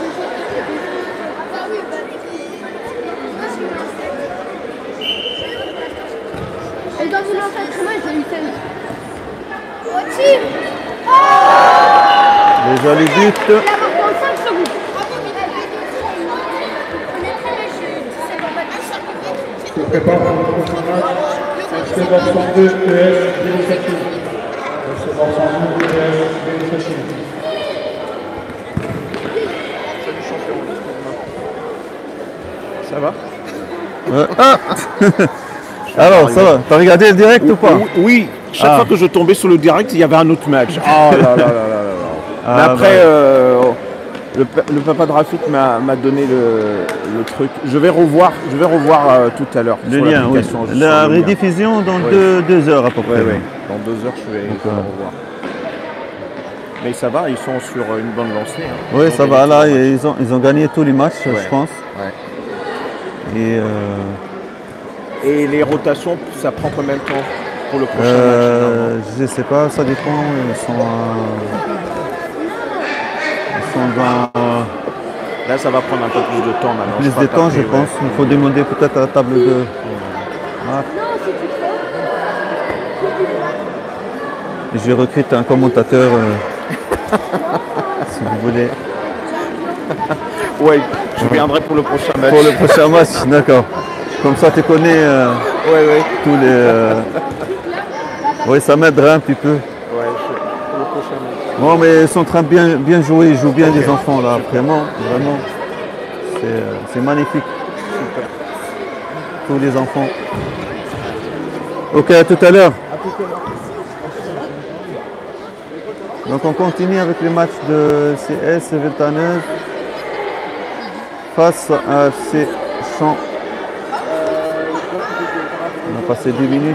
Et dans une entraînement, j'ai eu celle. Déjà les buts. Il a marqué en cinq secondes. Se prépare pour le prochain match. F C Bordeaux deux, E S Vélisachi. F C Bordeaux deux, E S Vélisachi. Ça va? Ouais. Ah alors, ça va. T'as regardé le direct ou pas? Oui, chaque Ah. fois que je tombais sur le direct, il y avait un autre match. Oh là là là là là là. Ah, Mais après, bah. euh, le, pa- le papa de Rafik m'a m'a donné le, le truc. Je vais revoir, je vais revoir euh, tout à l'heure. Le sur lien, oui. l'application, je La sors le lien. rediffusion dans Oui. deux, deux heures à peu près. Ouais, ouais. Dans deux heures, je vais je vais D'accord. le revoir. Mais ça va, ils sont sur une bonne lancée. Hein. Oui, Ils ont ça gagné va. tous Là, leurs matchs. ils ont, ils ont gagné tous les matchs, Ouais. je pense. Ouais. Et euh, Et les rotations, ça prend combien de temps pour le prochain euh, match? je sais pas, ça dépend. Ils sont, euh, ils sont dans Là, ça va prendre un peu plus de temps maintenant. plus crois de temps, je qu'après, ouais. pense. Il faut demander peut-être à la table de. Ah. Et je recrute un commentateur euh, si vous voulez. Ouais, je viendrai pour le prochain match. Pour le prochain match, d'accord. Comme ça, tu connais euh, Ouais, ouais. tous les. euh, Oui, ça m'aidera un petit peu. Ouais, je- pour le prochain match. Bon, mais ils sont en train de bien, bien jouer, ils jouent bien les enfants là, vraiment, vraiment. C'est euh, c'est magnifique. Tous les enfants. Ok, à tout à l'heure. Donc on continue avec le match de C S Ventaneuse face à F C Champ. On a passé dix minutes.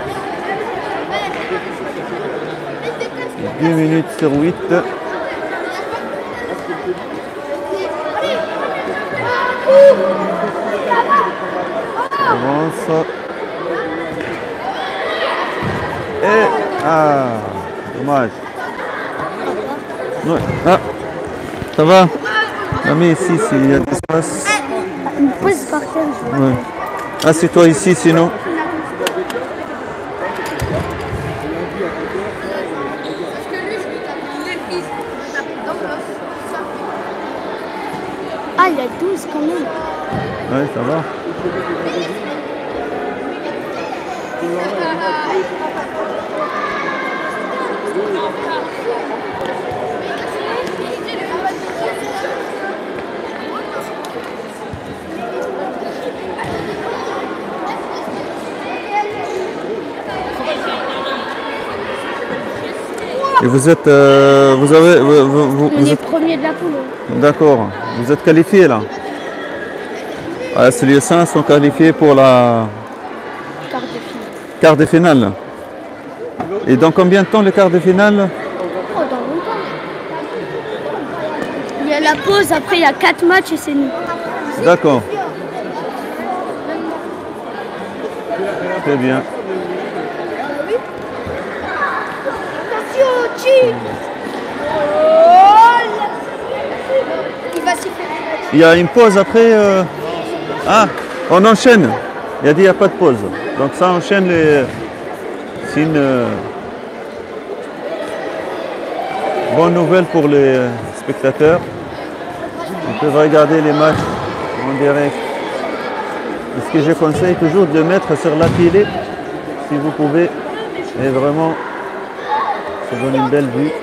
dix minutes sur huit. Avance. Et ah, dommage. Ouais. Ah, ça va? Ah, mais ici, il y a de l'espace. une pause par terre. Je Ouais. Assieds-toi ici sinon. Ah, il y a douze quand même. Ouais, ça va. Et vous êtes, euh, vous avez, vous, vous- vous- On vous est êtes, premier de la poule. d'accord. Vous êtes qualifiés là. Ah, ces lycéens sont qualifiés pour la Quart de finale. quart de finale. Et dans combien de temps le quart de finale? Oh, dans longtemps. Il y a la pause, après il y a quatre matchs et c'est nous. D'accord. Très bien. Attention, Chi. Il va siffler. Il y a une pause après. euh, Ah, on enchaîne. Il a dit il n'y a pas de pause. Donc ça enchaîne les. C'est une euh, bonne nouvelle pour les spectateurs. Ils peuvent regarder les matchs en direct. Et ce que je conseille toujours de mettre sur la télé, si vous pouvez. Et vraiment, ça donne une belle vue.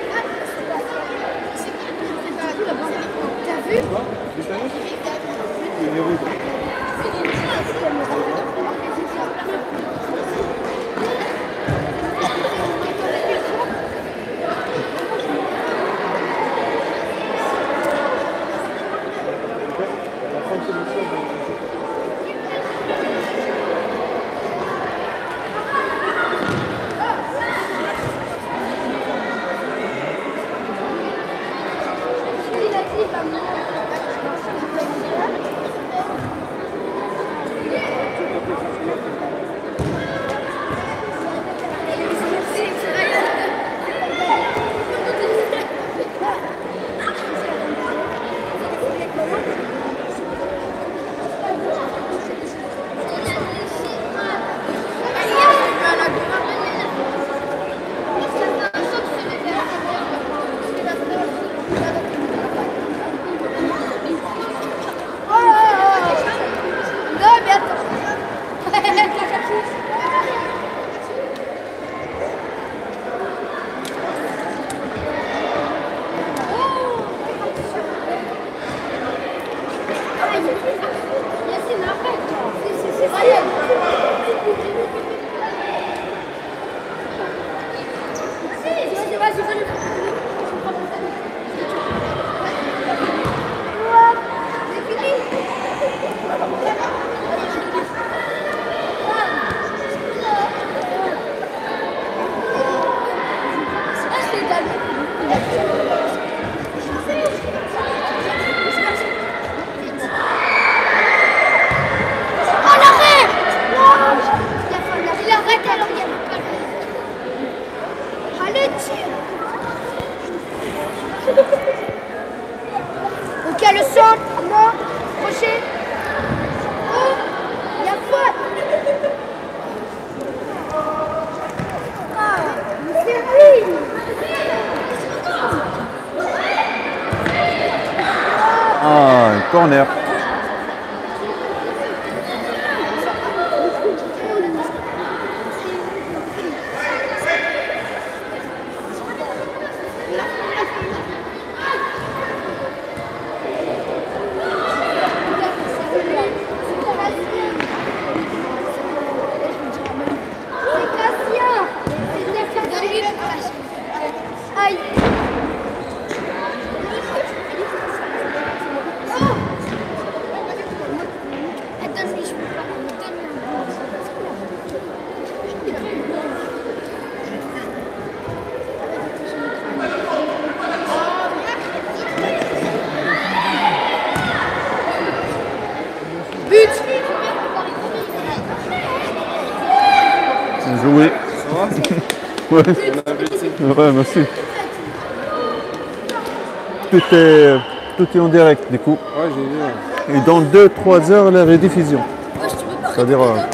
Ok, le centre, non, crochet. Oh, il y a faute. Ah, c'est lui. Ah, corner. Aïe. Joué. Ouais. Ouais, merci. Tout est, tout est en direct du coup. Ouais, j'ai vu. Ouais. Et dans deux trois heures, la rediffusion. Wesh, tu peux pas. C'est-à-dire, euh,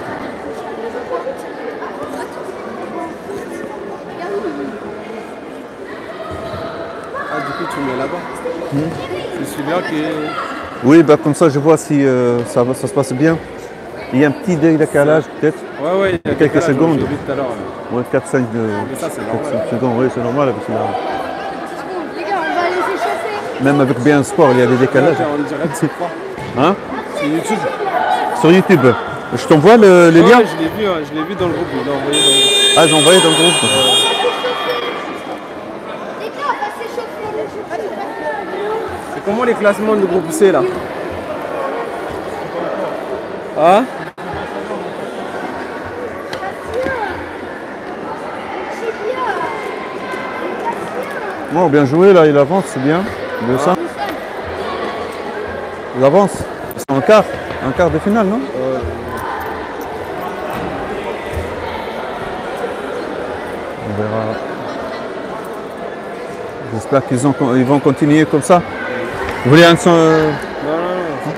Ah, du coup, tu mets là-bas. C'est celui-là qui est. oui, bah, comme ça, je vois si euh, ça, va- ça se passe bien. Il y a un petit décalage, peut-être. Ouais, ouais, il y a Quelques décalage, secondes. J'ai vu tout à l'heure. ouais. Ouais, quatre cinq Mais ça, c'est normal. secondes. Oui, c'est normal. Avec la- Les gars, on va laisser chauffer. Même avec bien sport, il y a des décalages. On dirait que c'est quoi Hein? C'est YouTube. Sur YouTube. Je t'envoie le, les Ouais, liens. je l'ai vu, hein, je l'ai vu dans le groupe. Il l'a envoyé dans le groupe. Ah, j'ai envoyé dans le groupe. Les gars, on va s'échauffer. C'est comment les classements du groupe C là? Hein? Bon, bien joué, là, il avance, c'est bien. deux cents. Il avance. C'est en quart. En quart de finale, non? On verra. J'espère qu'ils ont- ils vont continuer comme ça. Vous voulez un son euh, Non, non,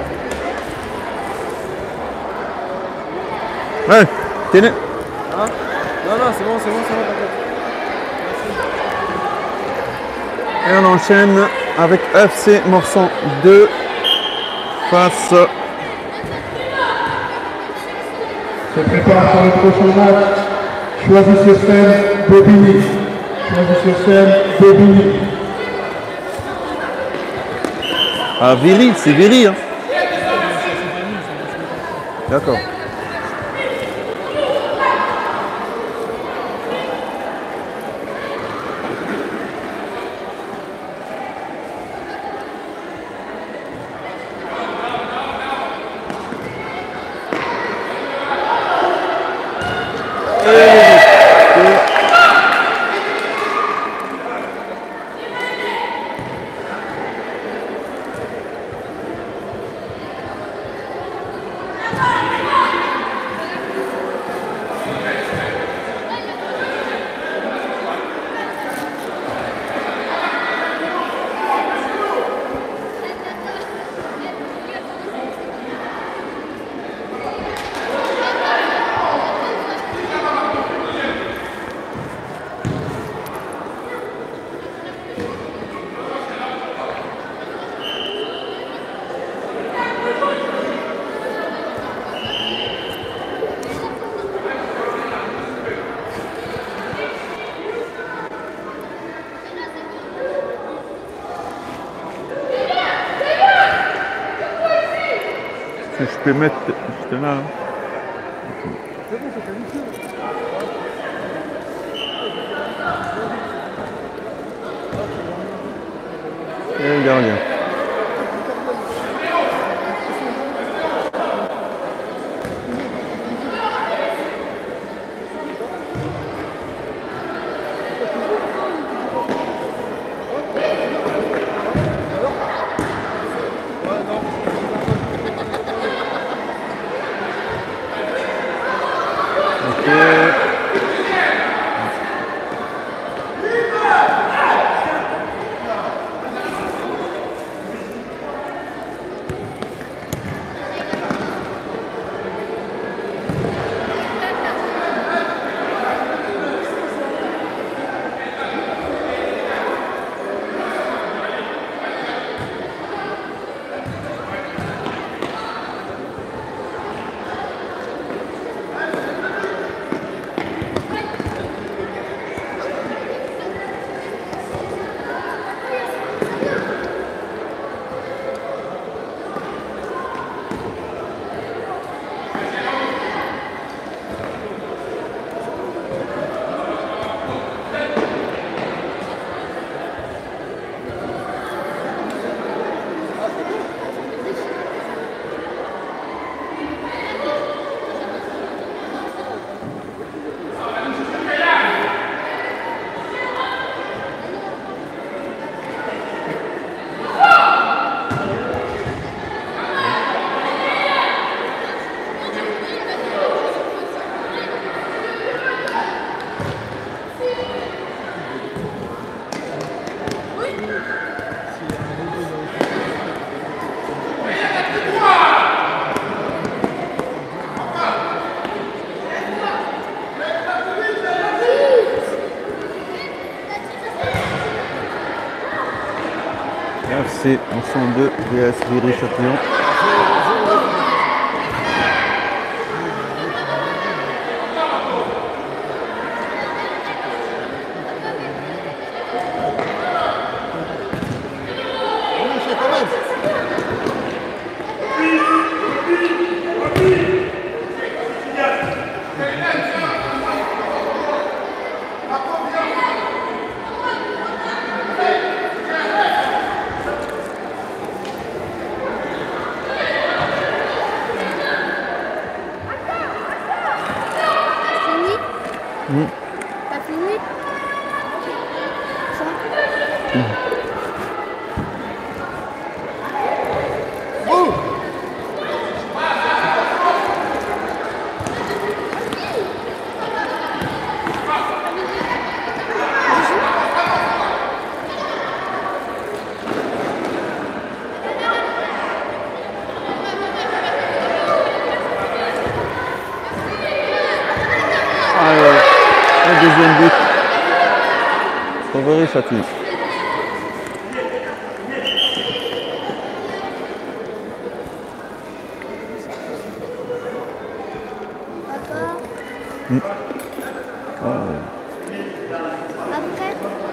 non. Ouais, tenez. Hein? Non, non, c'est bon, c'est bon, c'est bon, t'inquiète. Et on enchaîne avec F C Morsan deux face. Se prépare pour le prochain match. Choisis sur scène Bobigny. Choisis sur scène Bobigny. Ah, Vili, c'est Vili. Hein. D'accord. Si je peux mettre juste là. Et le gardien. C en cent deux V S Viry-Châtillon. Mmh. T'as fini? Ça? Mmh. Oh! Deuxième but pour Viry-Châtillon. Mmh. Oh. Après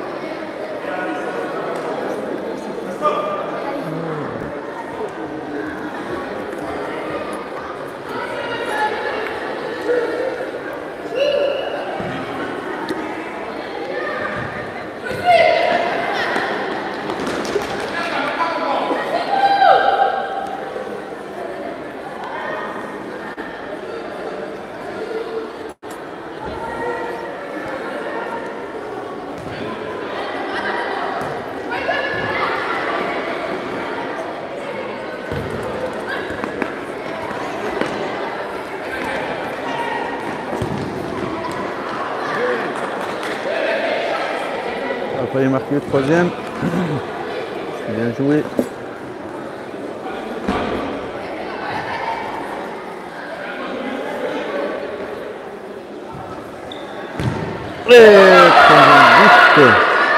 Après il marque le troisième. Bien joué. Et troisième but.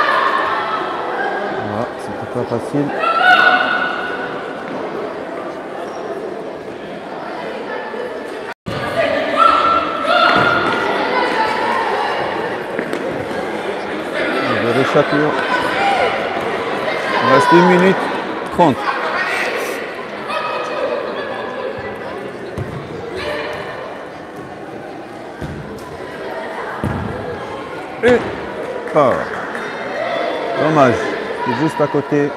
Voilà, c'était pas facile. Viry-Châtillon. Il reste une minute trente. Et ah, dommage, c'est juste à côté.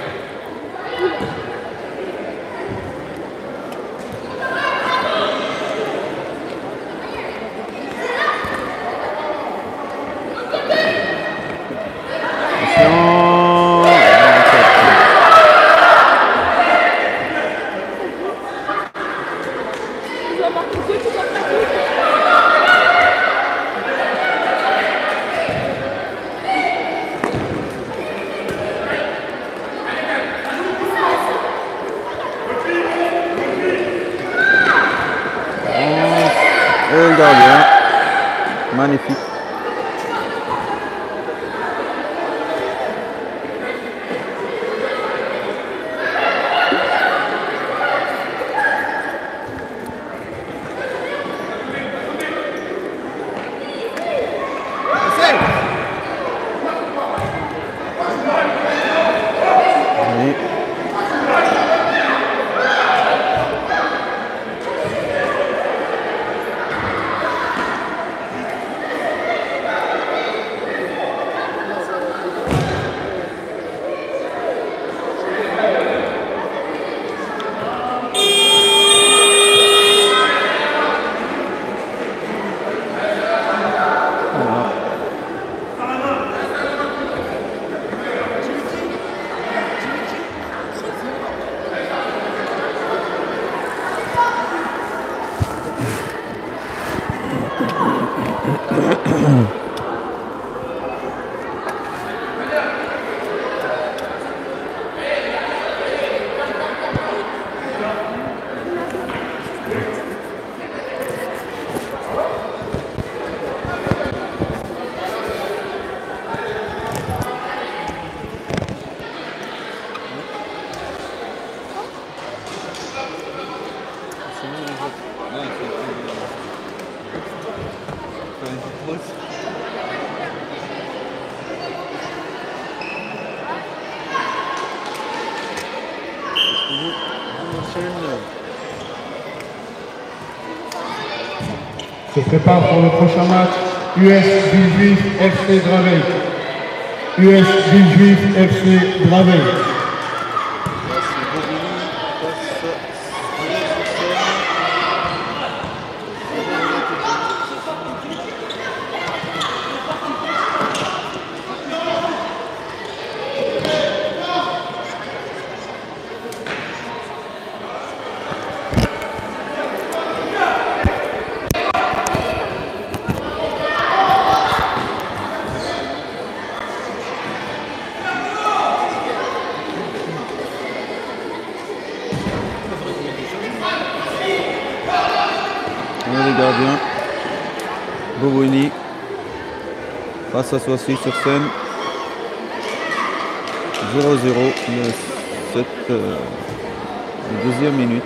Et le gardien, magnifique. se prépare pour le prochain match. U S Villejuif F C Draveil. U S Villejuif F C Draveil. Les gardiens. Boboni face à Soissy sur scène. zéro zéro, le, sept, euh, la deuxième minute.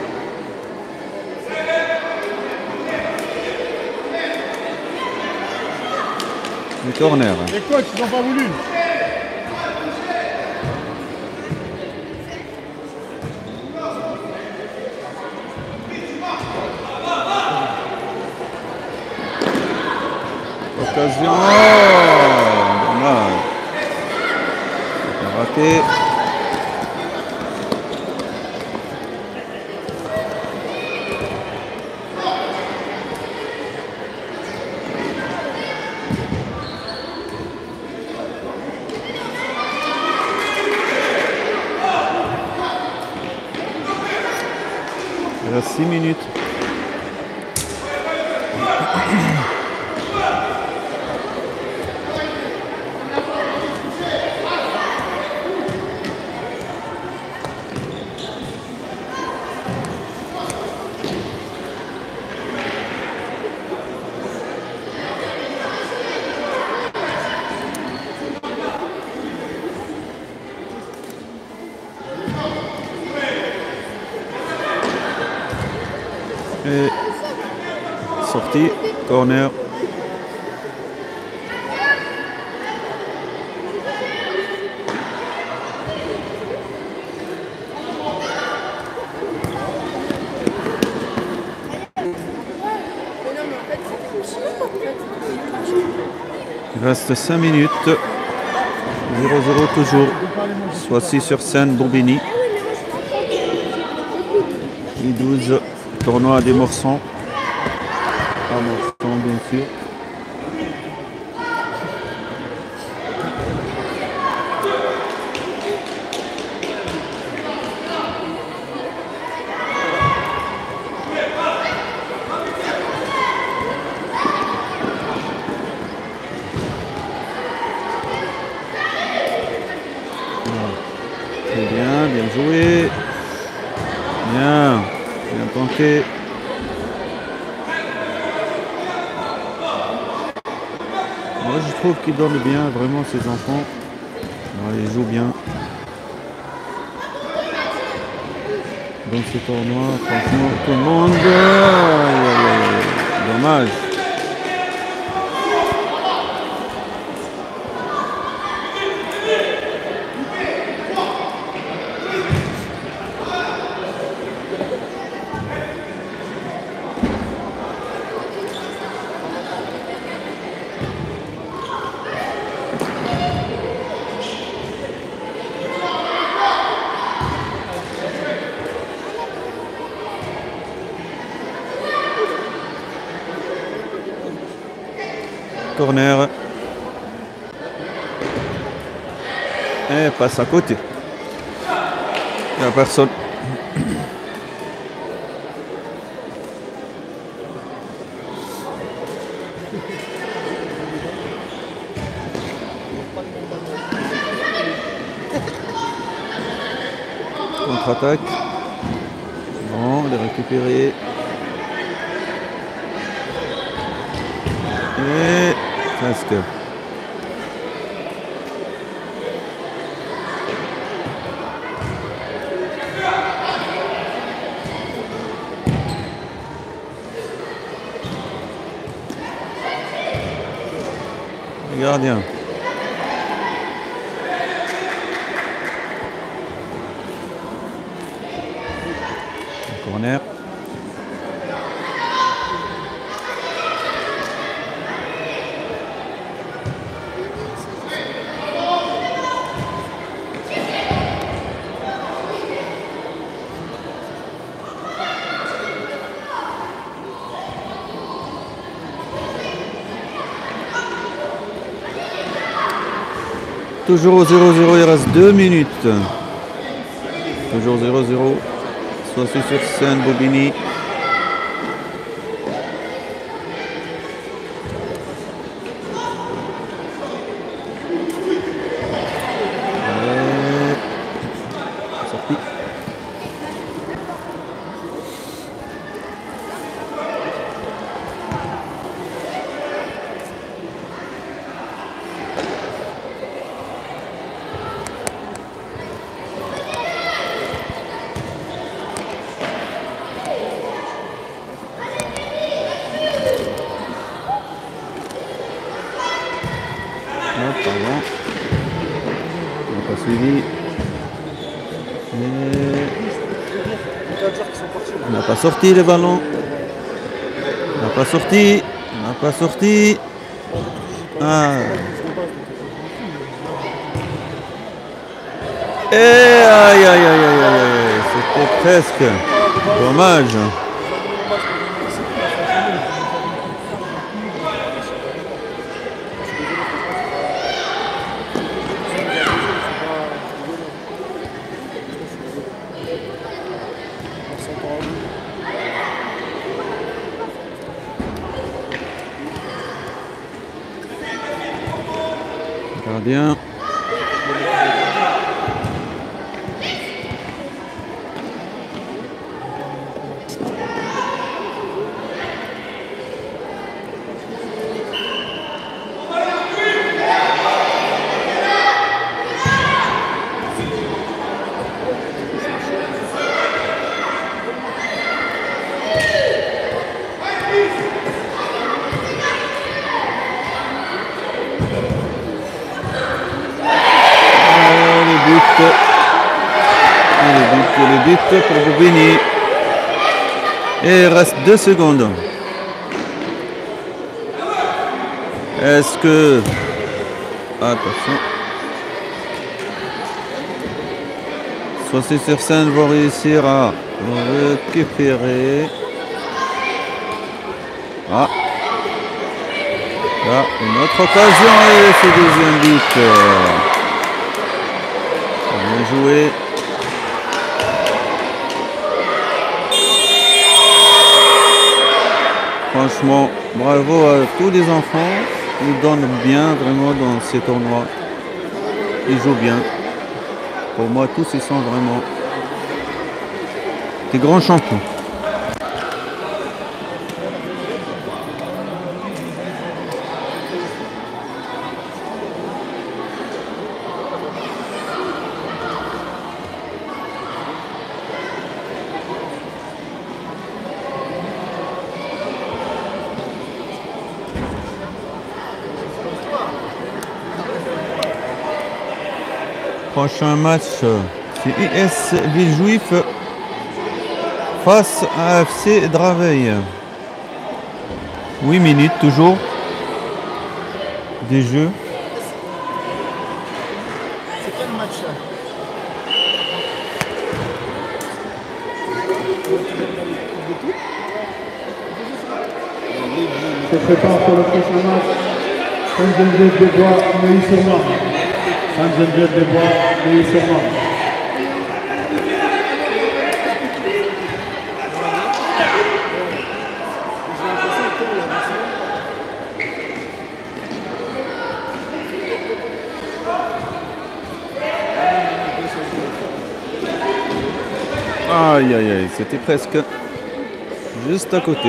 Le corner. Les coachs, ils n'ont pas voulu. Occasion. Oh, dommage. Raté. Il reste six minutes. Et sortie, corner. Il reste cinq minutes. zéro zéro toujours. Soissy sur scène, Bourbini. I douze. Tournoi à des Morsans. À Morsans, bien sûr. Très bien, bien joué. Bien. Bien tenté. Moi je trouve qu'ils donnent bien vraiment ces enfants. Alors, ils jouent bien. Dans ce tournoi, franchement, tout le monde. Aïe, aïe, aïe. Dommage. Corner. Et passe à côté. Il n'y a personne. Contre-attaque. Bon, il est récupéré. Et presque. Le gardien. Le corner. toujours au zéro zéro, il reste deux minutes. Toujours zéro zéro. Soissy sur scène, Bobigny. Sorti. Hop, pardon. On n'a pas suivi. Mais... On n'a pas sorti les ballons. On n'a pas sorti. On n'a pas sorti. Ah. Et aïe aïe aïe aïe aïe aïe. C'était presque. Dommage. Gardien. Le but pour Bobigny. Et il reste deux secondes. Est-ce que... Attention. Soissy sur scène va réussir à récupérer. Ah. Là, une autre occasion et ce deuxième but. Bien joué. Franchement, bravo à tous les enfants. Ils donnent bien vraiment dans ces tournois. Ils jouent bien. Pour moi, tous ils sont vraiment des grands champions. Prochain match, c'est I S Villejuif face à F C Draveil. huit minutes toujours des jeux. C'est quel match là? Se prépare pour le prochain match. Sainte-Geneviève des Bois, Neuilly-sur-Marne. Sainte-Geneviève des Bois, Neuilly-sur-Marne. Aïe aïe aïe, c'était presque juste à côté.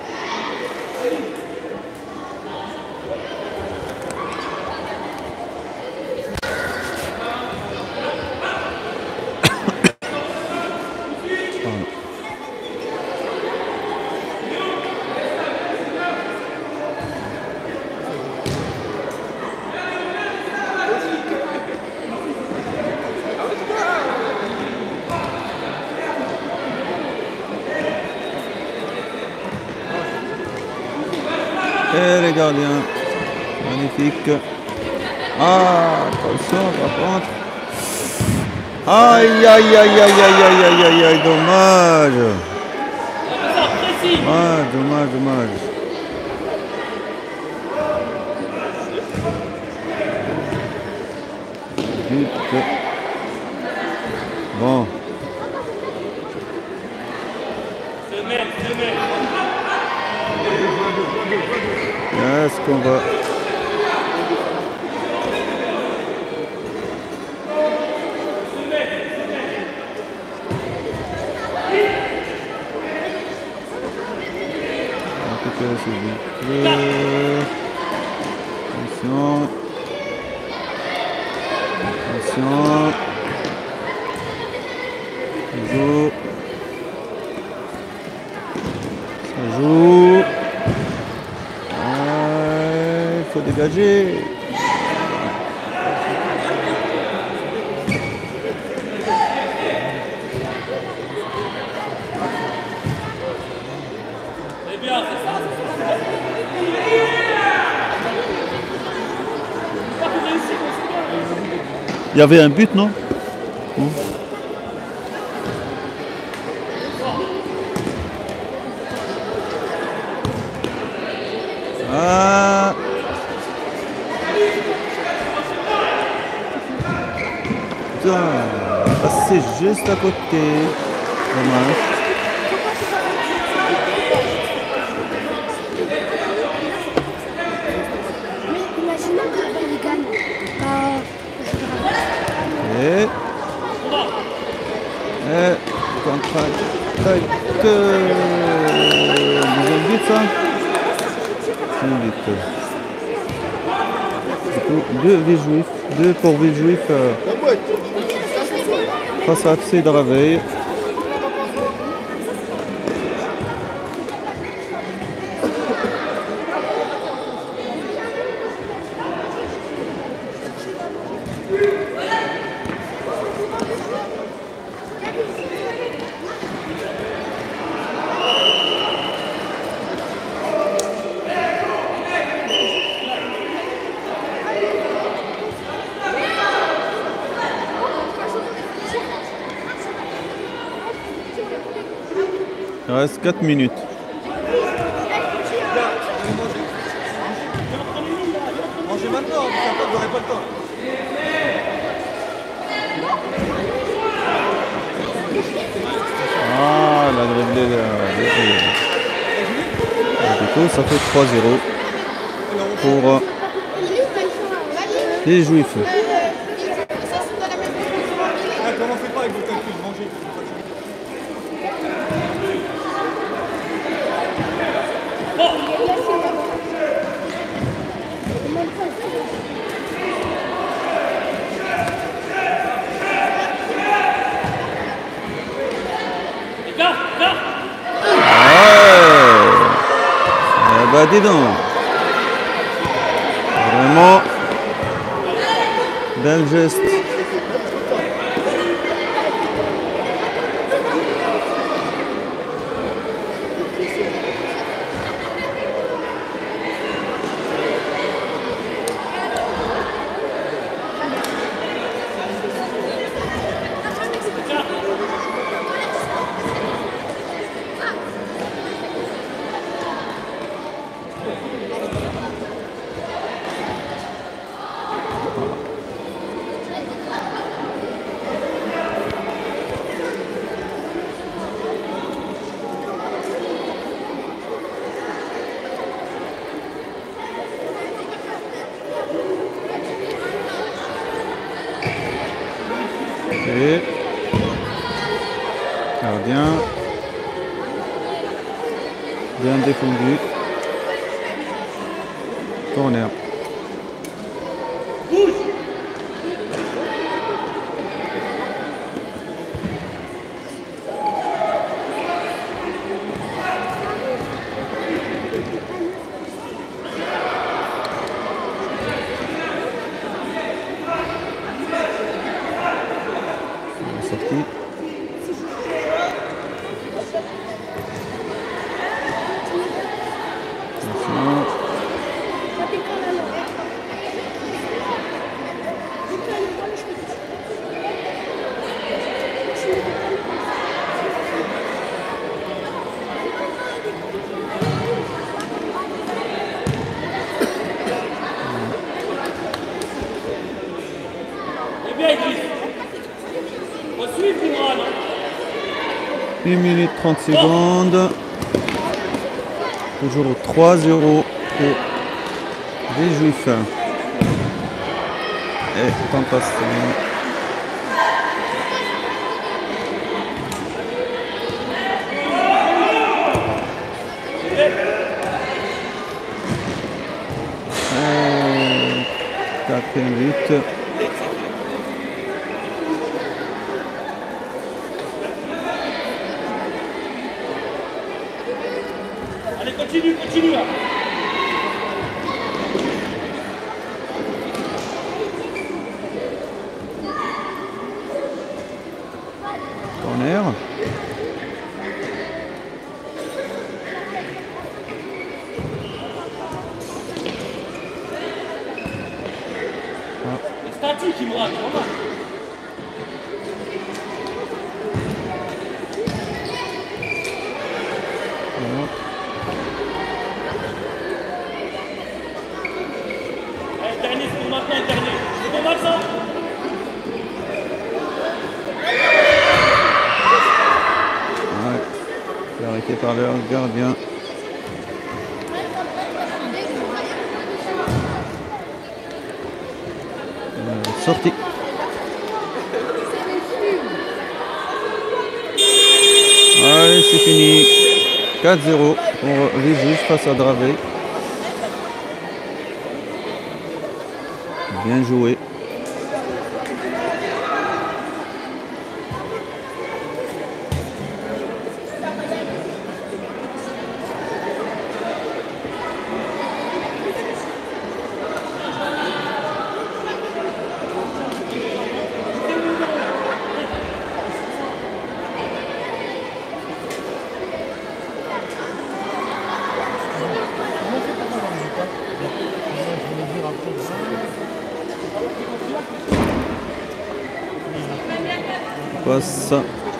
Et les gardiens, magnifique. Ah, attention par contre. Aïe aïe aïe aïe aïe aïe aïe aïe aïe, dommage. Dommage, dommage, dommage. but. Bon. Est-ce qu'on va... récupérer ce but. Attention. Attention. Ça joue. Ça joue. Il faut dégager. Il y avait un but, non? Mmh. Ah. Putain, passé juste à côté. Dommage. Et, et contre-attaque. Deuxième but, ça. Deuxième but. Du coup, deux Villejuif, deux pour Villejuif euh, face à F C Draveil. Il reste quatre minutes. Mangez maintenant, vous n'aurez pas le temps. Ah, la dribblée de... Du coup, ça fait trois zéro pour euh, les Juifs. Ah, commencez pas avec vos calculs, mangez. Ah bah dis donc. Vraiment bel geste. Et gardien bien défendu. Corner. Sorti. Attention. une minute trente secondes. Toujours trois zéro pour les Juifs. Et tentation. Quatrième but. Allez, continue, continue là. Corner. Statique, il me rate, normal. Allez, dernier, c'est ton maintenant, le dernier. C'est ton match, ça? Ouais. C'est arrêté par le gardien. Euh, sortie. Allez, c'est fini. quatre zéro pour les Juifs face à Dravé. Bien joué. Passe.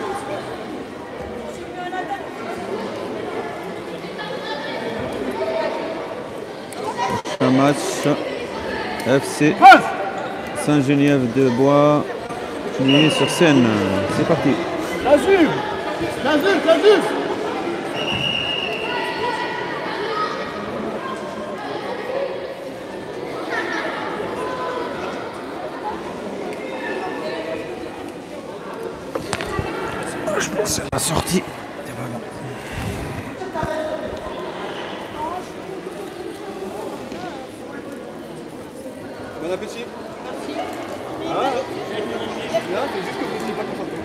Un match F C Saint-Geneviève-de-Bois fini sur scène. C'est parti. L'azur L'azur, l'azur Je pense à la sortie. Bon appétit. Merci. Ah, là, c'est juste que vous n'êtes pas concentré.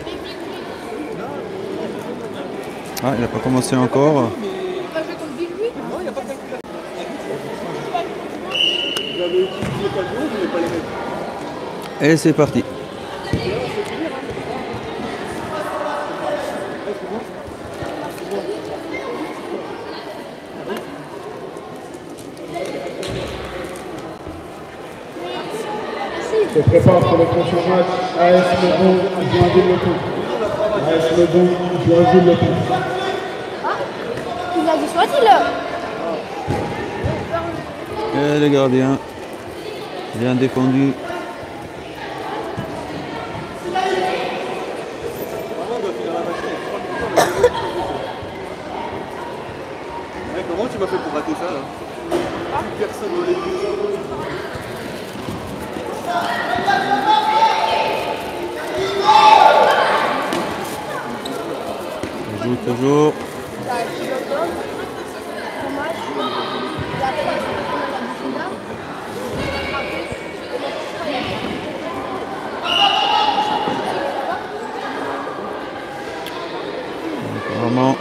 Ah, il n'a pas commencé encore. Non, il n'y a pas de calcul. Vous avez utilisé pas le mot, vous n'avez pas les mettre. Et c'est parti. Se prépare pour le prochain match. A S Lebon, Joinville-le-Pont. A S Lebon, Joinville-le-Pont. Il a dit soit-il là. Et le gardien bien défendu. Ouais, comment tu m'as fait pour rater ça là? Plus personne dans les buts. Il joue toujours. Vraiment.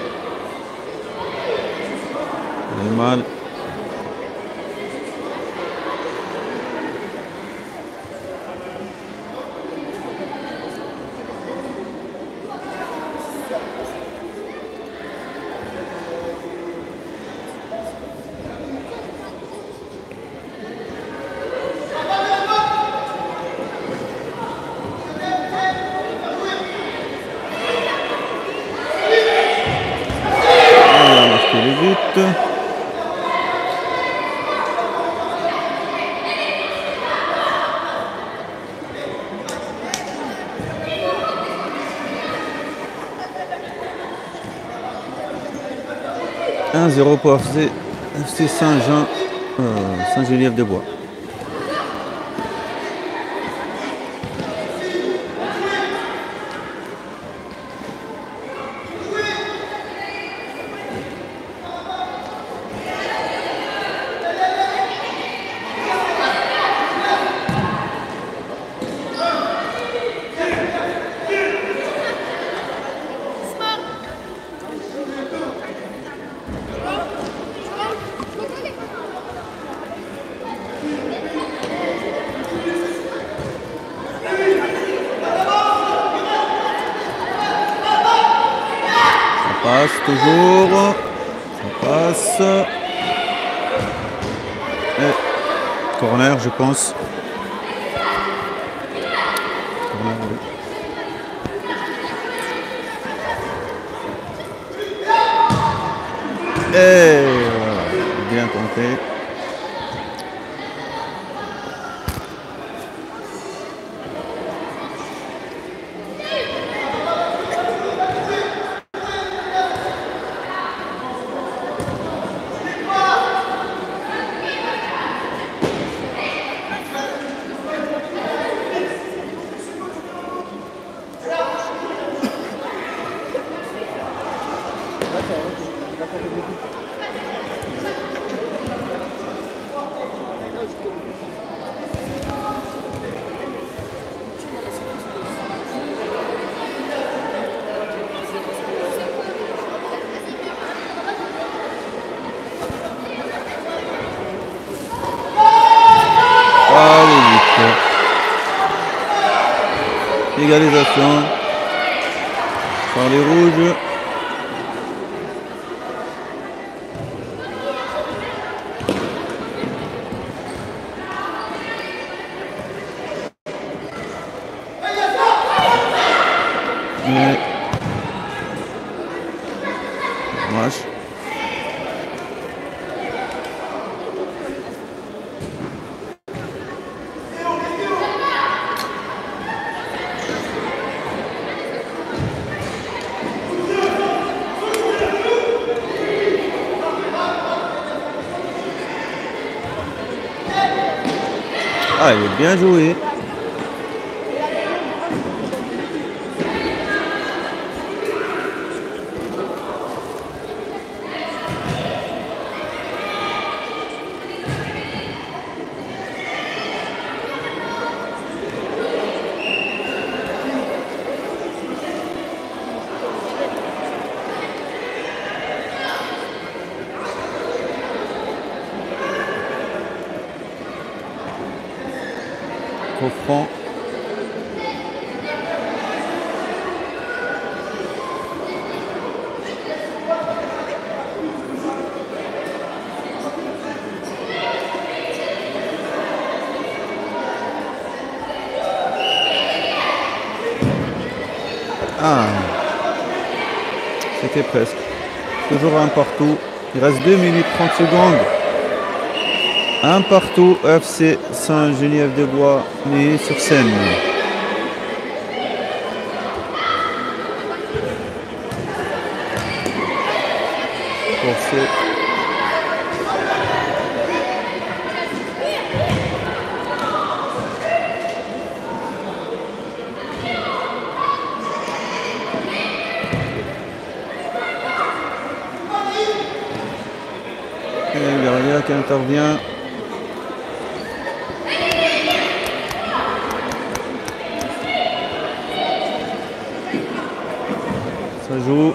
Il est mal. Les buts. un zéro pour F C, F C Saint-Jean, euh, Saint-Geneviève-des-Bois. Passe toujours, ça passe. Et corner, je pense. Corner, oui. Et voilà, bien tenté. Égalisation par les rouges. Mais dommage. Ah, il est bien joué. Au franc. Ah, c'était presque. Toujours un partout. Il reste deux minutes trente secondes. Un partout, F C Saint-Geneviève-des-Bois, mais sur scène. Pour ce... Et le gardien qui intervient. Ça joue.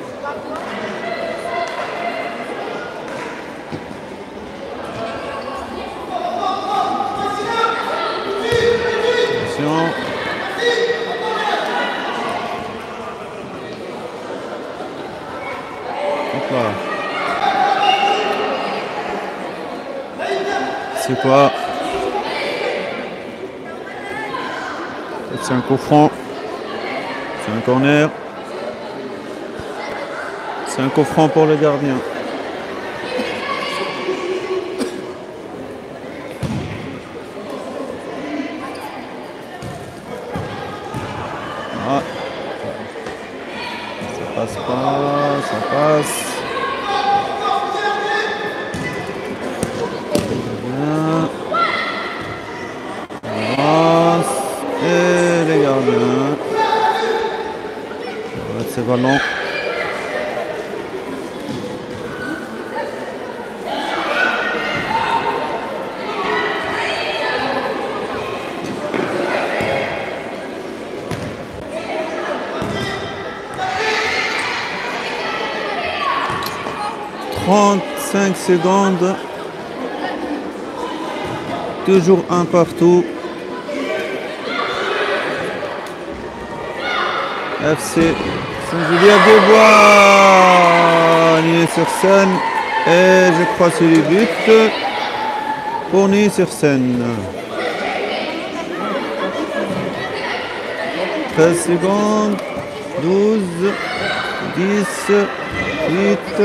Attention. Hop là. C'est quoi? C'est un coup franc. C'est un corner. C'est un coup franc pour le gardien. Ah. Ça passe pas, ça passe. Bien. Arrête ces ballons. trente-cinq secondes. Toujours un partout. F C Saint-Julien-des-Bois. Neuilly-sur-Seine. Et je crois que c'est le but pour Neuilly-sur-Seine. treize secondes. douze. dix. huit.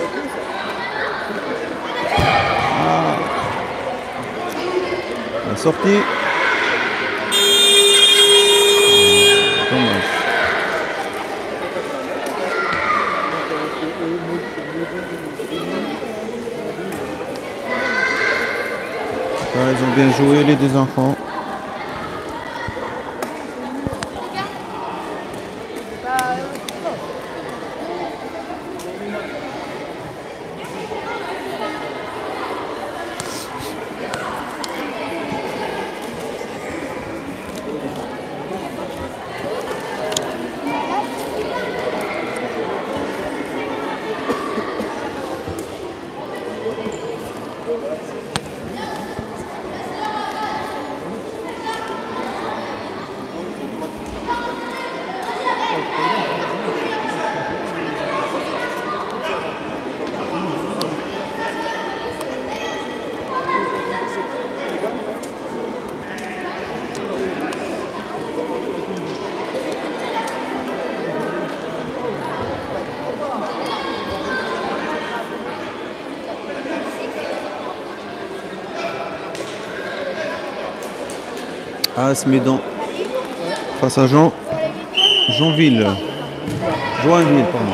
La sortie. Dommage. Ah, ils ont bien joué les deux enfants. A S Médan face à Jean Jeanville. Joinville, pardon.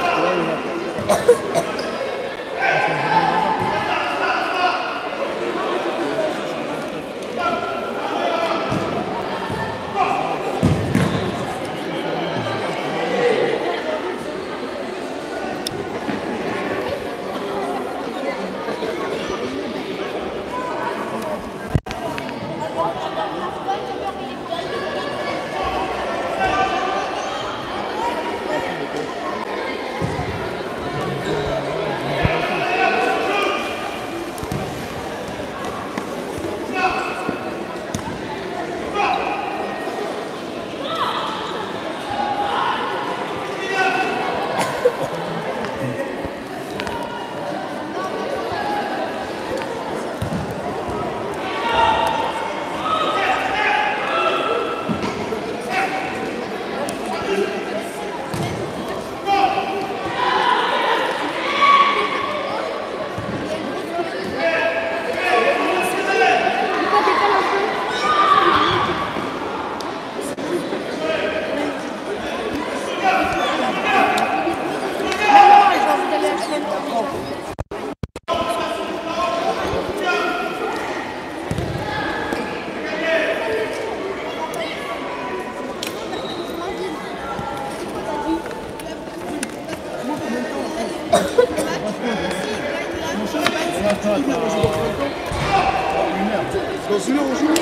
Dans une heure, on joue.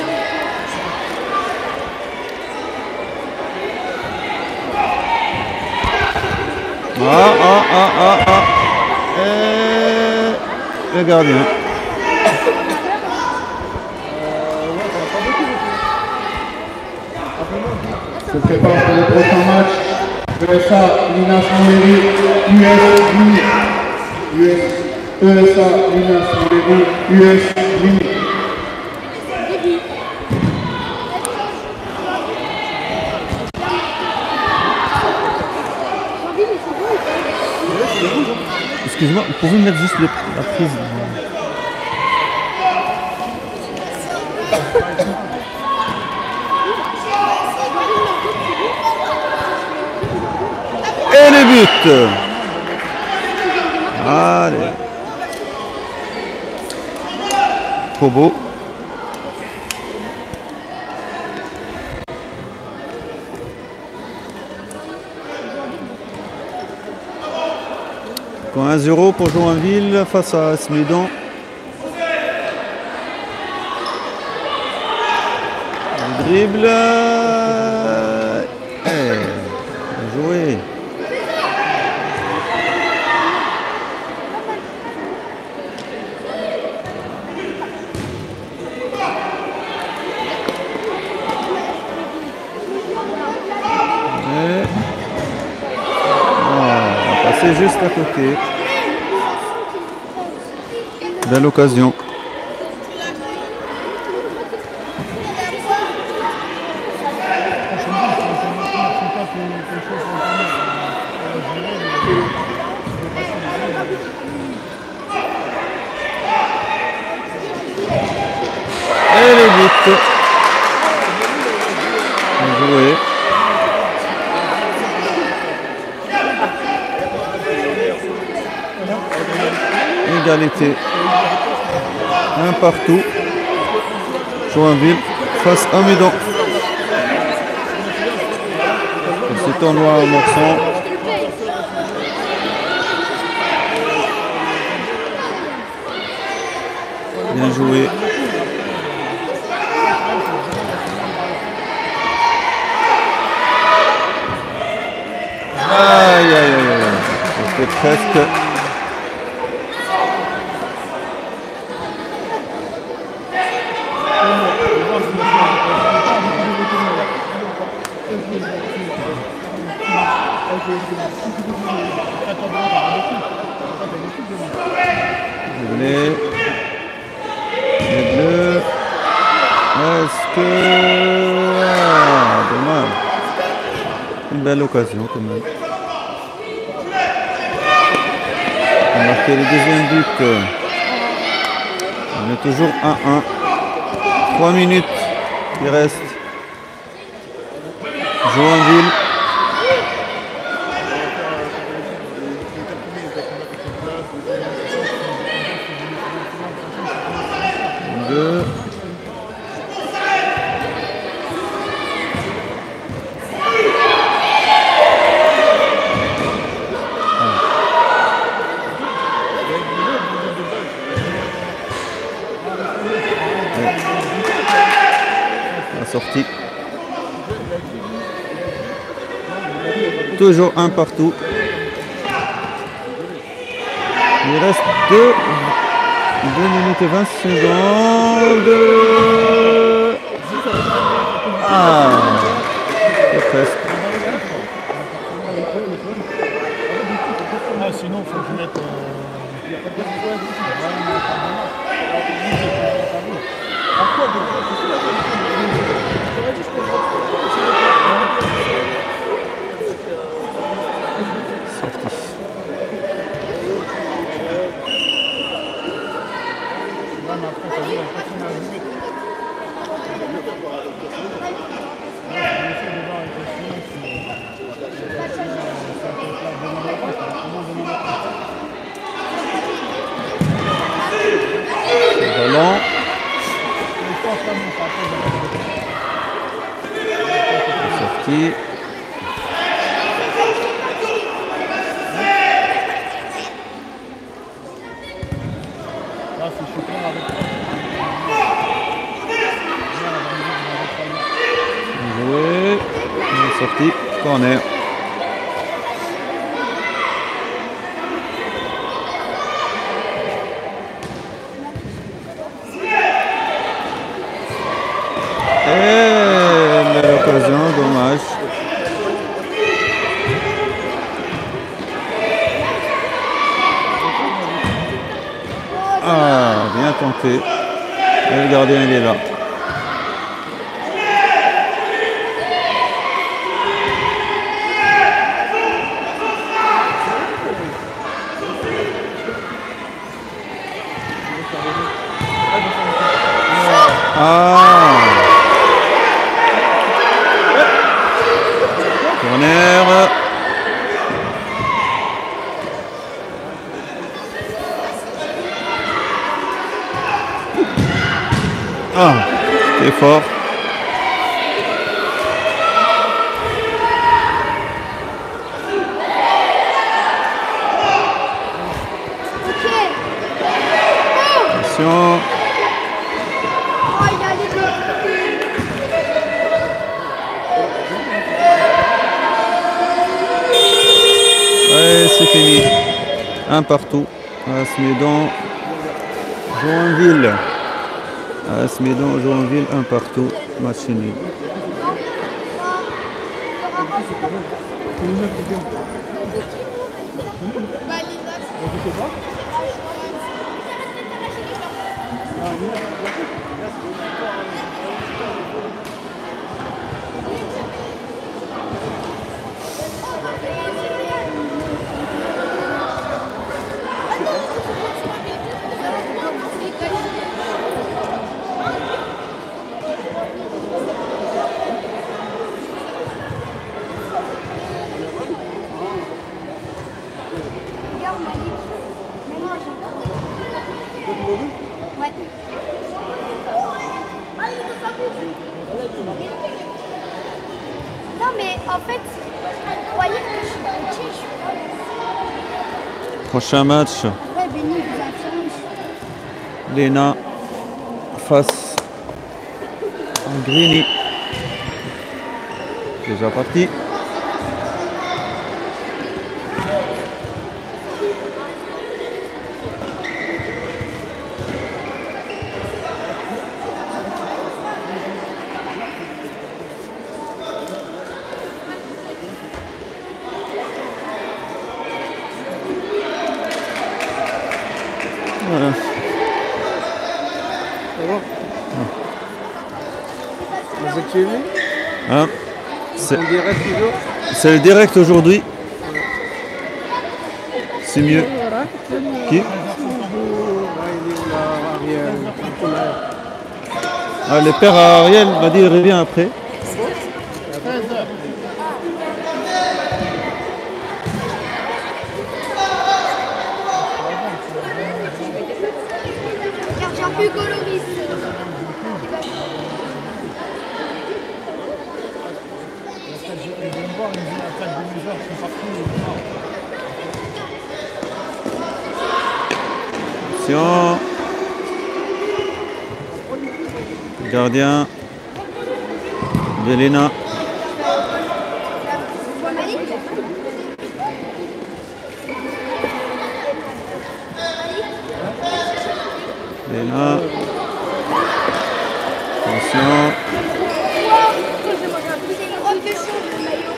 Ah, ah, ah, ah, ah. Et le gardien. Se prépare pour le prochain match. E S A Linas Montlhéry, U S Limit. U S E S A Linas Montlhéry, U S Limit. Excuse-moi, vous pouvez mettre juste le, la prise. Et le but. Allez. Trop beau. un zéro pour Joinville face à Smedon. Le dribble. Euh, eh, bien joué. C'est juste à côté. Belle occasion. Et le but. Bien joué. Égalité. Un partout. Joinville face à Meudon. Ce tournoi en morceau. Bien joué. Aïe aïe aïe aïe. C'était presque. Les, les bleus. Est-ce que... Ah, dommage. Une belle occasion quand même. On a marqué le deuxième but. On est toujours un un. trois minutes il reste. Joinville. Deux. La sortie. Toujours un partout. Il reste deux, deux minutes et vingt secondes. Ah, c'est presque. Ah, sinon, il faut que je mette. Ballon. Sortie. Joué. Sortie. Corner. Et l'occasion, dommage. Ah, bien tenté. Et le gardien, il est là. Ah. Corner. Ah, c'était fort. Un partout. Asmédan, Joinville. Asmédan, Joinville, un partout. Match nul. Ouais. Non mais en fait, vous croyez que je suis petit, je suis pas. Prochain match. Ouais, Benny vous a tiré. Léna face à Grigny. Déjà parti. Voilà. Vous êtes chez lui? Hein, c'est On dirait toujours. c'est le direct aujourd'hui. C'est mieux. Qui? Ah, le père à Ariel m'a dit il revient après. Gardien Hugo Loris. Attention. Gardien de Léna. Léna. Attention. C'est une robe de chaud, le maillot.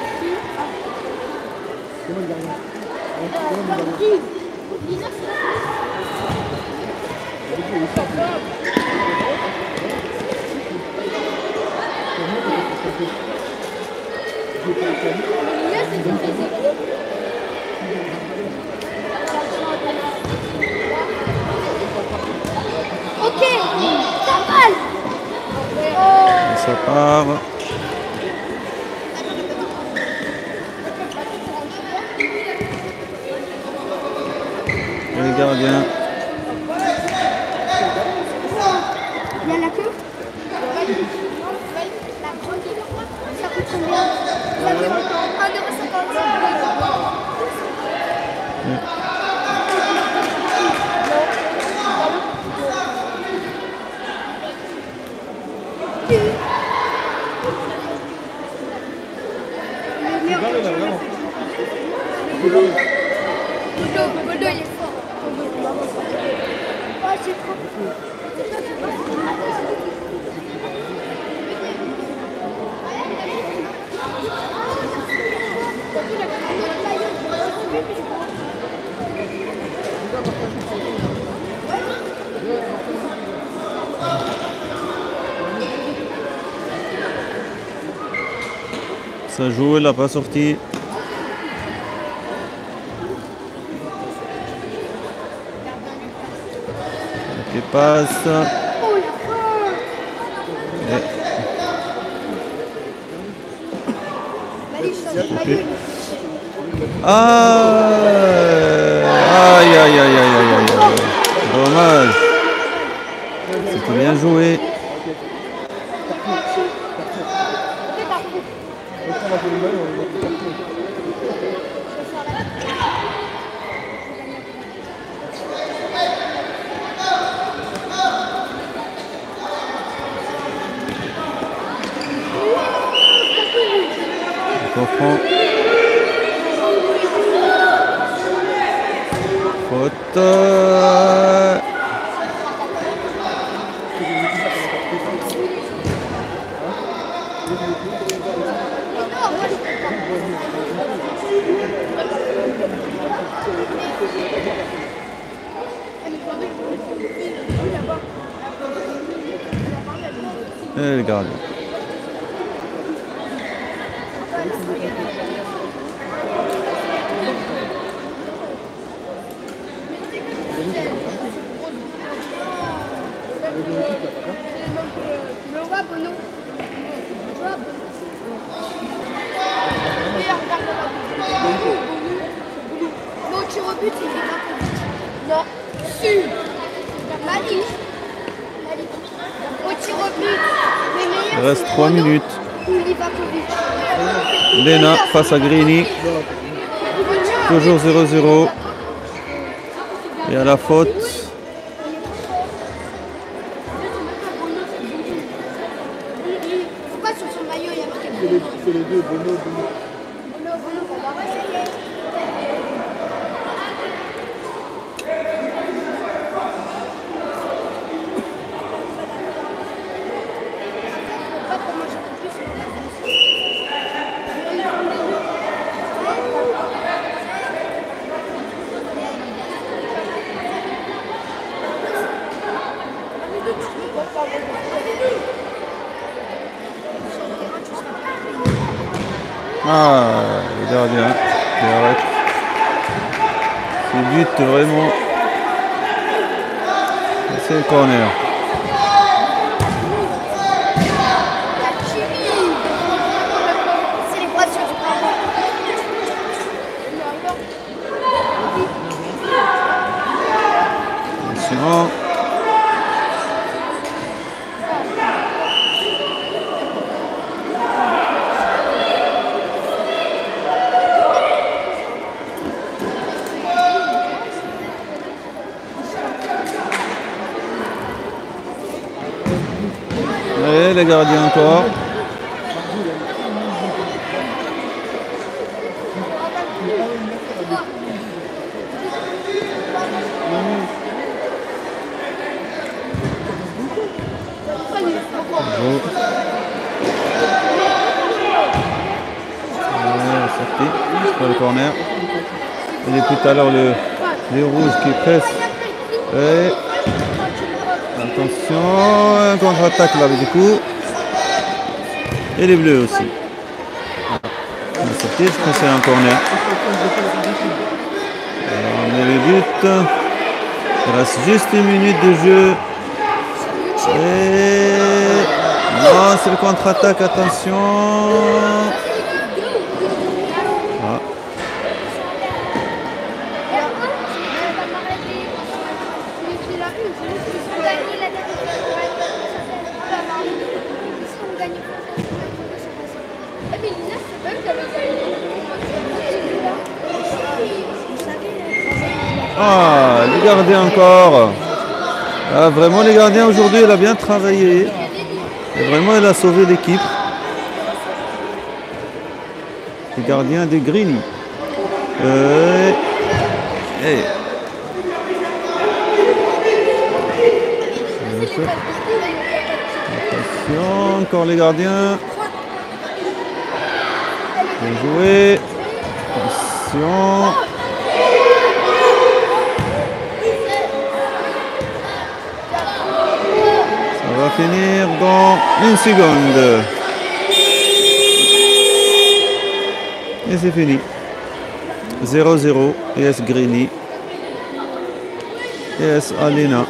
Ok, ça balle. Oh. Ça part. Le gardien. Il y a la queue. Ça coûte combien? Ça coûte un euro cinquante. Bodo, Bodo, il est fort. Oh, c'est trop. Ça joue, il n'a pas sorti. Qui passe. Et... Ah, aïe, aïe, aïe, aïe, aïe, aïe, aïe. Dommage. C'était bien joué. On comprend. Faute. euh, Et le gardien. Le roi Bono. Le roi Bono. Mais au tir au but, il fait pas. Non. Si. Malik. Malik. Au tir au but, les meilleurs. Il reste trois minutes. Ou Livakovic. Lena face à Grini. Toujours zéro zéro. Et à la faute. Pourquoi sur son maillot il y a marqué C'est les, c'est les deux, Bono, Bono. Bono, Bono, on va essayer. Pas comment j'ai compris sur la Ah, le gardien qui arrête. C'est but vraiment. C'est le corner. célébration du parent. Attention. Et les gardiens encore. Bravo. Ouais, sorti. C'est pas le corner. Et depuis tout à l'heure le, les rouges qui pressent. Et attention, un contre-attaque là du coup. Et les bleus aussi. On est sorti, je pense que c'est un corner. Alors, on met le but. Il reste juste une minute de jeu. Et non, c'est le contre-attaque, attention. Ah. Ah, les gardiens encore. Ah, vraiment, les gardiens aujourd'hui, il a bien travaillé. Et vraiment, il a sauvé l'équipe. Les gardiens des Grini. Euh, et... Attention, encore les gardiens. Bien joué. Attention. Ça va finir dans une seconde. Et c'est fini. zéro zéro. E S Grini. E S Alena.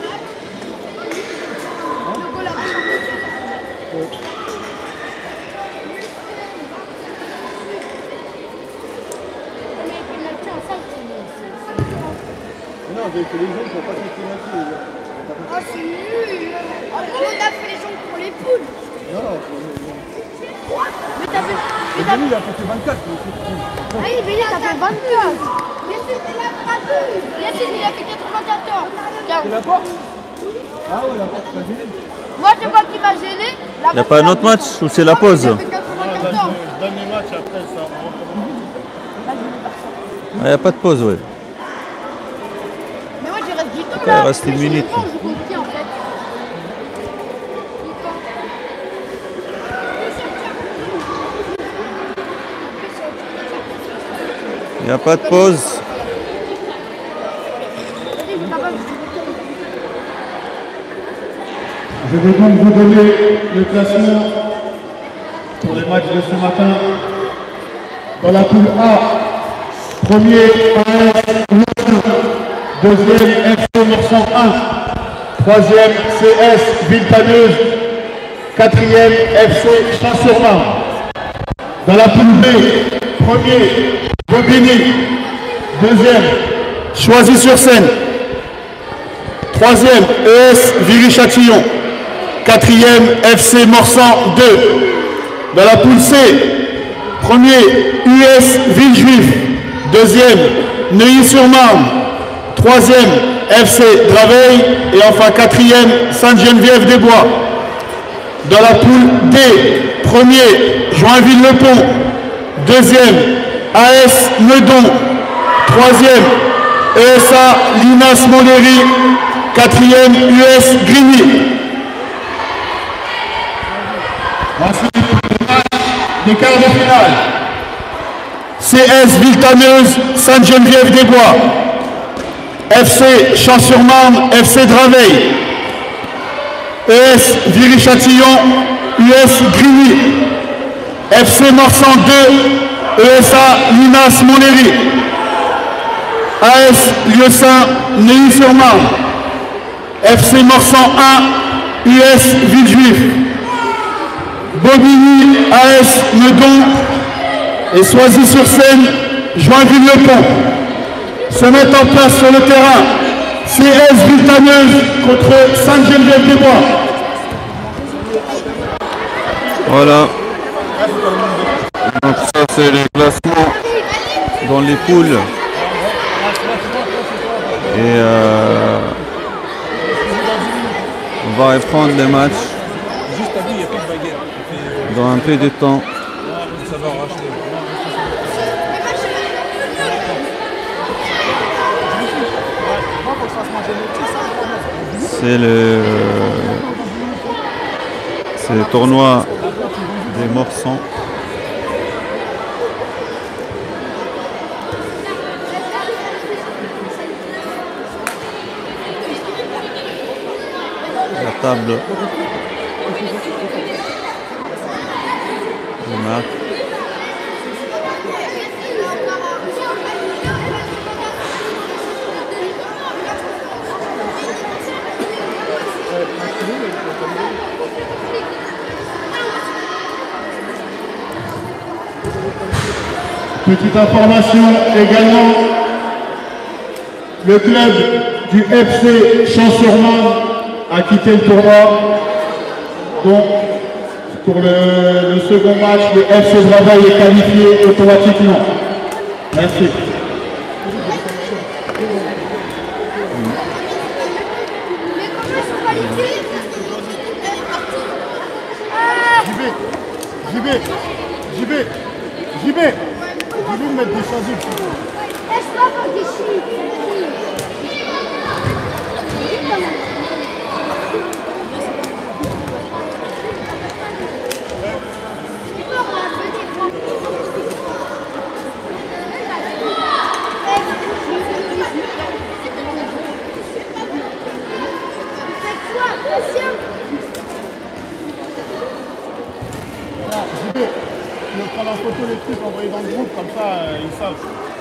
Non, avec les gens, il ne faut pas se pénaliser. Oh, c'est nul. On a fait les jambes pour les poules. Non, Mais t'as fait... Et Denis, il a fait vingt-quatre. Ah oui, mais là, t'as fait vingt-quatre. Yacine, il a frappé. Yacine, il a fait quatre-vingt-quatorze. C'est la porte. Ah ouais, la porte, t'as gêné. Moi, c'est moi qui m'a gêné. Il n'y a pas un autre match ou c'est la pause? Il a fait quatre-vingt-quatorze. dernier match après ça. Il n'y a pas de pause, oui. Il reste une minute. Il n'y a pas de pause. Je vais donc vous donner le classement pour les matchs de ce matin. Dans la poule A, premier A S deuxième F C Morsan un, troisième C S Villetaneuse, quatrième F C Champs-sur-Marne. Dans la poule B, premier Bobigny, deuxième Choisy-sur-Seine, troisième E S Viry-Châtillon, quatrième F C Morsan deux. Dans la poule C, premier U S Villejuif, deuxième Neuilly-sur-Marne, troisième F C Draveil et enfin quatrième Sainte-Geneviève-des-Bois. Dans la poule D, premier Joinville-le-Pont, deuxième A S Meudon, troisième E S A Linas Montlhéry, quatrième U S Grigny. Ensuite, le match des quarts de finale. C S Villetaneuse, Sainte-Geneviève-des-Bois, F C Champs-sur-Marne, F C Draveil, E S Viry-Châtillon, U S Grigny, F C Morsan deux, E S A Linas Montlhéry, A S Lieusaint Neuilly-sur-Marne, F C Morsan un, U S Villejuif, Bobigny, A S Meudon et Choisy-sur-Seine, Joinville-le-Pont. Se mettent en place sur le terrain C S Villetaneuse contre Sainte-Geneviève-des-Bois. Voilà. Donc ça c'est les classements dans les poules. Et euh, on va reprendre les matchs dans un peu de temps. C'est le, c'est le tournoi des Morsans. La table de marque. Petite information également, le club du F C Champs-sur-Marne a quitté le tournoi. Donc, pour le, le second match, le F C Draveil est qualifié automatiquement. Merci. J'y vais, j'y vais, j'y vais, j'y vais. Je vais me mettre des chasubles. Laisse-moi faire des chiffres. Je vais prendre en photo les trucs envoyés dans le groupe, comme ça euh, ils savent.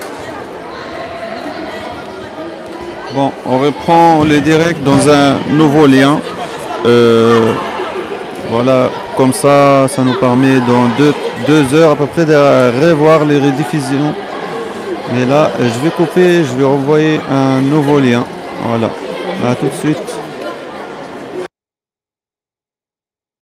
Bon, on reprend les directs dans un nouveau lien. Euh, voilà, comme ça, ça nous permet dans deux, deux heures à peu près de revoir les rediffusions. Mais là, je vais couper, je vais renvoyer un nouveau lien. Voilà, à tout de suite.